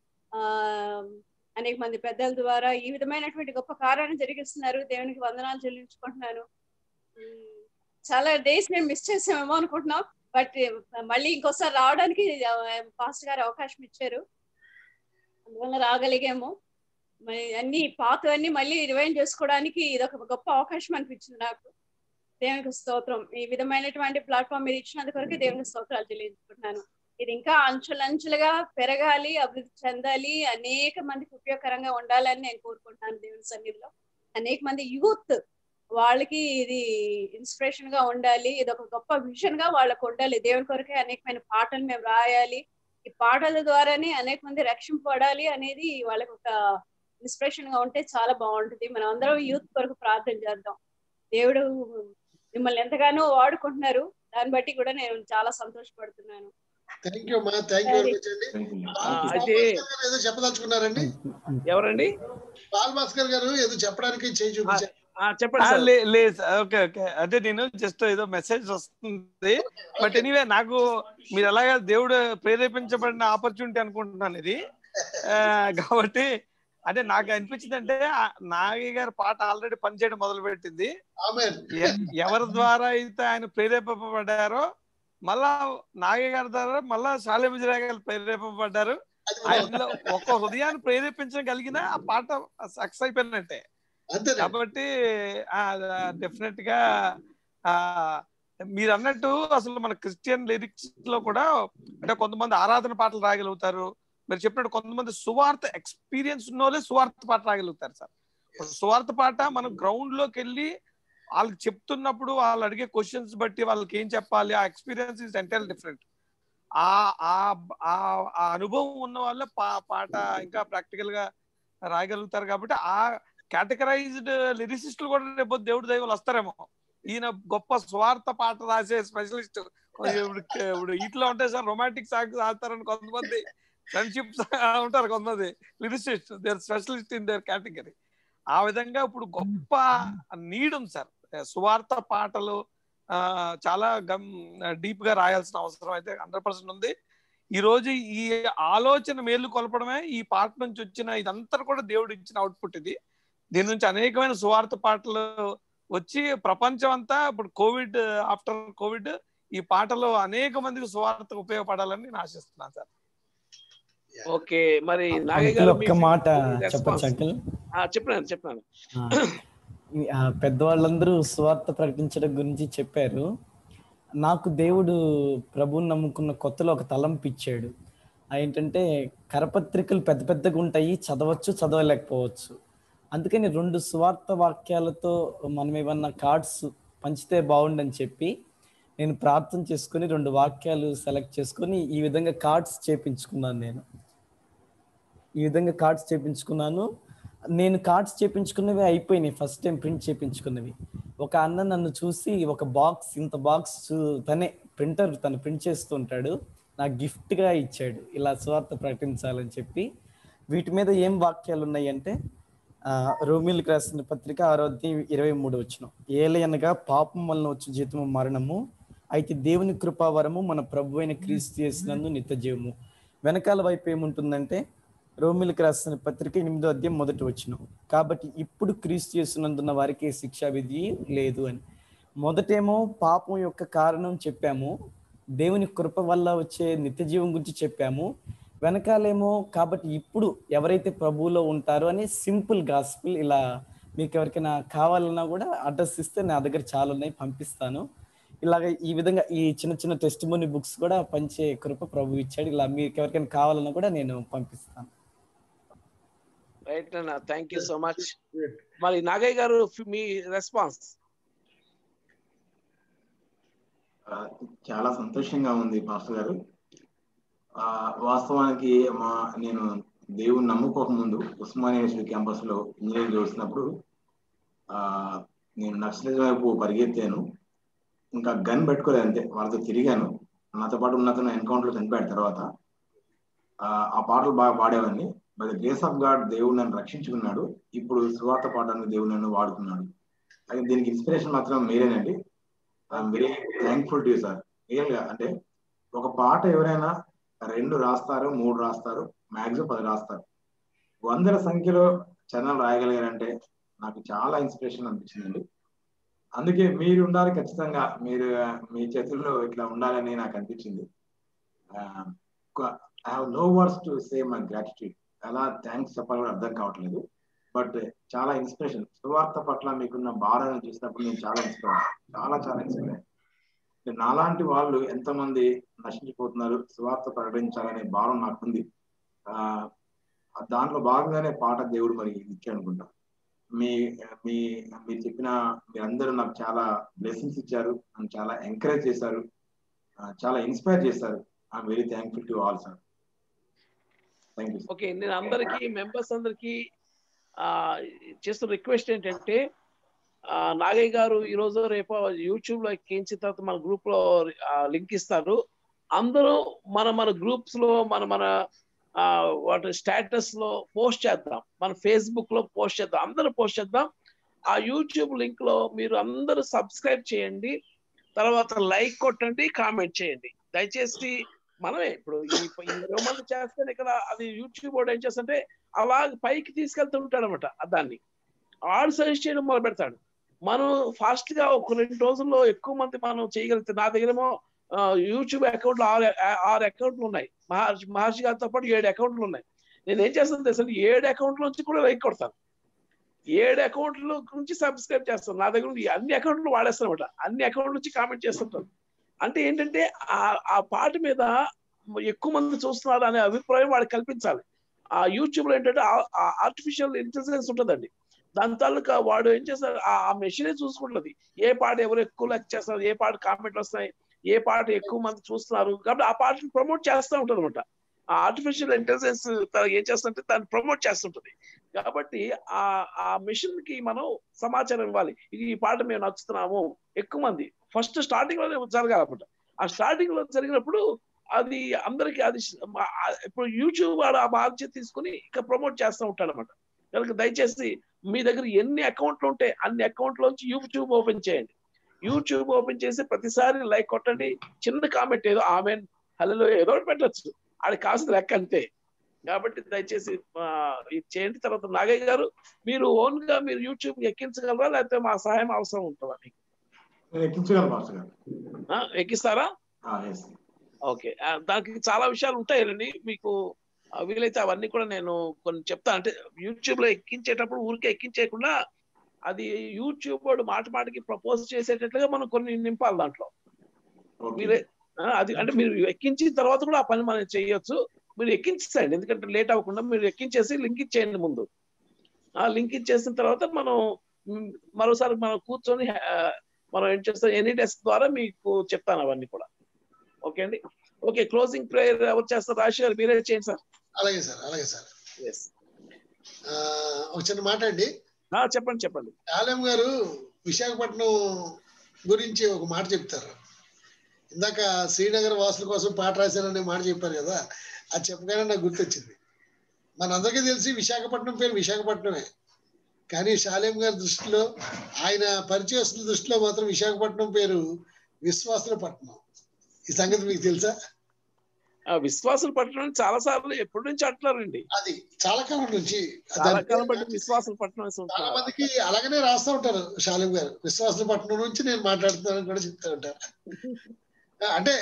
అనేక మంది పెద్దల ద్వారా ఈ విధమైనటువంటి గొప్ప కార్యాన్ని జరిగిస్తున్నారు. దేవునికి వందనాలు చెల్లించుకుంటున్నాను. చాలా డేస్ మేము మిస్ చేసామేమో అనుకుంటున్నాం, బట్ మళ్ళీ ఇంకోసారి రావడానికి పాస్టర్ గారు అవకాశం ఇచ్చారు, అందువల్ల రాగలిగాము. అన్ని పాతవన్నీ మళ్ళీ రివైండ్ చేసుకోవడానికి ఇది ఒక గొప్ప అవకాశం అనిపించింది నాకు. దేవునికి స్తోత్రం. ఈ విధమైనటువంటి ప్లాట్ఫామ్ మీరు ఇచ్చినందుకు వరకు దేవునికి స్తోత్రాలు చెల్లించుకుంటున్నాను. ఇది ఇంకా అంచులంచులుగా పెరగాలి, అభివృద్ధి చెందాలి, అనేక మందికి ఉపయోగకరంగా ఉండాలని నేను కోరుకుంటున్నాను. దేవుని సన్నిధిలో అనేక మంది యూత్ వాళ్ళకి ఇది ఇన్స్పిరేషన్ గా ఉండాలి. ఇది ఒక గొప్ప విజన్ గా వాళ్ళకు ఉండాలి. దేవుని కొరకే అనేకమైన పాటలు మేము రాయాలి, ఈ పాటల ద్వారానే అనేక మంది రక్షింపబడాలి అనేది వాళ్ళకి ఒక ఇన్స్పిరేషన్ గా ఉంటే చాలా బాగుంటుంది. మనం అందరం యూత్ కొరకు ప్రార్థన చేద్దాం. దేవుడు మిమ్మల్ని ఎంతగానో వాడుకుంటున్నారు, దాన్ని బట్టి కూడా నేను చాలా సంతోషపడుతున్నాను. థ్యాంక్ యూ మా, థ్యాంక్ యూ వెరీ మచ్ అండి. అయితే ఏదో చెప్పదలుచుకున్నారండి? ఎవరండి? పాల్ భాస్కర్ గారు ఏదో చెప్పడానికి చేయి చూపించారు. లేదు ఓకే ఓకే, అదే నేను జస్ట్ ఏదో మెసేజ్ వస్తుంది. బట్ ఎనీవే, నాకు మీరు ఎలాగా దేవుడు ప్రేరేపించబడిన ఆపర్చునిటీ అనుకుంటున్నాను ఇది. కాబట్టి అంటే నాకు అనిపించింది అంటే నాగయ్య గారి పాట ఆల్రెడీ పనిచేయడం మొదలు పెట్టింది. ఎవరి ద్వారా అయితే ఆయన ప్రేరేపింపబడ్డారో మళ్ళా నాగయ్య గారి ద్వారా మళ్ళా శాలేమిజరా గారు ప్రేరేపింపబడ్డారు. ఆయనలో ఒక హృదయాన్ని ప్రేరేపించగలిగిన ఆ పాట సక్సెస్ అయిపోయినట్టే. కాబట్టి డెఫినెట్ గా మీరు అన్నట్టు అసలు మన క్రిస్టియన్ లిరిక్స్ లో కూడా అంటే కొంతమంది ఆరాధన పాటలు రాయగలుగుతారు. మీరు చెప్పినట్టు కొంతమంది సువార్త ఎక్స్పీరియన్స్ ఉన్నోళ్ళే సువార్త పాట రాయగలుగుతారు సార్. సువార్త పాట మనం గ్రౌండ్ లోకి వెళ్ళి వాళ్ళకి చెప్తున్నప్పుడు వాళ్ళు అడిగే క్వశ్చన్స్ బట్టి వాళ్ళకి ఏం చెప్పాలి, ఆ ఎక్స్పీరియన్స్ ఇస్ ఎంటైర్ డిఫరెంట్. ఆ అనుభవం ఉన్న వాళ్ళే పాట ఇంకా ప్రాక్టికల్ గా రాయగలుగుతారు. కాబట్టి ఆ కేటగరైజ్డ్ లిరిసిస్టులు కూడా రేపు దేవుడి దైవాలు వస్తారేమో. ఈయన గొప్ప స్వార్థ పాట రాసే స్పెషలిస్ట్. ఇప్పుడు ఇట్లా ఉంటాయి సార్, రొమాంటిక్ సాంగ్స్ రాస్తారని కొంతమంది, ఫ్రెండ్షిప్ ఉంటారు కొంతమంది lyricist, they're specialist in their category. ఆ విధంగా ఇప్పుడు గొప్ప నీడ్ ఉంది సార్. సువార్త పాటలు చాలా డీప్ గా రాయాల్సిన అవసరం అయితే 100% ఉంది. ఈ రోజు ఈ ఆలోచన మేలు కొలపడమే ఈ పాట నుంచి వచ్చిన ఇదంతా కూడా దేవుడు ఇచ్చిన అవుట్పుట్. ఇది దీని నుంచి అనేకమైన సువార్త పాటలు వచ్చి ప్రపంచం అంతా ఇప్పుడు కోవిడ్, ఆఫ్టర్ కోవిడ్ ఈ పాటలు అనేక మందికి సువార్త ఉపయోగపడాలని నేను ఆశిస్తున్నాను సార్. ఓకే, మరి నాగయ్య గారు ఒక్క మాట చెప్పచ్చు అంకుల్? చెప్పాను. పెద్దవాళ్ళందరూ సువార్త ప్రకటించడం గురించి చెప్పారు. నాకు దేవుడు ప్రభువుని నమ్ముకున్న కొత్తలో ఒక తలంపు ఇచ్చాడు. ఏంటంటే కరపత్రికలు పెద్ద పెద్దగా ఉంటాయి, చదవచ్చు చదవలేకపోవచ్చు. అందుకని 2 సువార్త వాక్యాలతో మనం ఏమన్నా కార్డ్స్ పంచితే బాగుండని చెప్పి నేను ప్రార్థన చేసుకుని 2 వాక్యాలు సెలెక్ట్ చేసుకొని ఈ విధంగా కార్డ్స్ చేపించుకున్నాను. నేను కార్డ్స్ చేపించుకున్నవి అయిపోయినాయి, ఫస్ట్ టైం ప్రింట్ చేపించుకున్నవి. ఒక అన్న నన్ను చూసి ఒక బాక్స్, ఇంత బాక్స్ తనే ప్రింటర్ తను ప్రింట్ చేస్తుంటాడు, నాకు గిఫ్ట్గా ఇచ్చాడు ఇలా సువార్త ప్రకటించాలని చెప్పి. వీటి మీద ఏం వాక్యాలు ఉన్నాయి అంటే, రోమిలకు రాసిన పత్రిక 6:23 ఏలయనగా పాపం వలన వచ్చి జీతము మరణము, అయితే దేవుని కృపావరము మన ప్రభు అయిన క్రీస్తు యేసునందు నిత్య జీవము. వెనకాల వైపు ఏముంటుందంటే రోమిలకు రాసిన పత్రిక 8:1 కాబట్టి ఇప్పుడు క్రీస్తు యేసునందున్న వారికి శిక్షావిధి లేదు అని. మొదటేమో పాపం యొక్క కారణం చెప్పాము, దేవుని కృప వల్ల వచ్చే నిత్య జీవం గురించి చెప్పాము. వెనకాలేమో కాబట్టి ఇప్పుడు ఎవరైతే ప్రభువులో ఉంటారో అని సింపుల్ గాస్పుల్. ఇలా మీకు ఎవరికైనా కావాలన్నా కూడా అడ్రస్ ఇస్తే నా దగ్గర చాలా ఉన్నాయి, పంపిస్తాను. ఇలాగ ఈ విధంగా ఈ చిన్న చిన్న టెస్టిమోనీ బుక్స్ కూడా పంచే కృప ప్రభు ఇచ్చాడు. ఇలా మీకు ఎవరికైనా కావాలన్నా కూడా నేను పంపిస్తాను. రైట్ అన్న, థ్యాంక్ యూ సో మచ్. మరి నాగయ్య గారు మీ రెస్పాన్స్? చాలా సంతోషంగా ఉంది పాస్టర్ గారు. వాస్తవానికి నేను దేవుని నమ్ముకోక ముందు ఉస్మానియా యూనివర్సిటీ క్యాంపస్ లో ఇంజనీరింగ్ చేస్తున్నప్పుడు నేను నక్సలిజం వైపు పరిగెత్తాను. ఇంకా గన్ పెట్టుకోలేదు, అంతే. వాళ్ళతో తిరిగాను. నాతో పాటు ఉన్నతను ఎన్కౌంటర్ చనిపోయిన తర్వాత ఆ పాటలు బాగా పాడేవాడిని. By the grace of God దేవుడు నన్ను రక్షించుకున్నాడు. ఇప్పుడు సువార్త పాడడానికి దేవుడు నన్ను వాడుకున్నాడు. అయితే దీనికి ఇన్స్పిరేషన్ మాత్రం మీరేనండి. I'm very thankful to you sir. Real గా అంటే ఒక పాట ఎవరైనా 2 రాస్తారు, 3 రాస్తారు, మ్యాక్సిమం 10 రాస్తారు. 100ల సంఖ్యలో చరణాలు రాయగలిగారంటే నాకు చాలా ఇన్స్పిరేషన్ అనిపించిందండి. అందుకే మీరు ఉండాలి, ఖచ్చితంగా మీరు మీ చేతుల్లో ఇట్లా ఉండాలని నాకు అనిపించింది. I have no words to say my gratitude. ఎలా థ్యాంక్స్ చెప్పాలో అర్థం కావట్లేదు. బట్ చాలా ఇన్స్పిరేషన్. సువార్త పట్ల మీకున్న భారాన్ని చూసినప్పుడు నేను చాలా ఇన్స్పైర్. నాలాంటి వాళ్ళు ఎంతమంది నశించిపోతున్నారు, సువార్త ప్రకటించాలనే భారం నాకుంది. దాంట్లో భాగంగానే పాట దేవుడు మరి ఇచ్చాడు అనుకుంటా. మీరు చెప్పిన మీరందరూ నాకు చాలా బ్లెస్సింగ్స్ ఇచ్చారు, నన్ను చాలా ఎంకరేజ్ చేశారు, చాలా ఇన్స్పైర్ చేశారు. I'm very thankful to all sir. Thank you. Okay, నేను అందరికీ మెంబర్స్ అందరికీ చేస్తున్న రిక్వెస్ట్ ఏంటంటే, నాగయ్య గారు ఈరోజు రేపు యూట్యూబ్ లో ఎక్కించిన తర్వాత మన గ్రూప్ లో లింక్ ఇస్తారు. అందరూ మన గ్రూప్స్ లో మన వాటి స్టేటస్ లో పోస్ట్ చేద్దాం, మన ఫేస్బుక్ లో పోస్ట్ చేద్దాం, అందరూ పోస్ట్ చేద్దాం. ఆ యూట్యూబ్ లింక్ లో మీరు అందరూ సబ్స్క్రైబ్ చేయండి, తర్వాత లైక్ కొట్టండి, కామెంట్ చేయండి. దయచేసి మనమే ఇప్పుడు 20 మంది చేస్తే ఇక్కడ అది యూట్యూబ్ వాడు ఏం చేస్తుంటే అలా పైకి తీసుకెళ్తుంటాడు అనమాట. దాన్ని ఆడు సజెస్ట్ చేయడం మొదలు పెడతాడు. మనం ఫాస్ట్ గా ఒక 2 రోజుల్లో ఎక్కువ మంది మనం చేయగలిగితే, నా దగ్గరేమో యూట్యూబ్ అకౌంట్లు 6 అకౌంట్లు ఉన్నాయి. మహర్షి గారితో పాటు 7 అకౌంట్లు ఉన్నాయి. నేను ఏం చేస్తాను తెలుసా, 7 అకౌంట్ల నుంచి కూడా లైక్ కొడతాను, 7 అకౌంట్ల నుంచి సబ్స్క్రైబ్ చేస్తాను. నా దగ్గర అన్ని అకౌంట్లు వాడేస్తాను అనమాట. అన్ని అకౌంట్ల నుంచి కామెంట్ చేస్తుంటాను. అంటే ఏంటంటే ఆ పాట మీద ఎక్కువ మంది చూస్తున్నారు అనే అభిప్రాయం వాడికి కల్పించాలి. ఆ యూట్యూబ్ లో ఏంటంటే ఆర్టిఫిషియల్ ఇంటెలిజెన్స్ ఉంటుందండి. దాని తాలూకా వాడు ఏం చేస్తారు, ఆ మెషినే చూసుకుంటుంది ఏ పాట ఎవరు ఎక్కువ లైక్ చేస్తారు, ఏ పాట కామెంట్లు వస్తాయి, ఏ పాట ఎక్కువ మంది చూస్తున్నారు. కాబట్టి ఆ పాటను ప్రమోట్ చేస్తూ ఉంటుంది అనమాట. ఆ ఆర్టిఫిషియల్ ఇంటెలిజెన్స్ ఏం చేస్తుంటే దాన్ని ప్రమోట్ చేస్తుంటుంది. కాబట్టి ఆ మెషిన్ కి మనం సమాచారం ఇవ్వాలి, ఈ పాట మేము నచ్చుతున్నాము. ఎక్కువ మంది ఫస్ట్ స్టార్టింగ్ లోనే జరగాలన్నమాట. ఆ స్టార్టింగ్ లో జరిగినప్పుడు అది అందరికి అది ఇప్పుడు యూట్యూబ్ వాడు ఆ బాధ్యత తీసుకుని ఇక ప్రమోట్ చేస్తూ ఉంటాడు అనమాట. కనుక దయచేసి మీ దగ్గర ఎన్ని అకౌంట్లు ఉంటే అన్ని అకౌంట్లోంచి యూట్యూబ్ ఓపెన్ చేయండి. యూట్యూబ్ ఓపెన్ చేసి ప్రతిసారి లైక్ కొట్టండి, చిన్న కామెంట్ ఏదో ఆమెన్ హల్లెలూయా ఏదో పెట్టచ్చు, అది కాసిన లెక్క అంతే. కాబట్టి దయచేసి ఇది చేయండి. తర్వాత నాగయ్య గారు మీరు ఓన్ గా మీరు యూట్యూబ్ ఎక్కించగలరా, లేకపోతే మా సహాయం అవసరం ఉంటుందా మీకు? ఎక్కిస్తారా? ఓకే, దానికి చాలా విషయాలు ఉంటాయండి. మీకు వీలైతే అవన్నీ కూడా నేను కొన్ని చెప్తాను. అంటే యూట్యూబ్ లో ఎక్కించేటప్పుడు ఊరికే ఎక్కించేయకుండా అది యూట్యూబ్ వాడు మాటికి ప్రపోజ్ చేసేటట్లుగా మనం కొన్ని నింపాలి దాంట్లో. మీరే అది అంటే మీరు ఎక్కించిన తర్వాత కూడా ఆ పని మనం చేయొచ్చు. మీరు ఎక్కించేయండి, ఎందుకంటే లేట్ అవ్వకుండా మీరు ఎక్కించేసి లింక్ ఇచ్చేయండి ముందు. ఆ లింక్ ఇచ్చేసిన తర్వాత మనం మరోసారి మనం కూర్చొని మనం ఏం చేస్తాం, ఎనీ డెస్క్ ద్వారా మీకు చెప్తాను అవన్నీ కూడా. ఓకే అండి. ఓకే, క్లోజింగ్ ప్రేయర్ ఎవరు చేస్తారు? రాజేష్ గారు మీరే చేయండి సార్. అలాగే సార్. ఒక చిన్న మాట అండి. చెప్పండి. ఆలయం గారు విశాఖపట్నం గురించి ఒక మాట చెప్తారు. ఇందాక శ్రీనగర్ వాసుల కోసం పాట రాశారనే మాట చెప్పారు కదా, అది చెప్పగానే నాకు గుర్తొచ్చింది. మనందరికీ తెలిసి విశాఖపట్నం పేరు విశాఖపట్నమే, కానీ శాలేం గారి దృష్టిలో, ఆయన పరిచయస్తుల దృష్టిలో మాత్రం విశాఖపట్నం పేరు విశ్వాసుల పట్టణం. ఈ సంగతి మీకు తెలుసా? విశ్వాసులు పట్టణం చాలా సార్లు ఎప్పటి నుంచి అంటున్నారండి. అది చాలా కాలం నుంచి, చాలా కాలం బట్టి విశ్వాసుల పట్టణం చాలా మందికి అలాగనే రాస్తూ ఉంటారు. శాలేం గారు విశ్వాసుల పట్టణం నుంచి నేను మాట్లాడుతున్నానని కూడా చెప్తూ ఉంటారు. అంటే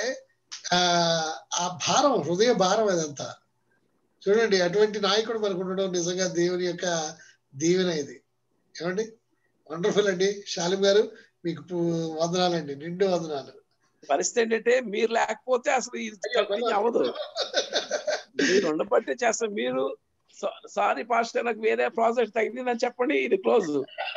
ఆ భారం, హృదయ భారం అదంతా చూడండి. అటువంటి నాయకుడు మనకు ఉండడం నిజంగా దేవుని యొక్క దీవెన. ఇది ఏమండి, వండర్ఫుల్ అండి. శాలేం గారు మీకు వందనాలండి, నిండు వందనాలు. పరిస్థితి ఏంటంటే మీరు లేకపోతే అసలు ఇది కంటిన్యూ అవ్వదు. మీరు ఉండబట్టే చేస్తాం. మీరు సారీ పాస్టర్ నాకు వేరే ప్రాజెక్ట్ తగ్గిందని చెప్పండి, ఇది క్లోజ్.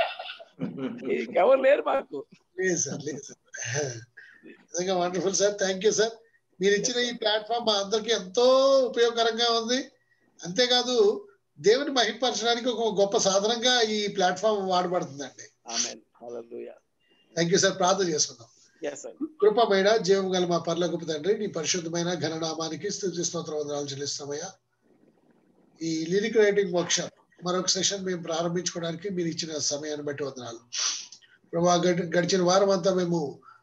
ఎవరు లేరు మాకు. లేదు సార్, లేదు సార్. నిజంగా wonderful sir. Thank you sir. మీరు ఇచ్చిన ఈ ప్లాట్ఫామ్ మా అందరికి ఎంతో ఉపయోగకరంగా ఉంది. అంతేకాదు దేవుని మహిమపరచడానికి ఒక గొప్ప సాధనంగా ఈ ప్లాట్ఫామ్ వాడబడుతుందండి. Thank you sir. ప్రార్థన చేసుకుందాం. కృపమైన జీవం గల మా పరలోకపు తండ్రి, నీ పరిశుద్ధమైన ఘననామానికి స్తుతి స్తోత్ర వందనాలు చెల్లిస్తామయ్యా. ఈ లిరిక్ రైటింగ్ వర్క్ షాప్ మరొక సెషన్ మేము ప్రారంభించుకోవడానికి మీరు ఇచ్చిన సమయాన్ని బట్టి వందనాలు ప్రభా. గడిచిన వారం అంతా మేము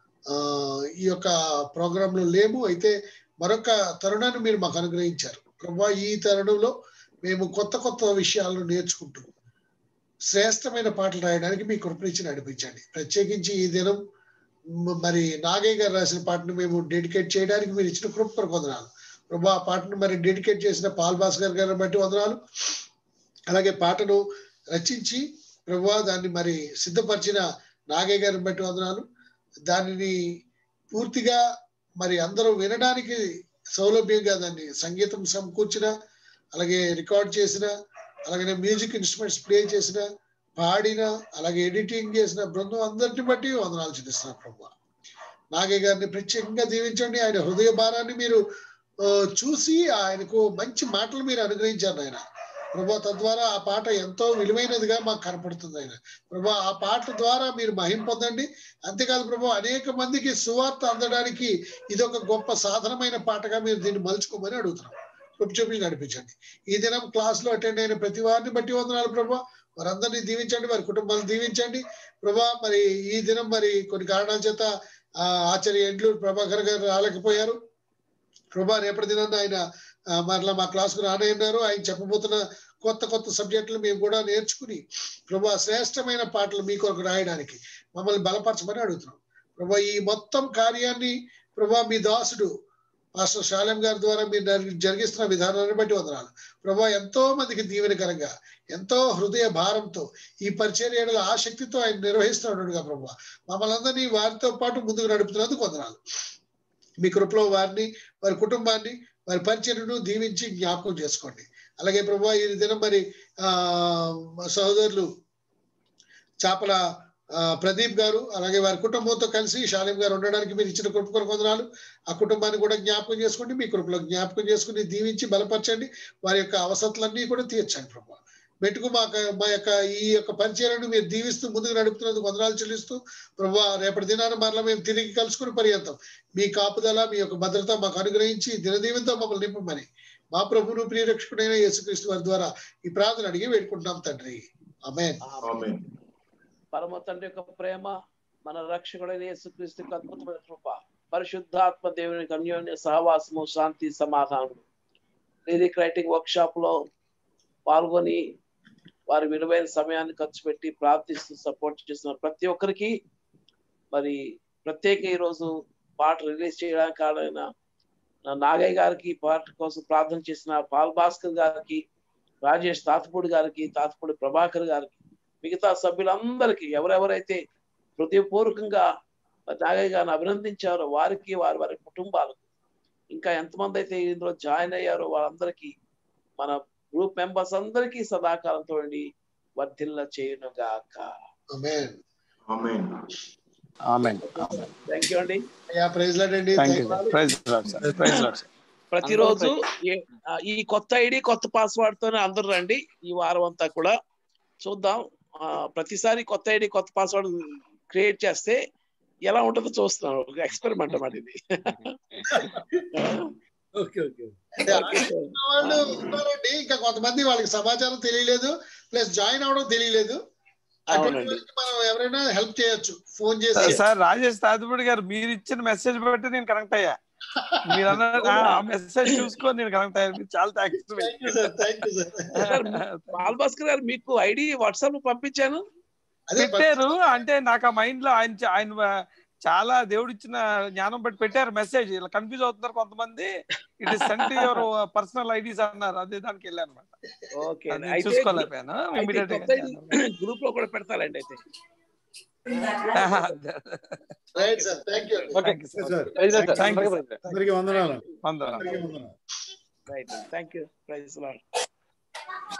ఈ యొక్క ప్రోగ్రామ్ లో లేము. అయితే మరొక తరుణాన్ని మీరు మాకు అనుగ్రహించారు ప్రభా. ఈ తరుణంలో మేము కొత్త కొత్త విషయాలను నేర్చుకుంటూ శ్రేష్టమైన పాటలు రాయడానికి మీ కృపనిచ్చి నడిపించండి. ప్రత్యేకించి ఈ దినం మరి నాగయ్య గారు రాసిన పాటను మేము డెడికేట్ చేయడానికి మీరు ఇచ్చిన కృప కొరకు వందనాలు ప్రభా. ఆ పాటను మరి డెడికేట్ చేసిన పాల్ భాస్కర్ గారిని బట్టి వందనాలు. అలాగే పాటను రచించి ప్రభా దాన్ని మరి సిద్ధపరిచిన నాగయ్య గారిని బట్టి వందనాలు. దానిని పూర్తిగా మరి అందరూ వినడానికి సౌలభ్యంగా దాన్ని సంగీతం సమకూర్చిన, అలాగే రికార్డ్ చేసిన, అలాగే మ్యూజిక్ ఇన్స్ట్రుమెంట్స్ ప్లే చేసిన, పాడిన, అలాగే ఎడిటింగ్ చేసిన బృందం అందరిని బట్టి వందనాలు చెల్లిస్తున్నాను ప్రభు. నాగయ్య గారిని ప్రత్యేకంగా దీవించండి. ఆయన హృదయ భారాన్ని మీరు చూసి ఆయనకు మంచి మాటలు మీరు అనుగ్రహించారు ఆయన ప్రభా. తద్వారా ఆ పాట ఎంతో విలువైనదిగా మాకు కనపడుతుంది ఆయన ప్రభా. ఆ పాట ద్వారా మీరు మహిమ పొందండి. అంతేకాదు ప్రభా, అనేక మందికి సువార్త అందడానికి ఇదొక గొప్ప సాధనమైన పాటగా మీరు దీన్ని మలుచుకోమని అడుగుతున్నాం. కృప చూపి నడిపించండి. ఈ దినం క్లాస్ లో అటెండ్ అయిన ప్రతి వారిని బట్టి వందనాలు ప్రభా. వారందరినీ దీవించండి, వారి కుటుంబాలను దీవించండి ప్రభా. మరి ఈ దినం మరి కొన్ని కారణాల చేత ఆచార్య ఎండ్లూరు ప్రభాకర్ గారు రాలేకపోయారు ప్రభా. రేపటి దినాన్ని ఆయన మరలా మా క్లాస్కు రానయ్యారు. ఆయన చెప్పబోతున్న కొత్త కొత్త సబ్జెక్టులు మేము కూడా నేర్చుకుని ప్రభా శ్రేష్టమైన పాటలు మీ కొరకు రాయడానికి మమ్మల్ని బలపరచమని అడుగుతున్నాం ప్రభా. ఈ మొత్తం కార్యాన్ని ప్రభా మీ దాసుడు పాస్టర్ శాలేం గారి ద్వారా మీరు జరిగిస్తున్న విధానాన్ని బట్టి వందనాలు ప్రభా. ఎంతో మందికి దీవెనకరంగా, ఎంతో హృదయ భారంతో ఈ పరిచర్యల ఆసక్తితో ఆయన నిర్వహిస్తున్నాడుగా ప్రభా. మమ్మల్ని అందరినీ వారితో పాటు ముందుకు నడుపుతున్నందుకు వందనాలు. మీ కృపలో వారిని, వారి కుటుంబాన్ని, వారి పరిచర్యను దీవించి జ్ఞాపకం చేసుకోండి. అలాగే ప్రభా ఈ దినం మరి సహోదరులు చాపల ప్రదీప్ గారు అలాగే వారి కుటుంబంతో కలిసి శాలేం గారు ఉండడానికి మీరు ఇచ్చిన కృప కొరకు వందనాలు. ఆ కుటుంబాన్ని కూడా జ్ఞాపకం చేసుకోండి. మీ కృపలో జ్ఞాపకం చేసుకుని దీవించి బలపరచండి. వారి యొక్క అవసరాలన్నీ కూడా తీర్చండి ప్రభా. మెట్టుకు మా యొక్క ఈ యొక్క పరిచయాలను మీరు దీవిస్తూ ముందుకు నడుపుతున్నందుకు వందనాలు చెల్లిస్తూ ప్రభా. రేపటి దినాన్ని మరలా మేము తిరిగి కలుసుకుని పర్యంతం మీ కాపుదల, మీ యొక్క భద్రత మాకు అనుగ్రహించి దినదీవంతో మమ్మల్ని నింపమని మా ప్రభువును ప్రియరక్షకుడైన యేసుక్రీస్తు వారి ద్వారా ఈ ప్రార్థన అడిగి వేడుకుంటున్నాం తండ్రి. ఆమేన్. పరమ తండ్రి యొక్క ప్రేమ, మన రక్షకుడైన యేసుక్రీస్తు యొక్క అద్భుతమైన కృప, పరిశుద్ధాత్మ దేవుని అన్యోన్య సహవాసము, శాంతి, సమాధానం లిరిక్ రైటింగ్ వర్క్ షాప్ లో పాల్గొని వారి విలువైన సమయాన్ని ఖర్చు పెట్టి ప్రార్థిస్తూ సపోర్ట్ చేస్తున్న ప్రతి ఒక్కరికి మరి ప్రత్యేక ఈరోజు పాట రిలీజ్ చేయడానికి కారణమైన నాగయ్య గారికి, పాట కోసం ప్రార్థన చేసిన పాల్ భాస్కర్ గారికి, రాజేష్ తాతపూడి గారికి, తాతపూడి ప్రభాకర్ గారికి, మిగతా సభ్యులందరికీ ఎవరెవరైతే హృదయపూర్వకంగా నాగయ్య గారిని అభినందించారో వారికి, వారి కుటుంబాలకు, ఇంకా ఎంతమంది అయితే ఇందులో జాయిన్ అయ్యారో వాళ్ళందరికీ, మన గ్రూప్ మెంబర్స్ అందరికీ సదాకాలంతో వర్ధిల్ల చేయునుగాక. Amen. Amen. Amen. Thank you అండి. ప్రైజ్ లార్డ్ అండి. ప్రతిరోజు ఈ కొత్త ఐడి, కొత్త పాస్వర్డ్ తోనే అందరూ రండి. ఈ వారం అంతా కూడా చూద్దాం. ప్రతిసారి కొత్త ఐడి, కొత్త పాస్వర్డ్ క్రియేట్ చేస్తే ఎలా ఉంటుందో చూస్తున్నాం. ఎక్స్పెరిమెంట్ అన్నమాట ఇది. వాళ్ళు ఉన్నారండి, ఇంకా కొంతమంది వాళ్ళకి సమాచారం తెలియలేదు, ప్లస్ జాయిన్ అవడం తెలియలేదు. అటువంటి అవునండి. వాళ్ళకి మనం ఎవరైనా హెల్ప్ చేయొచ్చు ఫోన్ చేసి. సార్ రాజేష్ తాతిపూడి గారు మీరు ఇచ్చిన మెసేజ్ బట్టి నేను కనెక్ట్ అయ్యా. మీరు అన్న ఆ మెసేజ్ చూసుకొని నేను కనెక్ట్ అయ్యాను. మీరు చాలా పాల్ భాస్కర్ గారు మీకు ఐడి వాట్సాప్ లో పంపించాను. పెట్టారు. అంటే నాకు ఆ మైండ్ లో ఆయన చాలా దేవుడు ఇచ్చిన జ్ఞానం బట్టి పెట్టారు మెసేజ్. ఇలా కన్ఫ్యూజ్ అవుతున్నారు కొంతమంది. It is sent your personal IDs అన్నారు. అదే దానికి వెళ్ళాను అనమాట. చూసుకోలేకపోయాను. గ్రూప్ లో కూడా పెడతారండి అయితే. Right sir, thank you. అందరికీ వందనాలు. Right, thank you. Praise lord.